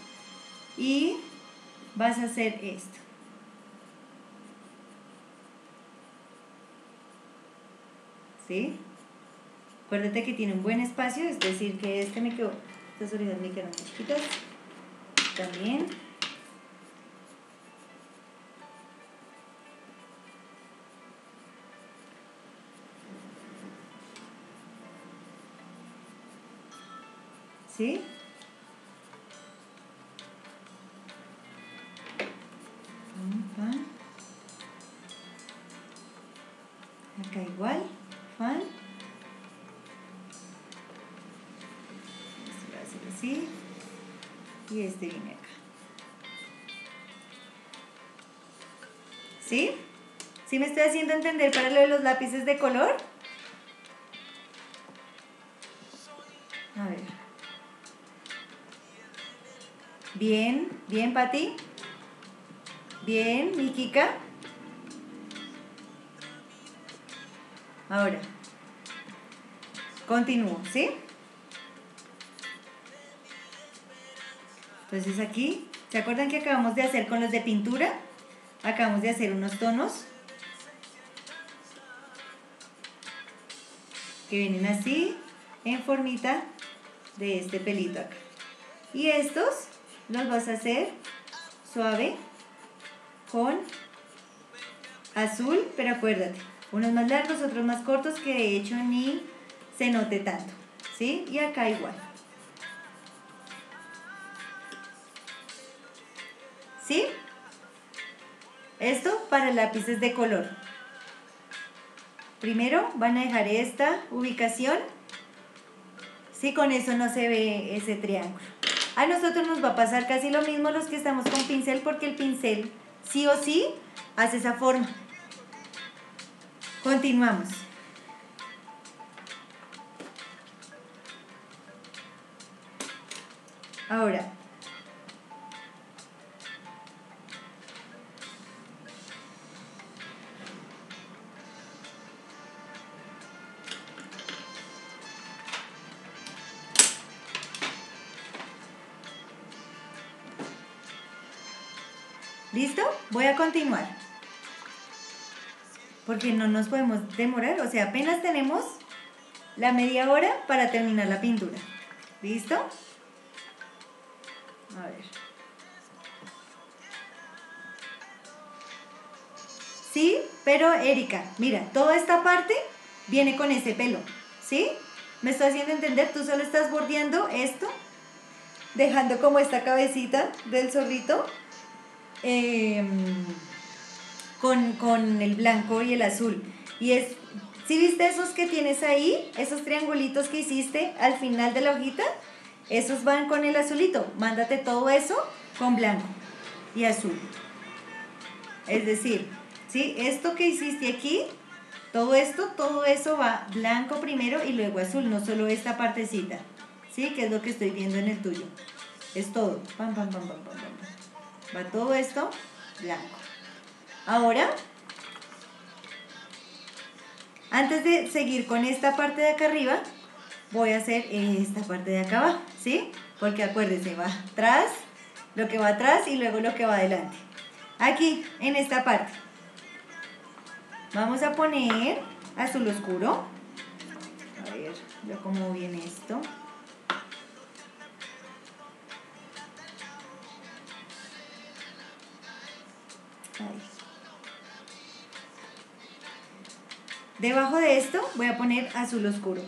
[SPEAKER 2] y vas a hacer esto. ¿Sí? Acuérdate que tiene un buen espacio, es decir que este me quedó, estas orejas me quedaron muy chiquitas. También. ¿Sí? Fan. Acá igual, fan. Este va a ser así. Y este viene acá. ¿Sí? ¿Sí me estoy haciendo entender para lo de los lápices de color? A ver. Bien, bien, Pati. Bien, mi Kika. Ahora. Continúo, ¿sí? Entonces aquí, ¿se acuerdan que acabamos de hacer con los de pintura? Acabamos de hacer unos tonos que vienen así, en formita de este pelito acá. Y estos los vas a hacer suave con azul, pero acuérdate, unos más largos, otros más cortos, que de hecho ni se note tanto, ¿sí? Y acá igual. ¿Sí? Esto para lápices de color. Primero van a dejar esta ubicación. Sí, con eso no se ve ese triángulo. A nosotros nos va a pasar casi lo mismo los que estamos con pincel, porque el pincel sí o sí hace esa forma. Continuamos. Ahora, ¿listo? Voy a continuar. Porque no nos podemos demorar, o sea, apenas tenemos la media hora para terminar la pintura. ¿Listo? A ver. Sí, pero Erika, mira, toda esta parte viene con ese pelo, ¿sí? ¿Me estoy haciendo entender? Tú solo estás bordeando esto, dejando como esta cabecita del zorrito eh, con, con el blanco y el azul. Y es, ¿sí viste esos que tienes ahí? Esos triangulitos que hiciste al final de la hojita, esos van con el azulito. Mándate todo eso con blanco y azul. Es decir, ¿sí? Esto que hiciste aquí, todo esto, todo eso va blanco primero y luego azul, no solo esta partecita, ¿sí? Que es lo que estoy viendo en el tuyo. Es todo. Pam, pam, pam, pam, pam, pam. Va todo esto blanco. Ahora, antes de seguir con esta parte de acá arriba, voy a hacer esta parte de acá abajo, ¿sí? Porque acuérdense, va atrás, lo que va atrás y luego lo que va adelante. Aquí, en esta parte, vamos a poner azul oscuro. A ver, ya cómo viene esto. Ahí. Debajo de esto voy a poner azul oscuro.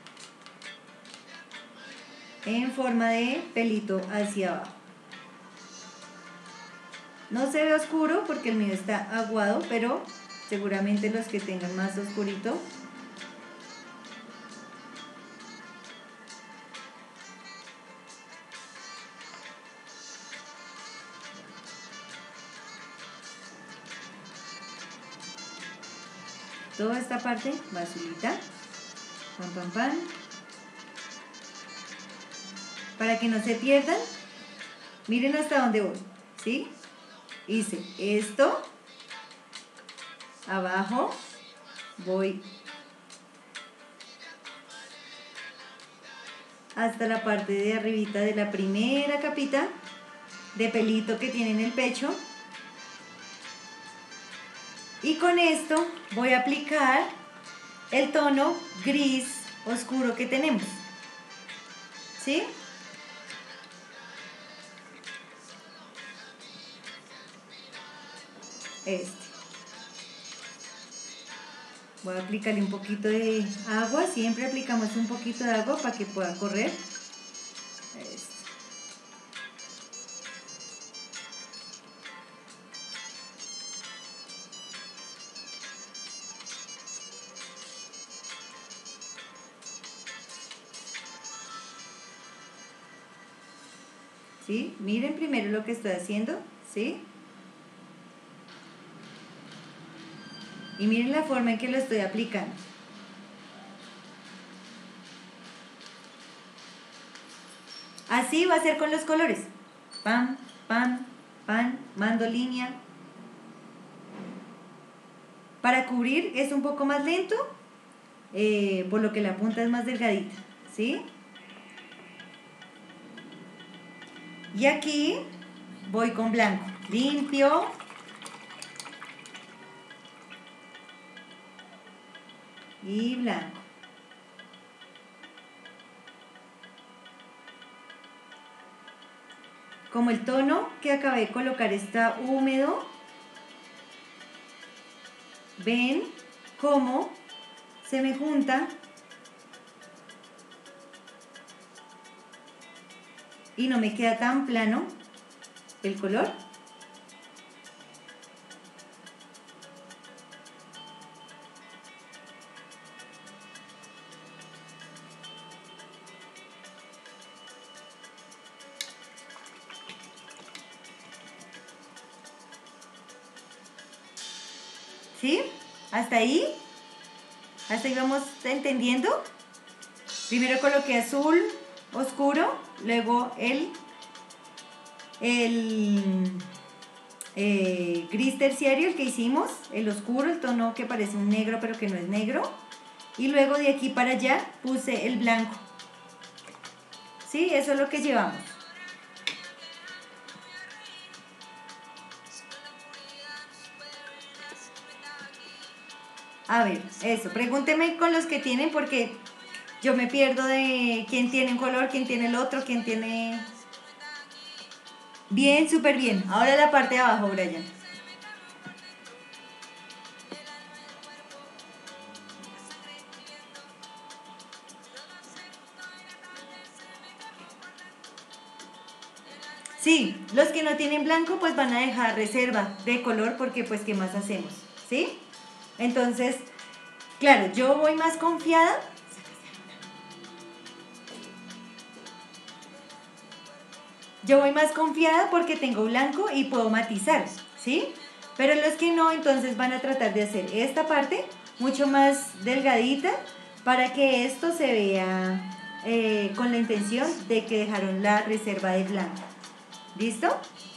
[SPEAKER 2] En forma de pelito hacia abajo. No se ve oscuro porque el mío está aguado, pero seguramente los que tengan más oscurito. Toda esta parte va azulita. Pam, pam, pam. Para que no se pierdan, miren hasta dónde voy, ¿sí? Hice esto, abajo, voy hasta la parte de arribita de la primera capita de pelito que tiene en el pecho. Y con esto voy a aplicar el tono gris oscuro que tenemos. ¿Sí? Este. Voy a aplicarle un poquito de agua. Siempre aplicamos un poquito de agua para que pueda correr. Este. ¿Sí? Miren primero lo que estoy haciendo, ¿sí? Y miren la forma en que lo estoy aplicando. Así va a ser con los colores. Pam, pam, pam, mando línea. Para cubrir es un poco más lento, eh, por lo que la punta es más delgadita, ¿sí? Y aquí voy con blanco, limpio. Y blanco. Como el tono que acabé de colocar está húmedo, ven cómo se me junta y no me queda tan plano el color. ¿Sí? ¿Hasta ahí? ¿Hasta ahí vamos entendiendo? Primero coloqué azul oscuro, luego el, el eh, gris terciario, el que hicimos, el oscuro, el tono que parece un negro pero que no es negro. Y luego de aquí para allá puse el blanco. ¿Sí? Eso es lo que llevamos. A ver, eso, pregúnteme con los que tienen porque yo me pierdo de quién tiene un color, quién tiene el otro, quién tiene... Bien, súper bien. Ahora la parte de abajo, Brian. Sí, los que no tienen blanco pues van a dejar reserva de color porque pues ¿qué más hacemos? ¿Sí? Entonces, claro, yo voy más confiada. Yo voy más confiada porque tengo blanco y puedo matizar, ¿sí? Pero los que no, entonces van a tratar de hacer esta parte mucho más delgadita para que esto se vea eh, con la intención de que dejaron la reserva de blanco. ¿Listo?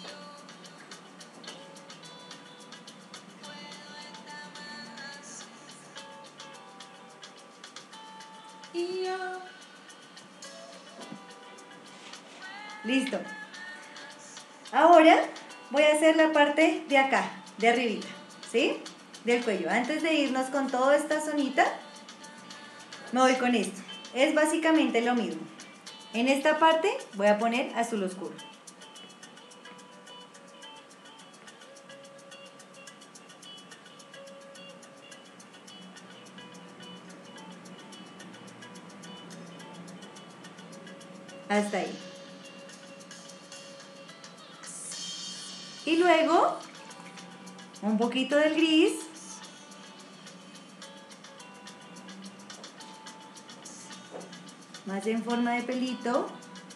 [SPEAKER 2] Listo. Ahora voy a hacer la parte de acá, de arribita, ¿sí? Del cuello. Antes de irnos con toda esta zonita, me voy con esto. Es básicamente lo mismo. En esta parte voy a poner azul oscuro. Hasta ahí. Y luego, un poquito del gris. Más en forma de pelito.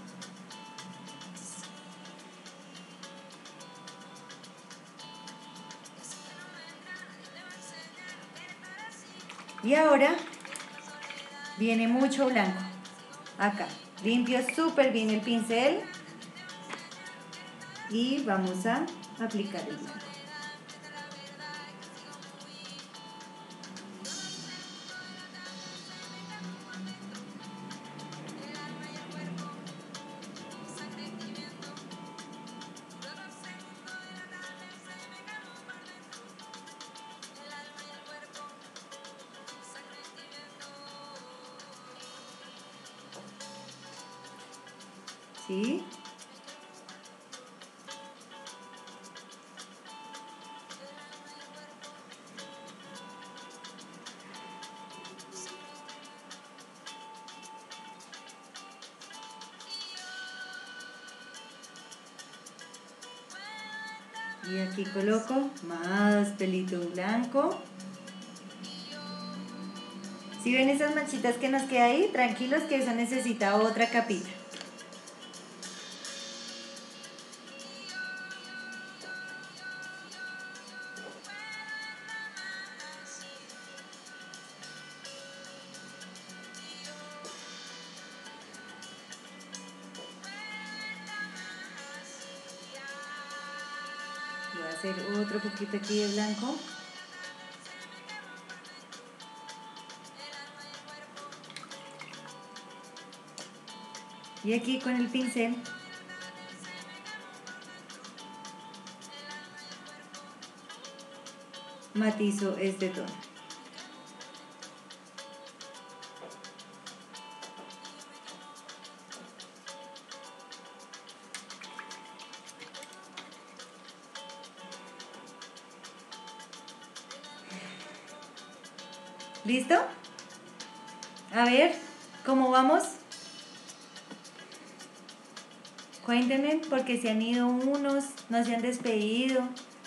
[SPEAKER 2] Y ahora viene mucho blanco. Acá. Limpio súper bien el pincel. Y vamos a aplicar el blanco. ¿sí? Y aquí coloco más pelito blanco. Si ven esas manchitas que nos queda ahí, tranquilos que eso necesita otra capita. Voy a hacer otro poquito aquí de blanco. Y aquí con el pincel matizo este tono. ¿Listo? A ver, ¿cómo vamos? Cuéntenme, porque se han ido unos, no se han despedido.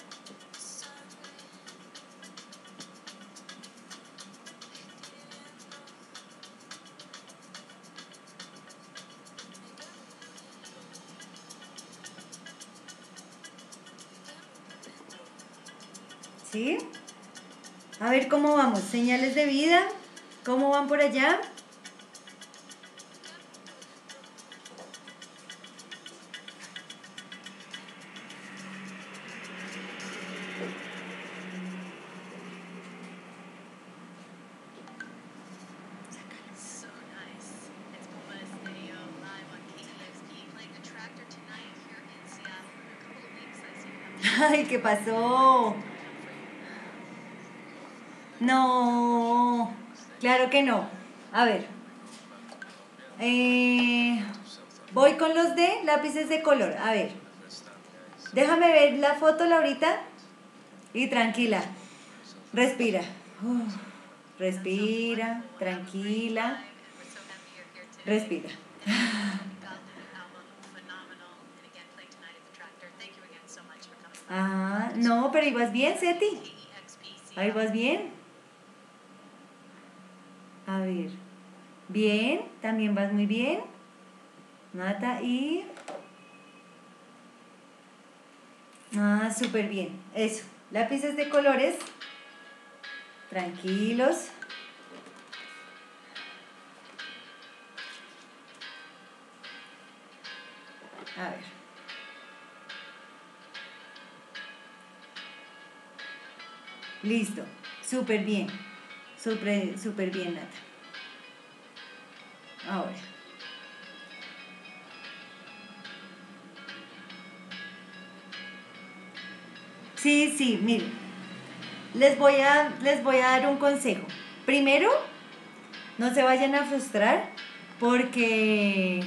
[SPEAKER 2] ¿Sí? A ver cómo vamos. Señales de vida. ¿Cómo van por allá? Ay, ¿qué pasó? No, claro que no. A ver, eh, voy con los de lápices de color. A ver, déjame ver la foto, Laurita. Y tranquila, respira. Uf, respira, tranquila. Respira. Ah, no, pero ahí vas bien, Seti. Ahí vas bien. A ver. Bien, también vas muy bien. Nata y... Ah, súper bien. Eso. Lápices de colores. Tranquilos. A ver. Listo. Súper bien. Súper, súper bien, Nata. Ahora. Sí, sí, miren. Les voy a, les voy a dar un consejo. Primero, no se vayan a frustrar porque...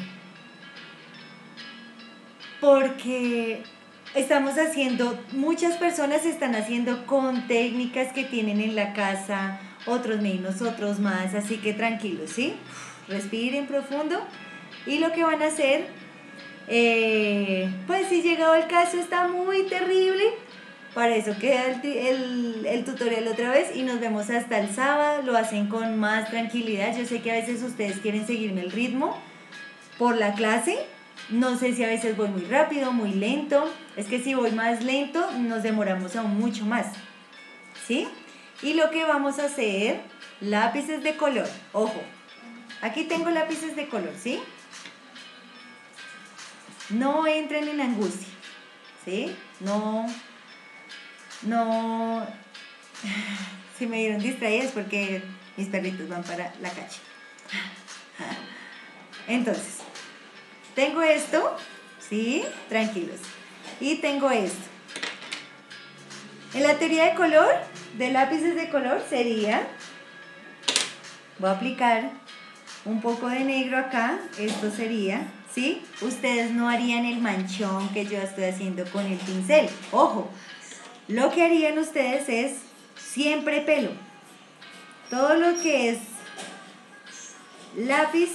[SPEAKER 2] Porque estamos haciendo, muchas personas están haciendo con técnicas que tienen en la casa, otros menos, otros más, así que tranquilos, ¿sí? Respiren profundo y lo que van a hacer, eh, pues si llegado el caso está muy terrible, para eso queda el, el, el tutorial otra vez y nos vemos hasta el sábado, lo hacen con más tranquilidad. Yo sé que a veces ustedes quieren seguirme el ritmo por la clase. No sé si a veces voy muy rápido, muy lento. Es que si voy más lento, nos demoramos aún mucho más. ¿Sí? Y lo que vamos a hacer, lápices de color. Ojo, aquí tengo lápices de color, ¿sí? No entren en angustia, ¿sí? No, no... Si me dieron distraídas porque mis perritos van para la calle. Entonces... Tengo esto, ¿sí? Tranquilos. Y tengo esto. En la teoría de color, de lápices de color, sería... Voy a aplicar un poco de negro acá. Esto sería, ¿sí? Ustedes no harían el manchón que yo estoy haciendo con el pincel. Ojo, lo que harían ustedes es siempre pelo. Todo lo que es lápiz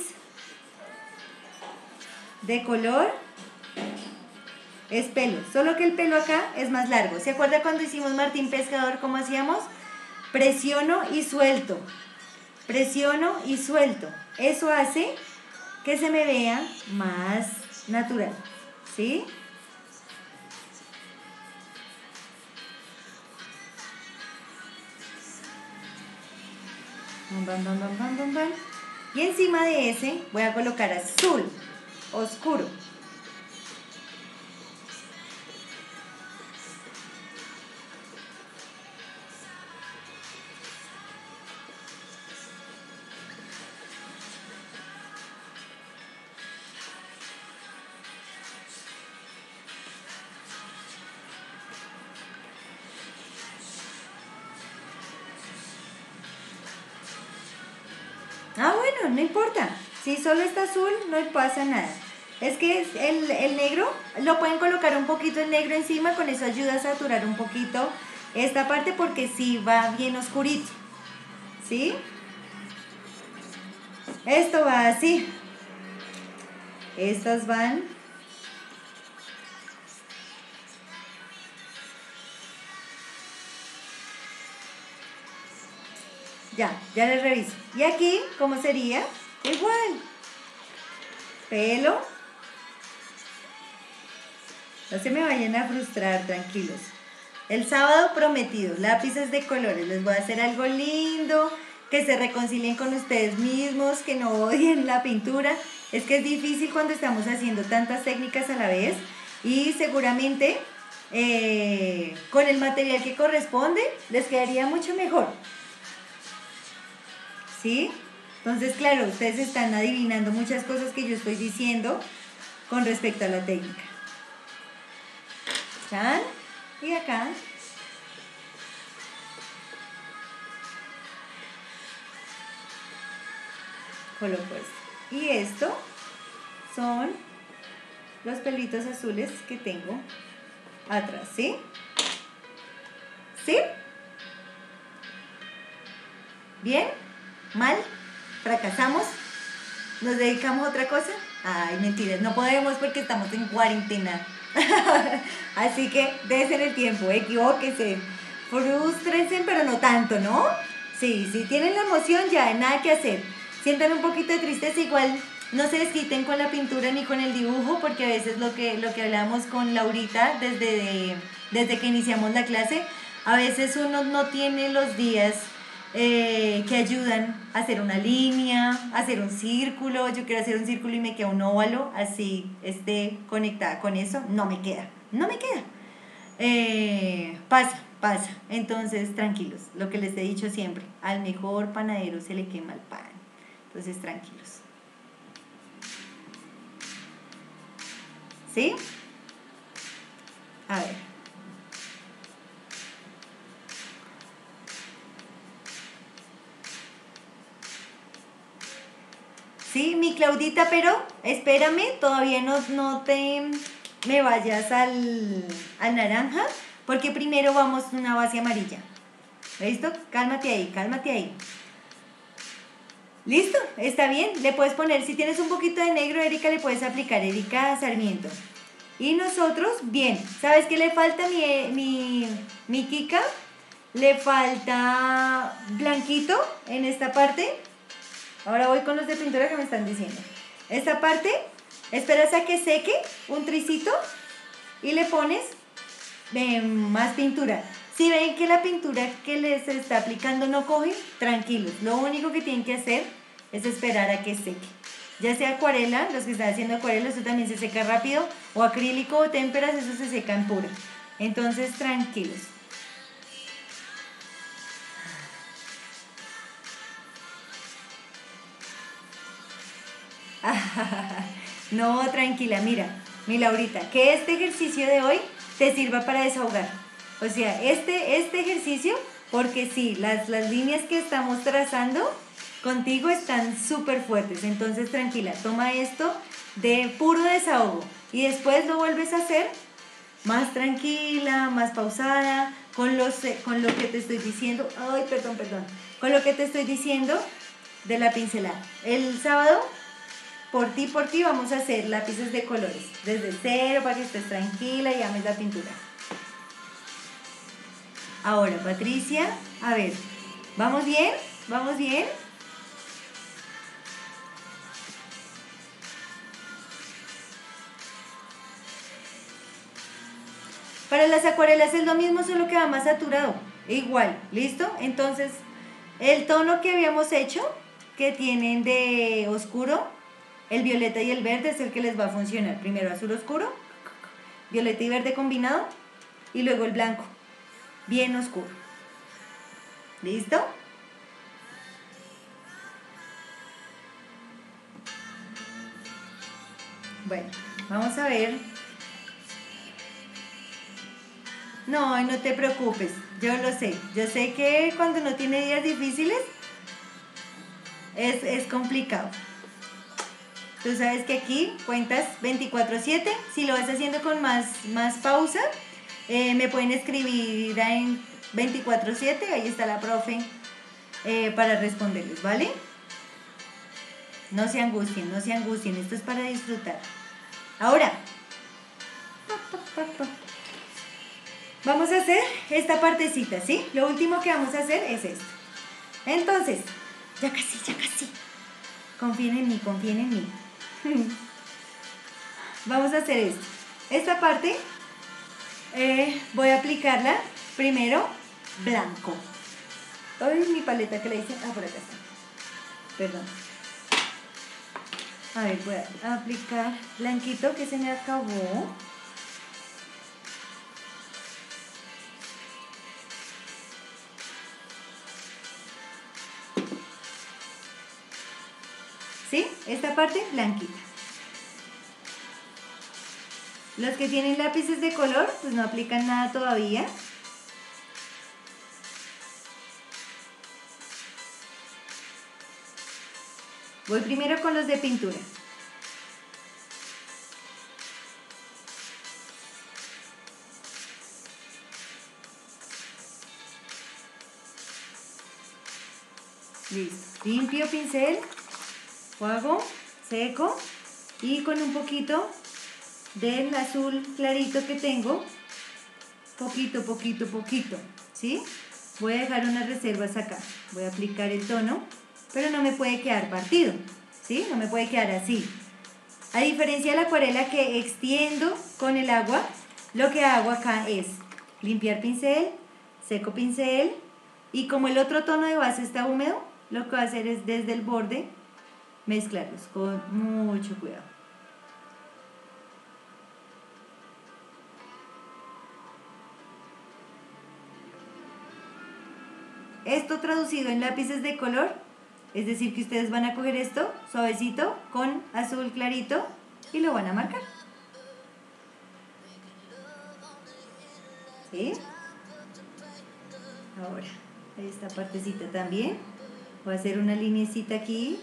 [SPEAKER 2] de color es pelo, solo que el pelo acá es más largo. ¿Se acuerda cuando hicimos Martín Pescador cómo hacíamos? Presiono y suelto, presiono y suelto. Eso hace que se me vea más natural, ¿sí? Bam, bam, bam, bam, bam, bam. Y encima de ese voy a colocar azul oscuro. Ah, bueno, no importa. Si solo está azul, no pasa nada. Es que el, el negro, lo pueden colocar un poquito el negro encima, con eso ayuda a saturar un poquito esta parte porque sí va bien oscurito. ¿Sí? Esto va así. Estas van. Ya, ya les reviso. Y aquí, ¿cómo sería? Igual. Pelo. No se me vayan a frustrar, tranquilos. El sábado prometido, lápices de colores. Les voy a hacer algo lindo, que se reconcilien con ustedes mismos, que no odien la pintura. Es que es difícil cuando estamos haciendo tantas técnicas a la vez. Y seguramente eh, con el material que corresponde les quedaría mucho mejor. ¿Sí? Entonces, claro, ustedes están adivinando muchas cosas que yo estoy diciendo con respecto a la técnica. ¿Chan? Y acá. Coloco esto. Y esto son los pelitos azules que tengo atrás, ¿sí? ¿Sí? ¿Bien? ¿Mal? ¿Fracasamos? ¿Nos dedicamos a otra cosa? Ay, mentiras, no podemos porque estamos en cuarentena. Así que desen el tiempo, equivóquense, frústrense, pero no tanto, ¿no? Sí, si tienen la emoción ya, nada que hacer. Sientan un poquito de tristeza, igual no se desquiten con la pintura ni con el dibujo, porque a veces lo que, lo que hablamos con Laurita desde, desde que iniciamos la clase, a veces uno no tiene los días Eh, que ayudan a hacer una línea, a hacer un círculo. Yo quiero hacer un círculo y me queda un óvalo, así esté conectada con eso, no me queda, no me queda. Eh, pasa, pasa. Entonces, tranquilos, lo que les he dicho siempre, al mejor panadero se le quema el pan. Entonces, tranquilos. ¿Sí? A ver. Sí, mi Claudita, pero espérame, todavía no, no te me vayas al, al naranja, porque primero vamos a una base amarilla. ¿Listo? Cálmate ahí, cálmate ahí. ¿Listo? ¿Está bien? Le puedes poner, si tienes un poquito de negro, Erika, le puedes aplicar Erika Sarmiento. Y nosotros, bien, ¿sabes qué le falta a mi, mi, mi Kika? Le falta blanquito en esta parte. Ahora voy con los de pintura que me están diciendo. Esta parte, esperas a que seque un tricito y le pones eh, más pintura. Si ven que la pintura que les está aplicando no coge, tranquilos. Lo único que tienen que hacer es esperar a que seque. Ya sea acuarela, los que están haciendo acuarela, eso también se seca rápido. O acrílico o témperas, eso se seca en pura. Entonces, tranquilos. No, tranquila, mira, mi Laurita, que este ejercicio de hoy te sirva para desahogar. O sea, este, este ejercicio, porque sí, las, las líneas que estamos trazando contigo están súper fuertes. Entonces, tranquila, toma esto de puro desahogo. Y después lo vuelves a hacer más tranquila, más pausada, con, los, con lo que te estoy diciendo. Ay, perdón, perdón. Con lo que te estoy diciendo de la pincelada. El sábado, por ti, por ti, vamos a hacer lápices de colores. Desde cero, para que estés tranquila y ames la pintura. Ahora, Patricia, a ver, ¿vamos bien? ¿Vamos bien? Para las acuarelas es lo mismo, solo que va más saturado. Igual, ¿listo? Entonces, el tono que habíamos hecho, que tienen de oscuro, el violeta y el verde es el que les va a funcionar. Primero azul oscuro, violeta y verde combinado, y luego el blanco, bien oscuro. ¿Listo? Bueno, vamos a ver. No, no te preocupes, yo lo sé. Yo sé que cuando uno tiene días difíciles es, es complicado. Tú sabes que aquí cuentas veinticuatro siete. Si lo vas haciendo con más, más pausa, eh, me pueden escribir en veinticuatro siete. Ahí está la profe eh, para responderles, ¿vale? No se angustien, no se angustien. Esto es para disfrutar. Ahora, vamos a hacer esta partecita, ¿sí? Lo último que vamos a hacer es esto. Entonces, ya casi, ya casi. Confíen en mí, confíen en mí. Vamos a hacer esto. Esta parte eh, voy a aplicarla primero blanco. Ay, mi paleta que le hice. Ah, por acá está. Perdón. A ver, voy a aplicar blanquito que se me acabó. ¿Sí? Esta parte blanquita. Los que tienen lápices de color, pues no aplican nada todavía. Voy primero con los de pintura. Listo. Limpio pincel, juego, seco y con un poquito del azul clarito que tengo, poquito, poquito, poquito, ¿sí? Voy a dejar unas reservas acá. Voy a aplicar el tono, pero no me puede quedar partido, ¿sí? No me puede quedar así. A diferencia de la acuarela que extiendo con el agua, lo que hago acá es limpiar pincel, seco pincel, y como el otro tono de base está húmedo, lo que voy a hacer es desde el borde mezclarlos con mucho cuidado. Esto traducido en lápices de color, es decir que ustedes van a coger esto suavecito con azul clarito y lo van a marcar. ¿Sí? Ahora, esta partecita también. Voy a hacer una linecita aquí.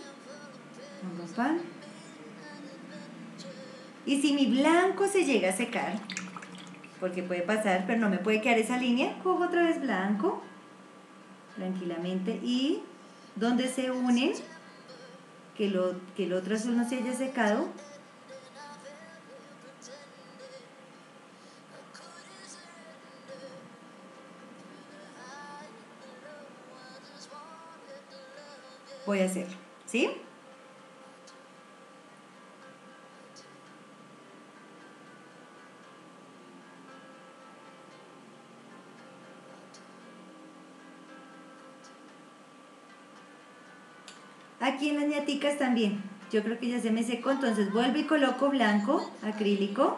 [SPEAKER 2] Y si mi blanco se llega a secar, porque puede pasar, pero no me puede quedar esa línea, cojo otra vez blanco, tranquilamente, y donde se unen, que, lo, que el otro azul no se haya secado, voy a hacerlo, ¿sí? Aquí en las ñaticas también, yo creo que ya se me secó, entonces vuelvo y coloco blanco, acrílico.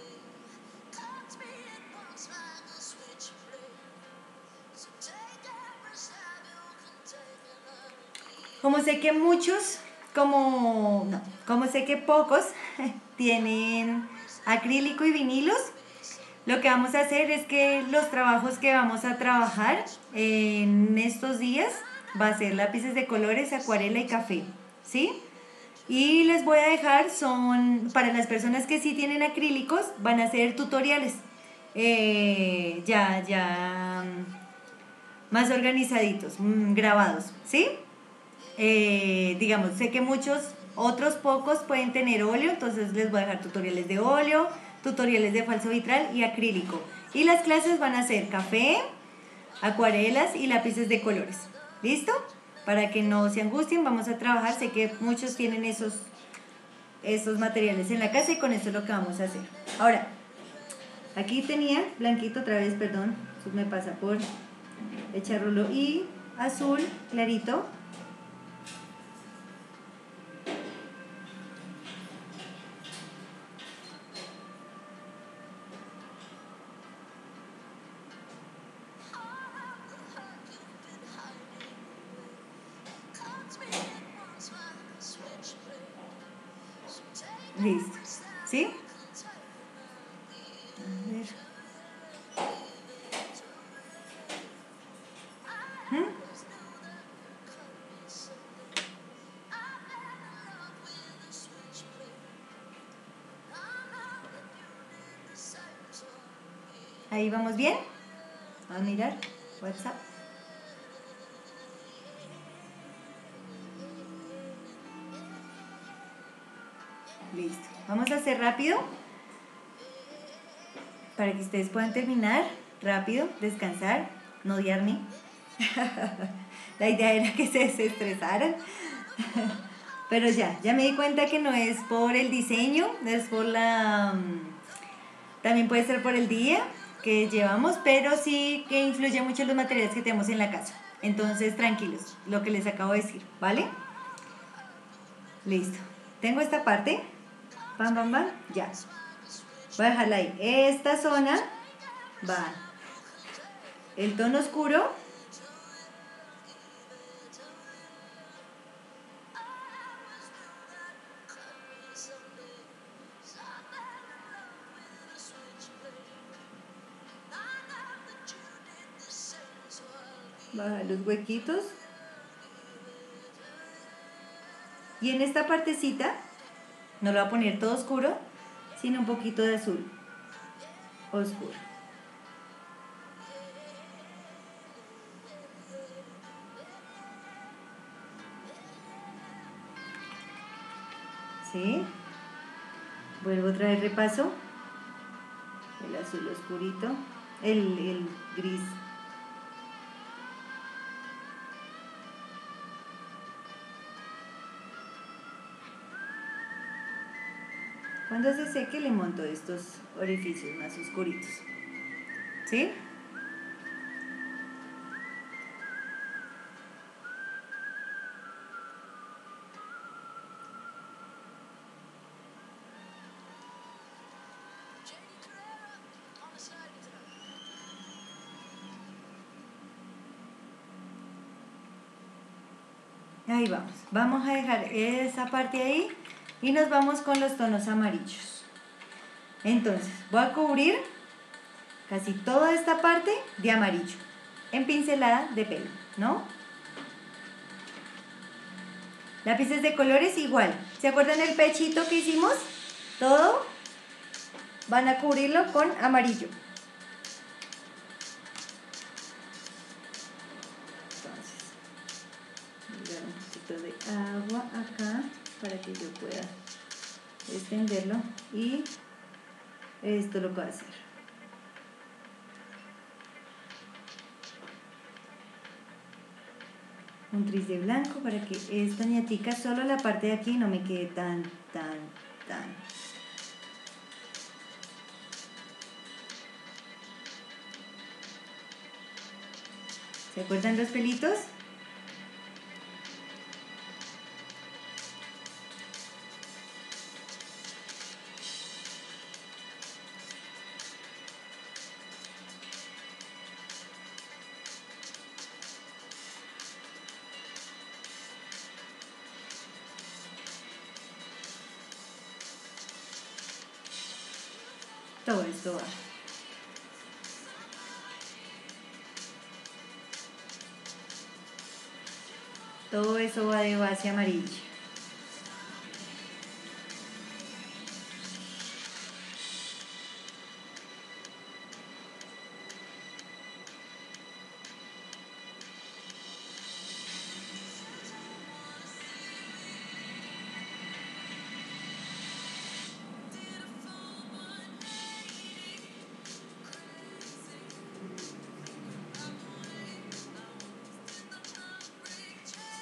[SPEAKER 2] Como sé que muchos, como, no, como sé que pocos tienen acrílico y vinilos, lo que vamos a hacer es que los trabajos que vamos a trabajar en estos días va a ser lápices de colores, acuarela y café, ¿sí? Y les voy a dejar, son para las personas que sí tienen acrílicos, van a ser tutoriales eh, ya, ya mm, más organizaditos, mm, grabados, ¿sí? Eh, digamos, sé que muchos, otros pocos pueden tener óleo, entonces les voy a dejar tutoriales de óleo, tutoriales de falso vitral y acrílico. Y las clases van a ser café, acuarelas y lápices de colores. ¿Listo? Para que no se angustien, vamos a trabajar. Sé que muchos tienen esos, esos materiales en la casa y con esto es lo que vamos a hacer. Ahora, aquí tenía blanquito otra vez, perdón, eso me pasa por echarlo, y azul clarito. Listo, ¿sí? A ver. ¿Mm? Ahí vamos bien. Vamos a mirar WhatsApp. Listo. Vamos a hacer rápido para que ustedes puedan terminar rápido, descansar, no odiarme. La idea era que se desestresaran. Pero ya, ya me di cuenta que no es por el diseño, es por la... También puede ser por el día que llevamos, pero sí que influye mucho los materiales que tenemos en la casa. Entonces, tranquilos, lo que les acabo de decir, ¿vale? Listo. Tengo esta parte. Pam, pam, pam, ya. Voy a dejarla ahí. Esta zona va el tono oscuro. Baja los huequitos. Y en esta partecita, no lo voy a poner todo oscuro, sino un poquito de azul oscuro. ¿Sí? Vuelvo otra vez, repaso. El azul oscurito, el, el gris. Cuando se seque le monto estos orificios más oscuritos. ¿Sí? Ahí vamos. Vamos a dejar esa parte ahí y nos vamos con los tonos amarillos. Entonces, voy a cubrir casi toda esta parte de amarillo en pincelada de pelo, ¿no? Lápices de colores igual. ¿Se acuerdan el pechito que hicimos? Todo van a cubrirlo con amarillo. Entonces, un poquito de agua acá para que yo pueda extenderlo, y esto lo que voy a hacer. Un tris de blanco para que esta ñatica, solo la parte de aquí, no me quede tan, tan, tan. ¿Se acuerdan los pelitos? Todo esto va. Todo eso va de base amarilla.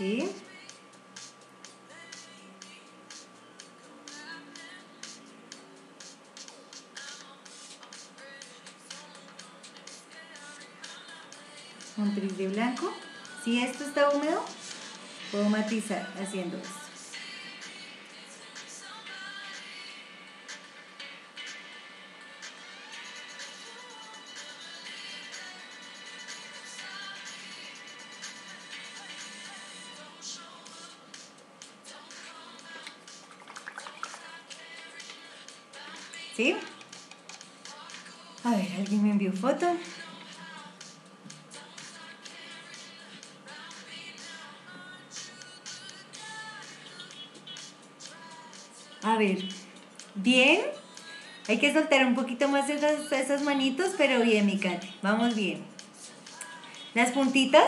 [SPEAKER 2] ¿sí? Un tris de blanco. Si esto está húmedo, puedo matizar haciendo esto. ¿Sí? A ver, alguien me envió foto. A ver, bien. Hay que soltar un poquito más esas, esas manitos, pero bien, mi Katy. Vamos bien. Las puntitas.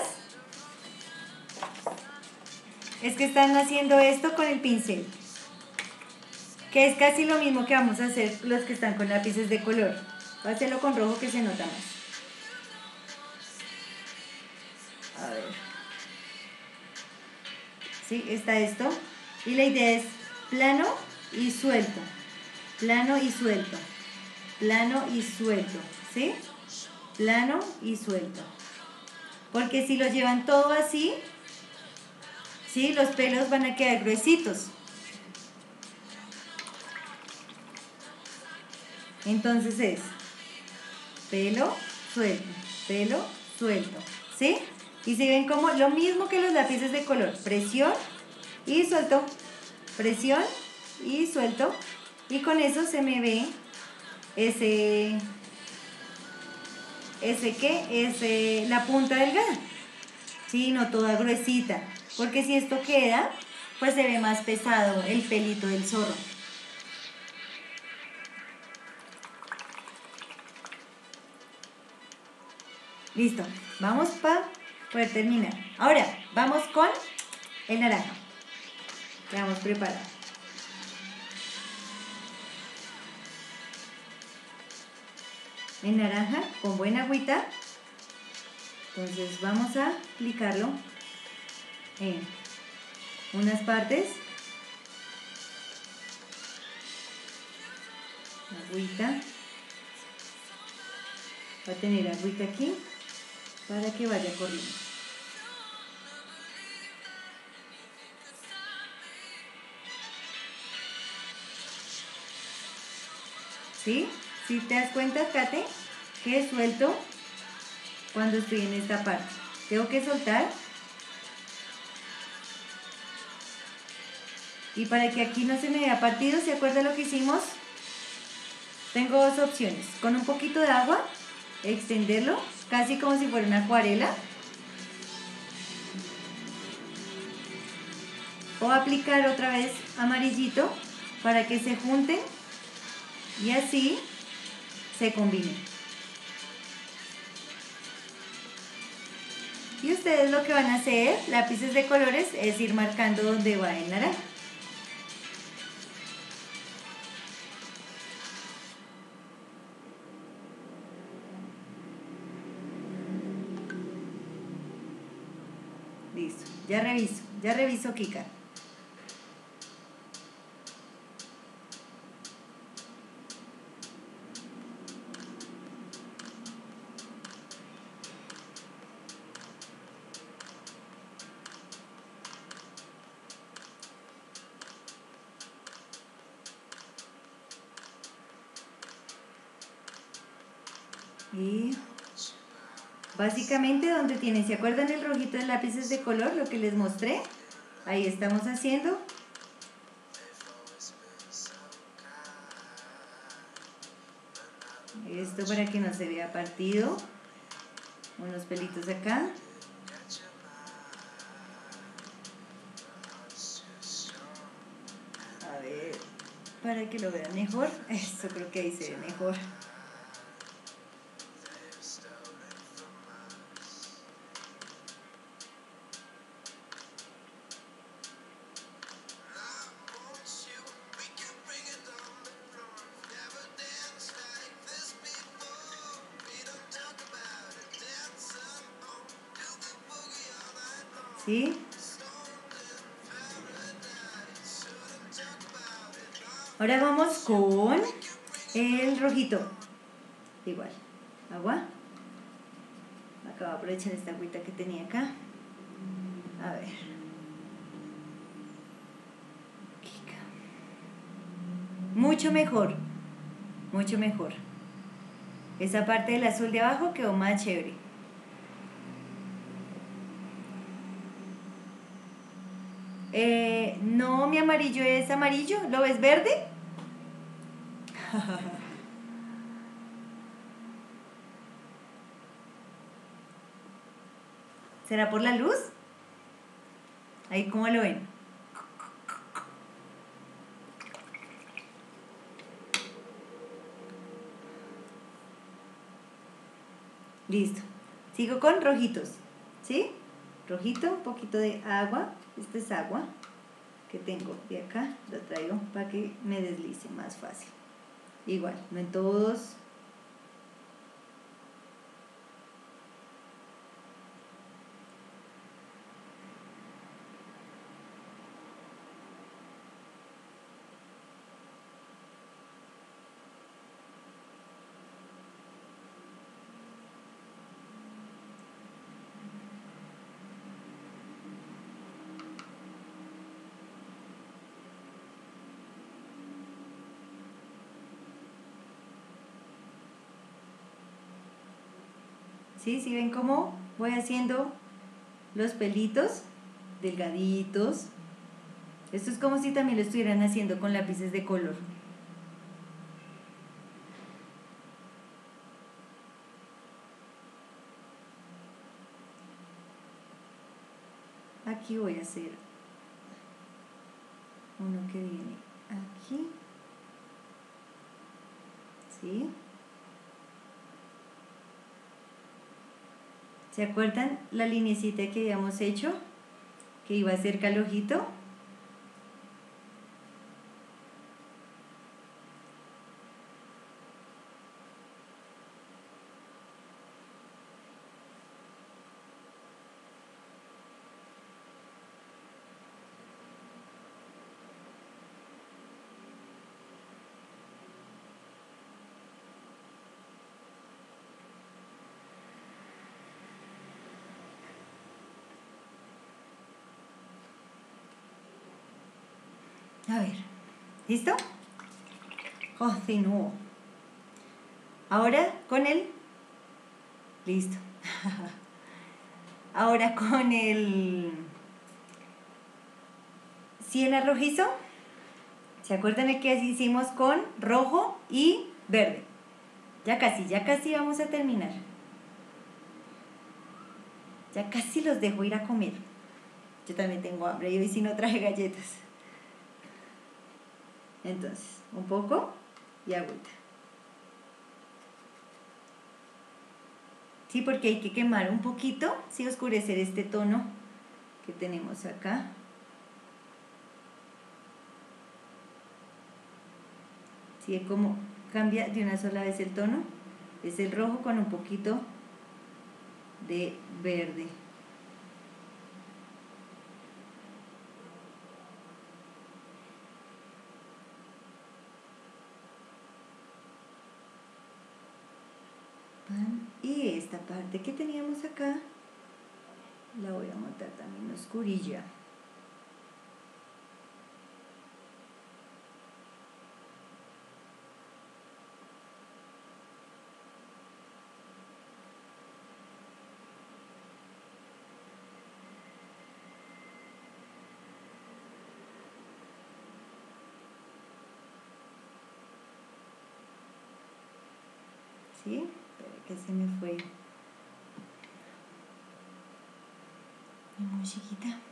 [SPEAKER 2] Es que están haciendo esto con el pincel, que es casi lo mismo que vamos a hacer los que están con lápices de color. Voy a hacerlo con rojo que se nota más. A ver. Sí, está esto. Y la idea es plano y suelto. Plano y suelto. Plano y suelto. ¿Sí? Plano y suelto. Porque si lo llevan todo así, ¿sí? Los pelos van a quedar gruesitos. Entonces es pelo, suelto, pelo, suelto, ¿sí? Y se ven como lo mismo que los lápices de color, presión y suelto, presión y suelto, y con eso se me ve ese, ese ¿qué? Ese, la punta delgada, ¿sí? No toda gruesita, porque si esto queda, pues se ve más pesado el pelito del zorro. Listo, vamos para poder terminar. Ahora, vamos con el naranja. Ya vamos preparados. El naranja con buena agüita. Entonces vamos a aplicarlo en unas partes. Agüita. Va a tener agüita aquí para que vaya corriendo. ¿Sí? ¿Sí te das cuenta, Kate? Que suelto cuando estoy en esta parte. Tengo que soltar. Y para que aquí no se me vea partido, ¿se acuerda lo que hicimos? Tengo dos opciones. Con un poquito de agua, extenderlo, casi como si fuera una acuarela. O aplicar otra vez amarillito para que se junten y así se combinen. Y ustedes lo que van a hacer, lápices de colores, es ir marcando donde va el naranja. Listo, ya reviso, ya reviso, Kika. Y básicamente donde tienen, ¿se acuerdan el rojito de lápices de color? Lo que les mostré. Ahí estamos haciendo. Esto para que no se vea partido. Unos pelitos acá. A ver, para que lo vean mejor. Esto creo que ahí se ve mejor. ¿Sí? Ahora vamos con el rojito. Igual, agua. Acabo de aprovechar esta agüita que tenía acá. A ver. Mucho mejor. Mucho mejor. Esa parte del azul de abajo quedó más chévere. Eh, no, mi amarillo es amarillo. ¿Lo ves verde? ¿Será por la luz? Ahí, ¿cómo lo ven? Listo. Sigo con rojitos. ¿Sí? Rojito, un poquito de agua. Esta es agua que tengo de acá. Lo traigo para que me deslice más fácil. Igual, no en todos. ¿Sí? ¿Sí ven cómo voy haciendo los pelitos delgaditos? Esto es como si también lo estuvieran haciendo con lápices de color. Aquí voy a hacer uno que viene aquí. ¿Sí? ¿Se acuerdan la linecita que habíamos hecho? Que iba cerca al ojito. A ver, ¿listo? Continúo. Ahora con el... Listo. Ahora con el... Siena rojizo. ¿Se acuerdan el que hicimos con rojo y verde? Ya casi, ya casi vamos a terminar. Ya casi los dejo ir a comer. Yo también tengo hambre y hoy sí no traje galletas. Entonces, un poco y agüita. Sí, porque hay que quemar un poquito, sí, oscurecer este tono que tenemos acá. Sí, como cambia de una sola vez el tono. Es el rojo con un poquito de verde. Y esta parte que teníamos acá la voy a montar también oscurilla. ¿Sí? Espera que se me fue mi musiquita.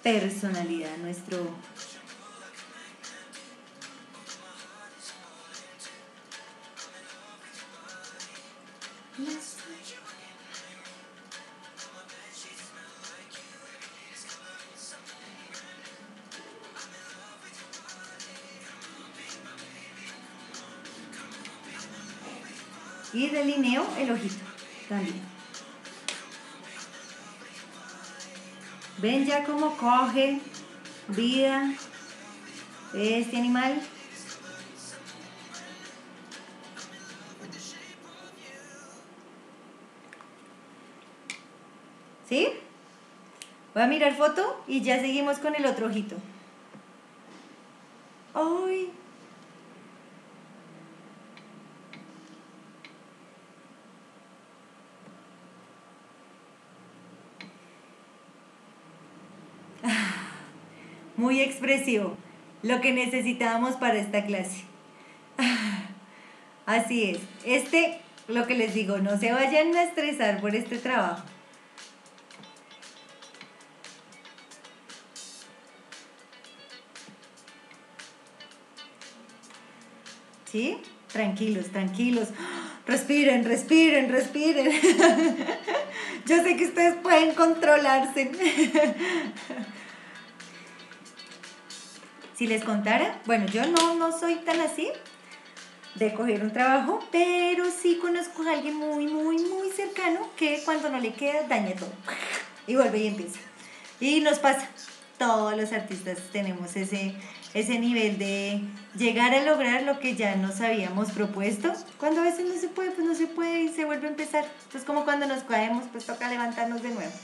[SPEAKER 2] personalidad, nuestro... Y delineo el ojito también. ¿Ven ya cómo coge vida este animal? ¿Sí? Voy a mirar foto y ya seguimos con el otro ojito. ¡Ay! Muy expresivo, lo que necesitábamos para esta clase. Así es, este, lo que les digo, no se vayan a estresar por este trabajo. ¿Sí? Tranquilos, tranquilos. Respiren, respiren, respiren. Yo sé que ustedes pueden controlarse. Si les contara, bueno, yo no, no soy tan así de coger un trabajo, pero sí conozco a alguien muy, muy, muy cercano que cuando no le queda daña todo y vuelve y empieza. Y nos pasa, todos los artistas tenemos ese, ese nivel de llegar a lograr lo que ya nos habíamos propuesto. Cuando a veces no se puede, pues no se puede y se vuelve a empezar. Entonces como cuando nos caemos, pues toca levantarnos de nuevo.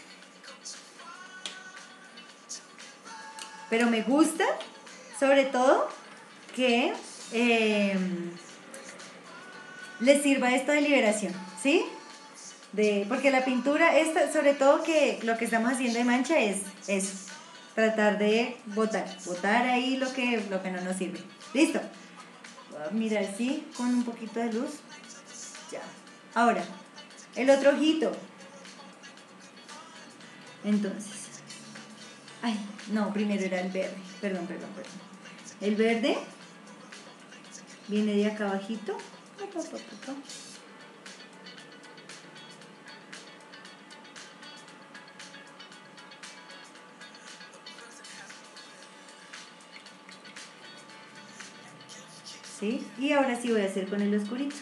[SPEAKER 2] Pero me gusta, sobre todo, que eh, les sirva esto de liberación, ¿sí? De, porque la pintura, esta, sobre todo que lo que estamos haciendo de mancha es eso, tratar de botar, botar ahí lo que, lo que no nos sirve. Listo. Voy a mirar así, con un poquito de luz. Ya. Ahora, el otro ojito. Entonces. Ay, no, primero era el verde. Perdón, perdón, perdón. El verde viene de acá abajito. ¿Sí? Y ahora sí voy a hacer con el oscurito.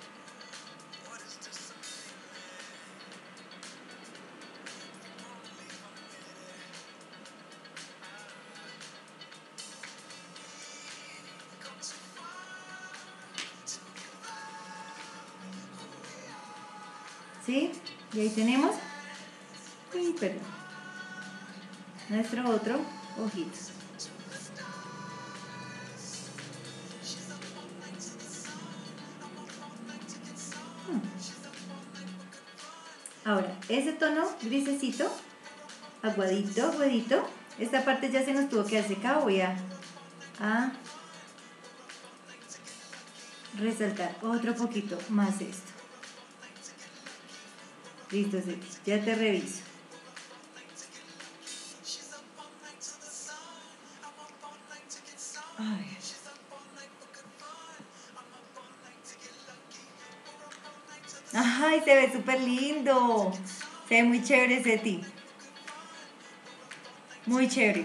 [SPEAKER 2] ¿Sí? Y ahí tenemos, uy, perdón, nuestro otro ojito. Ahora, ese tono grisecito, aguadito, aguadito, esta parte ya se nos tuvo que hacer secado, voy a, a resaltar otro poquito más esto. Listo, Seti, ya te reviso. Ay. Ay, se ve súper lindo. Se ve muy chévere, Seti. Muy chévere.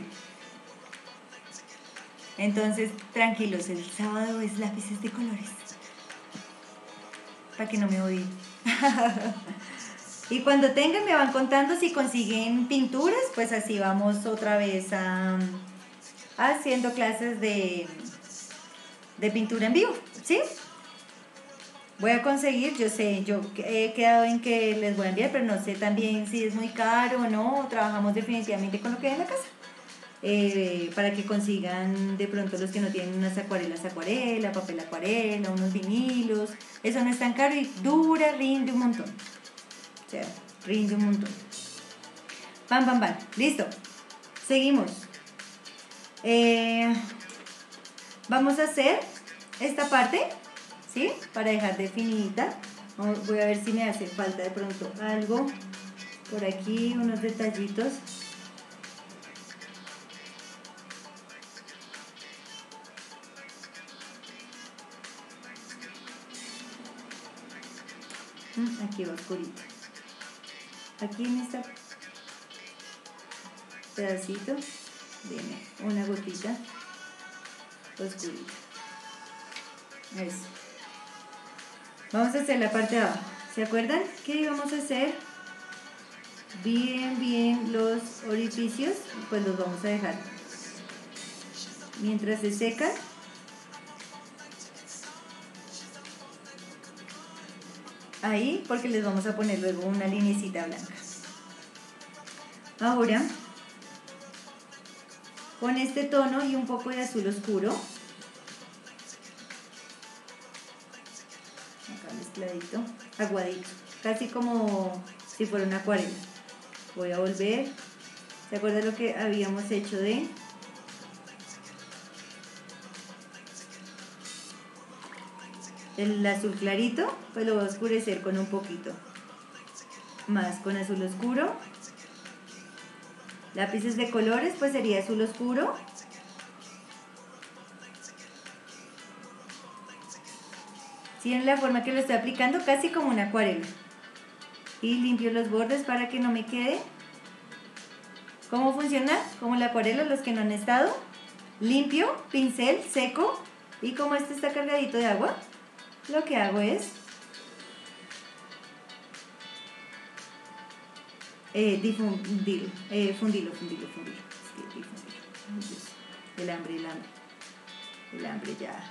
[SPEAKER 2] Entonces, tranquilos, el sábado es lápices de colores. Para que no me odien. Y cuando tengan me van contando si consiguen pinturas, pues así vamos otra vez a, a haciendo clases de, de pintura en vivo, ¿sí? Voy a conseguir, yo sé, yo he quedado en que les voy a enviar, pero no sé también si es muy caro o no, trabajamos definitivamente con lo que hay en la casa. Eh, para que consigan de pronto los que no tienen unas acuarelas acuarela, papel acuarela, unos vinilos, eso no es tan caro y dura, rinde un montón. O sea, rinde un montón. Pam, pam, pam. Listo. Seguimos. Eh, vamos a hacer esta parte, ¿sí? Para dejar definida. Voy a ver si me hace falta de pronto algo. Por aquí, unos detallitos. Aquí va oscurito. Aquí en este pedacito viene una gotita oscurita. Eso. Vamos a hacer la parte de abajo. ¿Se acuerdan que íbamos a hacer bien, bien los orificios? Pues los vamos a dejar mientras se secan. Ahí, porque les vamos a poner luego una linecita blanca. Ahora, con este tono y un poco de azul oscuro, acá mezcladito, aguadito, casi como si fuera una acuarela. Voy a volver. ¿Se acuerdan lo que habíamos hecho de el azul clarito? Pues lo voy a oscurecer con un poquito más, con azul oscuro. Lápices de colores, pues sería azul oscuro. ¿Sí? En la forma que lo estoy aplicando, casi como una acuarela. Y limpio los bordes para que no me quede. ¿Cómo funciona? Como la acuarela, los que no han estado. Limpio, pincel, seco. Y como este está cargadito de agua, lo que hago es eh, difundir, eh, fundirlo, fundirlo, fundirlo. Sí, difundirlo. El hambre, el hambre. El hambre ya.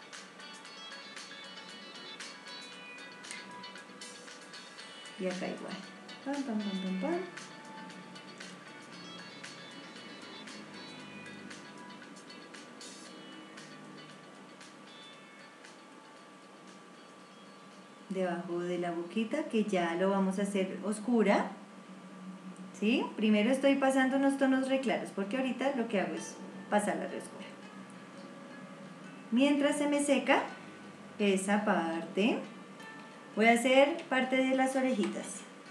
[SPEAKER 2] Y acá igual. Pam, pam, pam, pam, pam. Debajo de la boquita, que ya lo vamos a hacer oscura. ¿Sí? Primero estoy pasando unos tonos re claros, porque ahorita lo que hago es pasarla re oscura. Mientras se me seca esa parte, voy a hacer parte de las orejitas.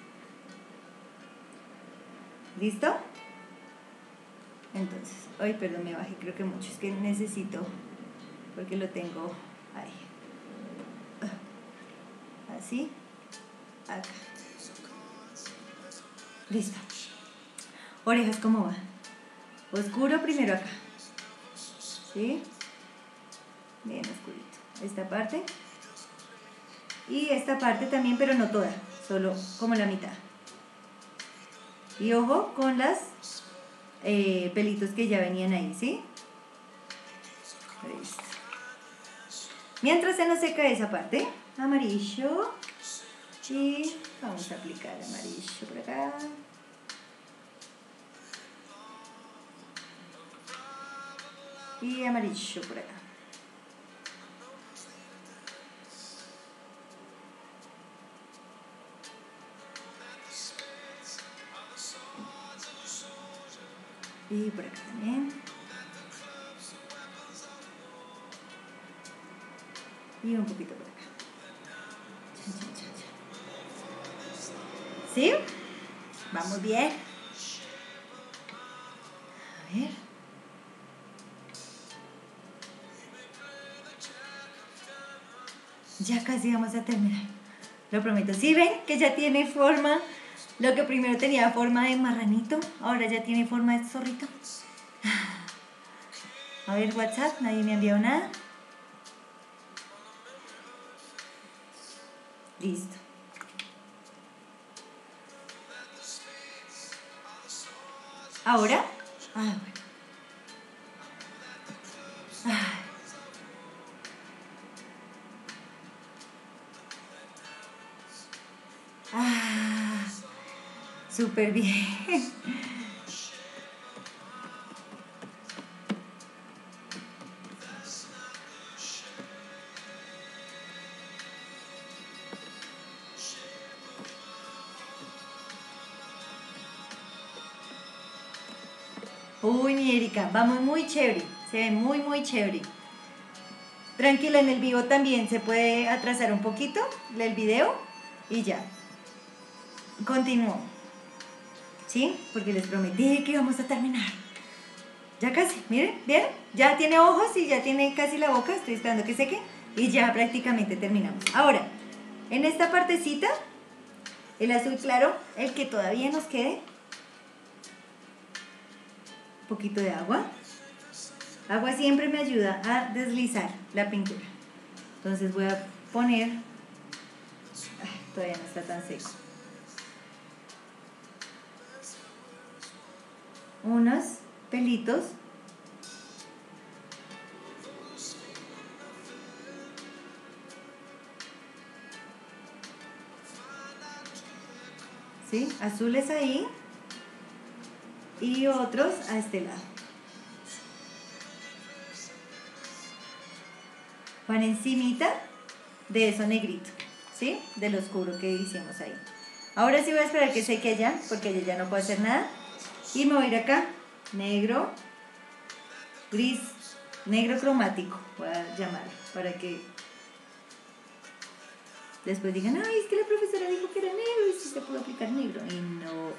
[SPEAKER 2] ¿Listo? Entonces, ay, perdón, me bajé, creo que mucho, es que necesito, porque lo tengo ahí. Así, acá. Listo. Orejas, ¿cómo va? Oscuro primero acá. ¿Sí? Bien oscurito. Esta parte. Y esta parte también, pero no toda, solo como la mitad. Y ojo con las eh, pelitos que ya venían ahí, ¿sí? Listo. Mientras se nos seca esa parte, amarillo. Y vamos a aplicar amarillo por acá. Y amarillo por acá. Y por acá también. Y un poquito por acá. Chan, chan, chan, chan. ¿Sí? Vamos bien. A ver. Ya casi vamos a terminar. Lo prometo. ¿Sí ven que ya tiene forma? Lo que primero tenía forma de marranito, ahora ya tiene forma de zorrito. A ver, WhatsApp, nadie me ha enviado nada. Listo. Ahora, ah, bueno. Ah. Ah, súper bien. Uy, mi Erika, vamos muy chévere, se ve muy, muy chévere. Tranquila, en el vivo también se puede atrasar un poquito el video y ya. Continúo. ¿Sí? Porque les prometí que íbamos a terminar. Ya casi, miren, ¿vieron? Ya tiene ojos y ya tiene casi la boca, estoy esperando que seque y ya prácticamente terminamos. Ahora, En esta partecita, el azul claro, el que todavía nos quede, un poquito de agua. Agua siempre me ayuda a deslizar la pintura. Entonces voy a poner, ay, todavía no está tan seco, unos pelitos. ¿Sí? Azules ahí y otros a este lado. Van encimita de eso negrito, ¿sí? Del oscuro que hicimos ahí. Ahora sí voy a esperar que seque allá, porque allá ya no puedo hacer nada. Y me voy a ir acá, negro, gris, negro cromático, voy a llamarlo, para que después digan, ay, es que la profesora dijo que era negro y sí se pudo aplicar negro. Y no.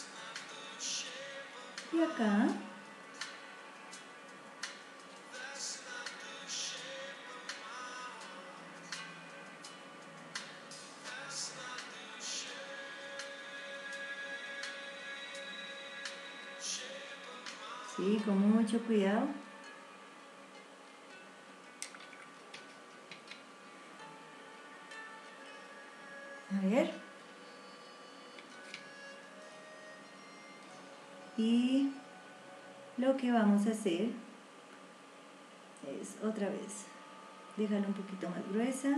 [SPEAKER 2] Y acá. Sí, con mucho cuidado. A ver. Y lo que vamos a hacer es otra vez dejarla un poquito más gruesa.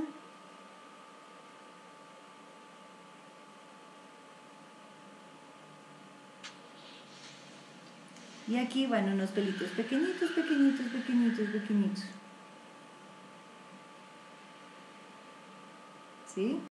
[SPEAKER 2] Y aquí van unos pelitos pequeñitos, pequeñitos, pequeñitos, pequeñitos. ¿Sí?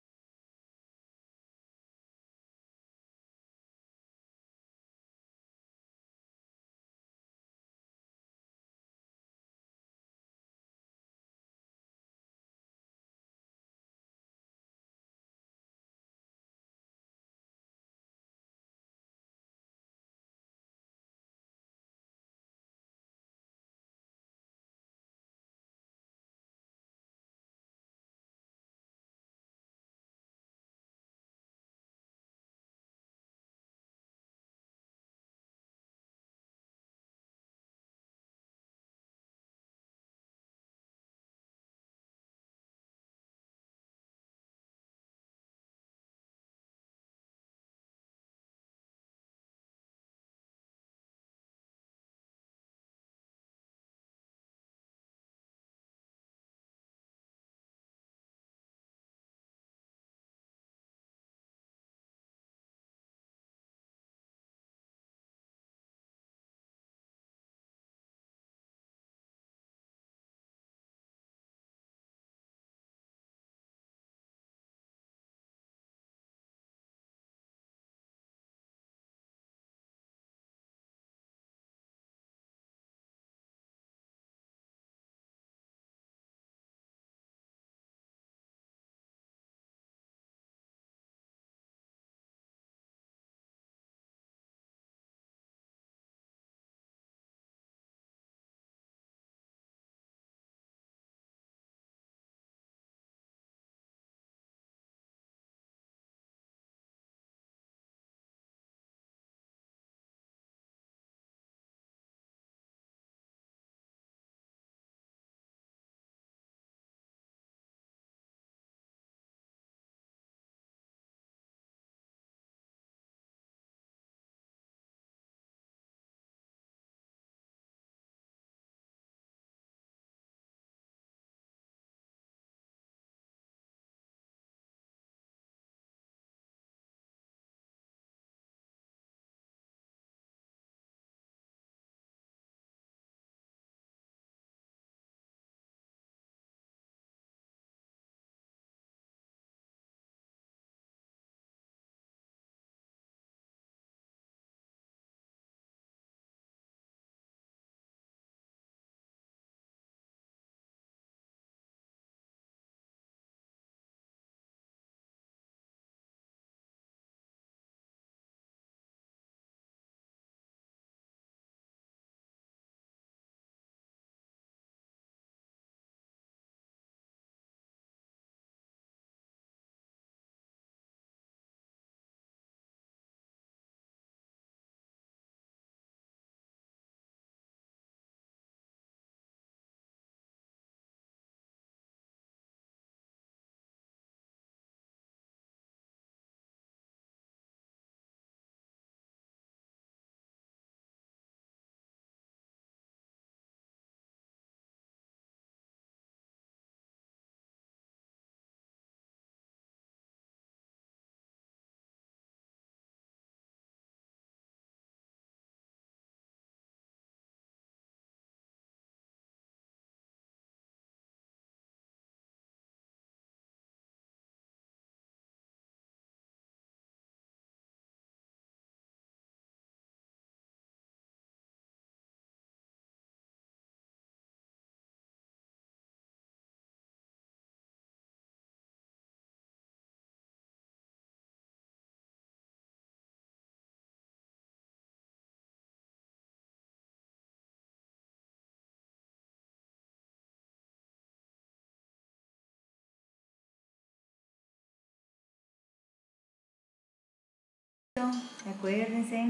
[SPEAKER 2] Acuérdense.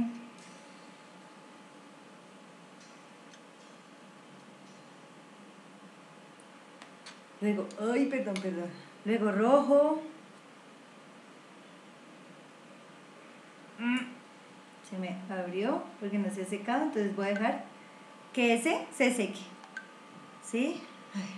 [SPEAKER 2] Luego, ay, perdón, perdón. Luego rojo. Se me abrió porque no se ha secado, entonces voy a dejar que ese se seque. ¿Sí? Ay.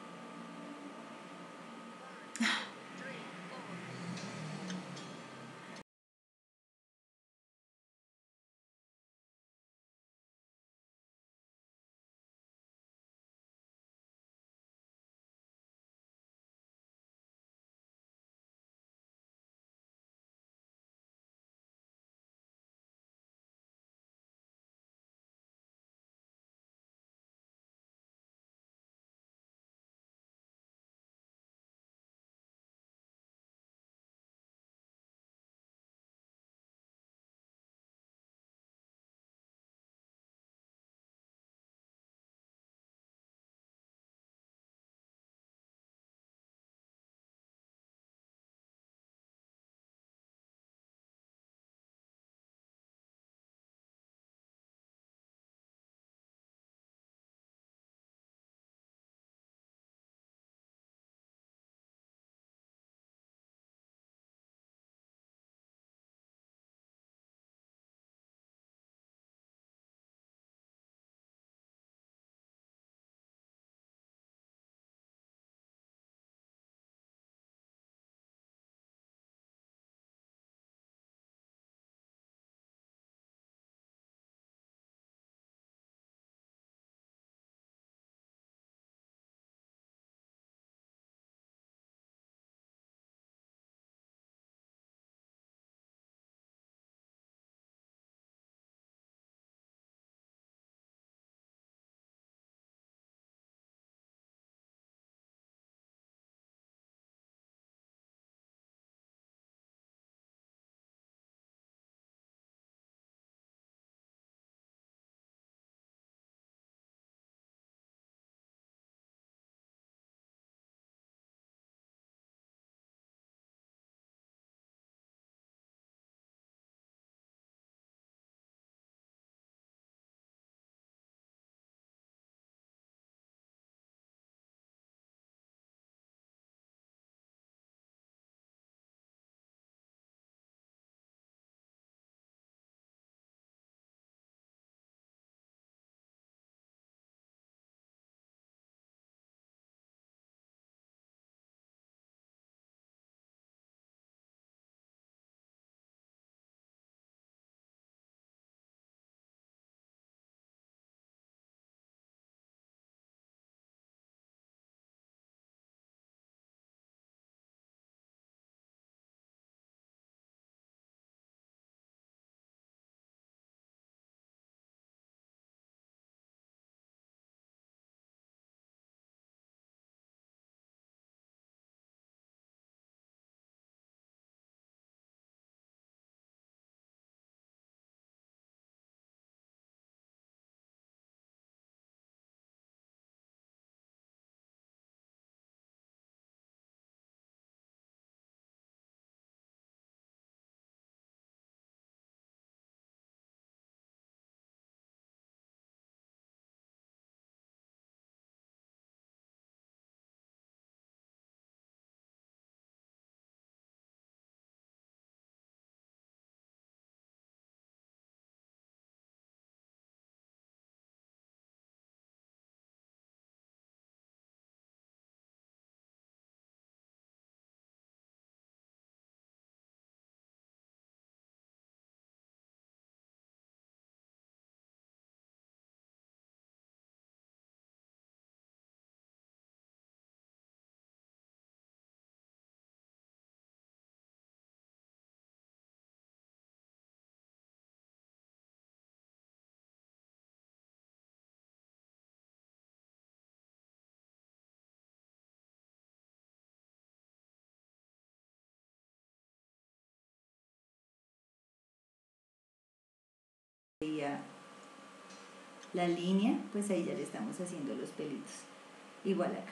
[SPEAKER 2] La línea, pues ahí ya le estamos haciendo los pelitos. Igual acá.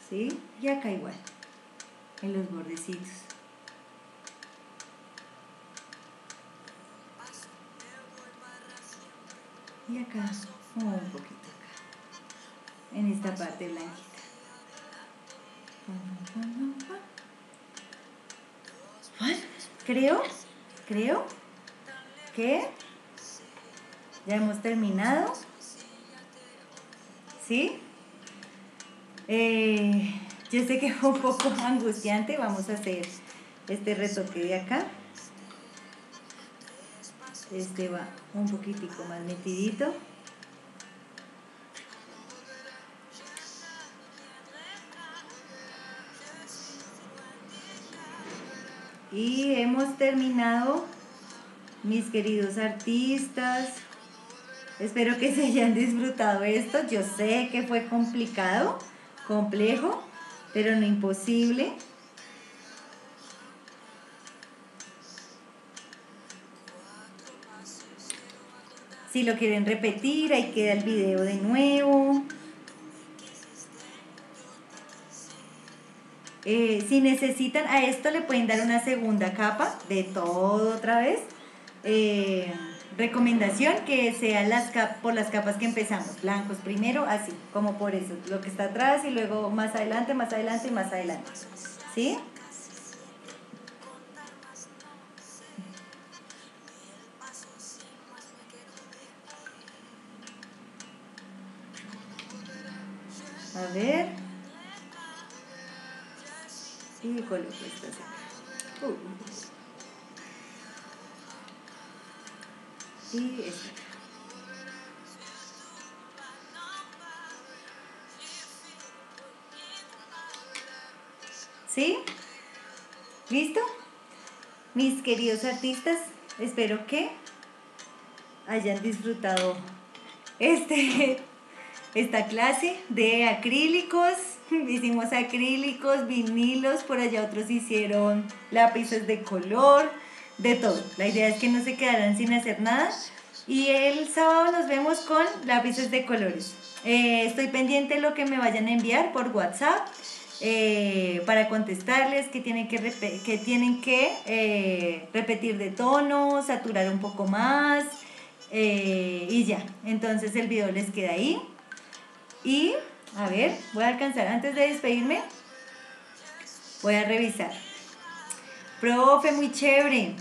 [SPEAKER 2] ¿sí? Y acá igual, en los bordecitos. Y acá, oh, un poquito acá, en esta parte blanquita. Creo, creo que ya hemos terminado, ¿sí? Eh, yo sé que fue un poco angustiante, vamos a hacer este retoque de acá. Este va un poquitico más metidito. Y hemos terminado, mis queridos artistas. Espero que se hayan disfrutado esto. Yo sé que fue complicado, complejo, pero no imposible. Si lo quieren repetir, ahí queda el video de nuevo. Eh, si necesitan, a esto le pueden dar una segunda capa de todo otra vez. Eh, recomendación que sean las cap por las capas que empezamos, blancos primero, así, como por eso, lo que está atrás y luego más adelante, más adelante y más adelante, ¿sí? A ver. Y coloco esto acá. Uh. Y esto. ¿Sí? ¿Listo? Mis queridos artistas, espero que hayan disfrutado este, esta clase de acrílicos. Hicimos acrílicos, vinilos, por allá otros hicieron lápices de color, de todo. La idea es que no se quedaran sin hacer nada. Y el sábado nos vemos con lápices de colores. Eh, estoy pendiente de lo que me vayan a enviar por WhatsApp. Eh, para contestarles que tienen que, que, tienen que eh, repetir de tono, saturar un poco más eh, y ya. Entonces el video les queda ahí. Y a ver, voy a alcanzar antes de despedirme. Voy a revisar. Profe, muy chévere.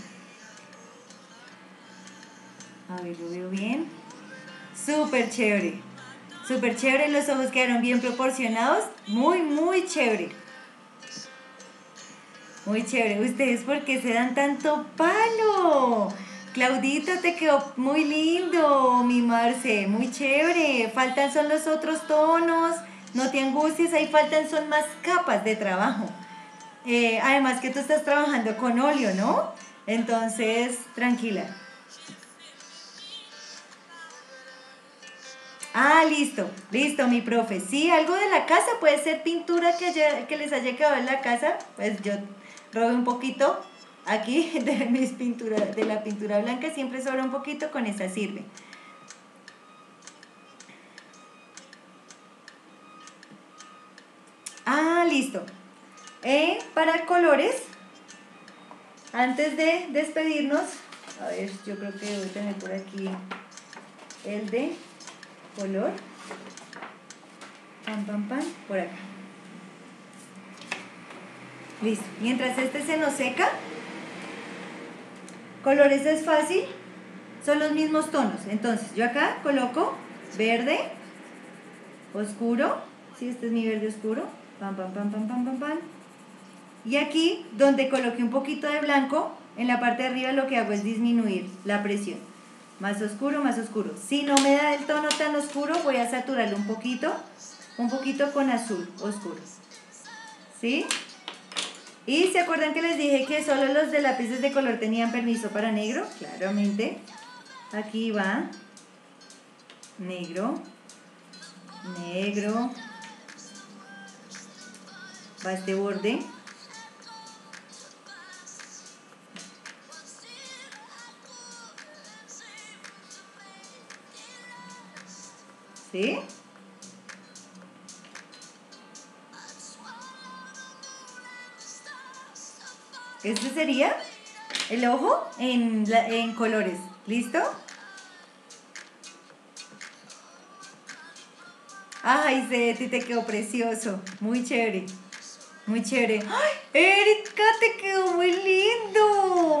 [SPEAKER 2] A ver, lo veo bien. Súper chévere. Súper chévere, los ojos quedaron bien proporcionados. Muy, muy chévere. Muy chévere. ¿Ustedes por qué se dan tanto palo? Claudita, te quedó muy lindo, mi Marce. Muy chévere. Faltan son los otros tonos. No te angusties, ahí faltan son más capas de trabajo. Eh, además que tú estás trabajando con óleo, ¿no? Entonces, tranquila. Ah, listo, listo, mi profe. Sí, algo de la casa, puede ser pintura que, haya, que les haya quedado en la casa. Pues yo robé un poquito aquí de mis pinturas, de la pintura blanca, siempre sobra un poquito, con esa sirve. Ah, listo. Eh, para colores, antes de despedirnos, a ver, yo creo que voy a tener por aquí el de color. Pam, pam, pam, por acá. Listo. Mientras este se nos seca, colores es fácil, son los mismos tonos. Entonces, yo acá coloco verde oscuro. Sí, este es mi verde oscuro. Pam, pam, pam, pam, pam, pam, pam. Y aquí, donde coloqué un poquito de blanco, en la parte de arriba lo que hago es disminuir la presión. Más oscuro, más oscuro. Si no me da el tono tan oscuro, voy a saturarlo un poquito, un poquito con azul oscuro. ¿Sí? Y ¿se acuerdan que les dije que solo los de lápices de color tenían permiso para negro? Claramente. Aquí va negro, negro, va este borde. ¿Sí? Este sería el ojo en, la- en colores. ¿Listo? Ay, Seti, te quedó precioso. Muy chévere. Muy chévere. ¡Ay, Erika, te quedó muy lindo!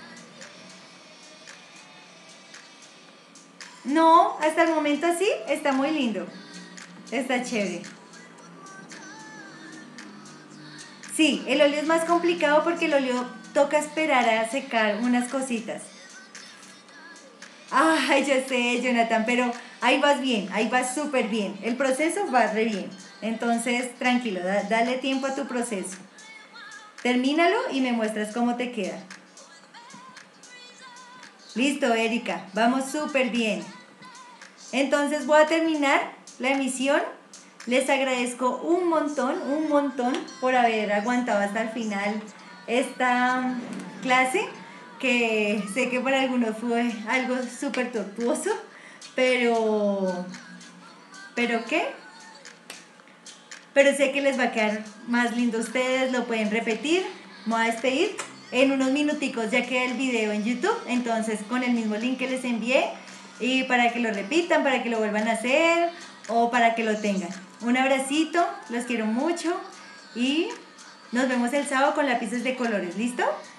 [SPEAKER 2] No, hasta el momento así está muy lindo. Está chévere. Sí, el óleo es más complicado porque el óleo toca esperar a secar unas cositas. Ay, ya sé, Jonathan, pero ahí vas bien, ahí vas súper bien. El proceso va re bien. Entonces, tranquilo, da- dale tiempo a tu proceso. Termínalo y me muestras cómo te queda. Listo, Erika, vamos súper bien. Entonces voy a terminar la emisión. Les agradezco un montón, un montón por haber aguantado hasta el final esta clase, que sé que para algunos fue algo súper tortuoso, pero, ¿pero qué? Pero sé que les va a quedar más lindo a ustedes, lo pueden repetir. Me voy a despedir en unos minuticos, ya queda el video en YouTube, entonces con el mismo link que les envié, y para que lo repitan, para que lo vuelvan a hacer o para que lo tengan. Un abracito, los quiero mucho y nos vemos el sábado con lápices de colores, ¿listo?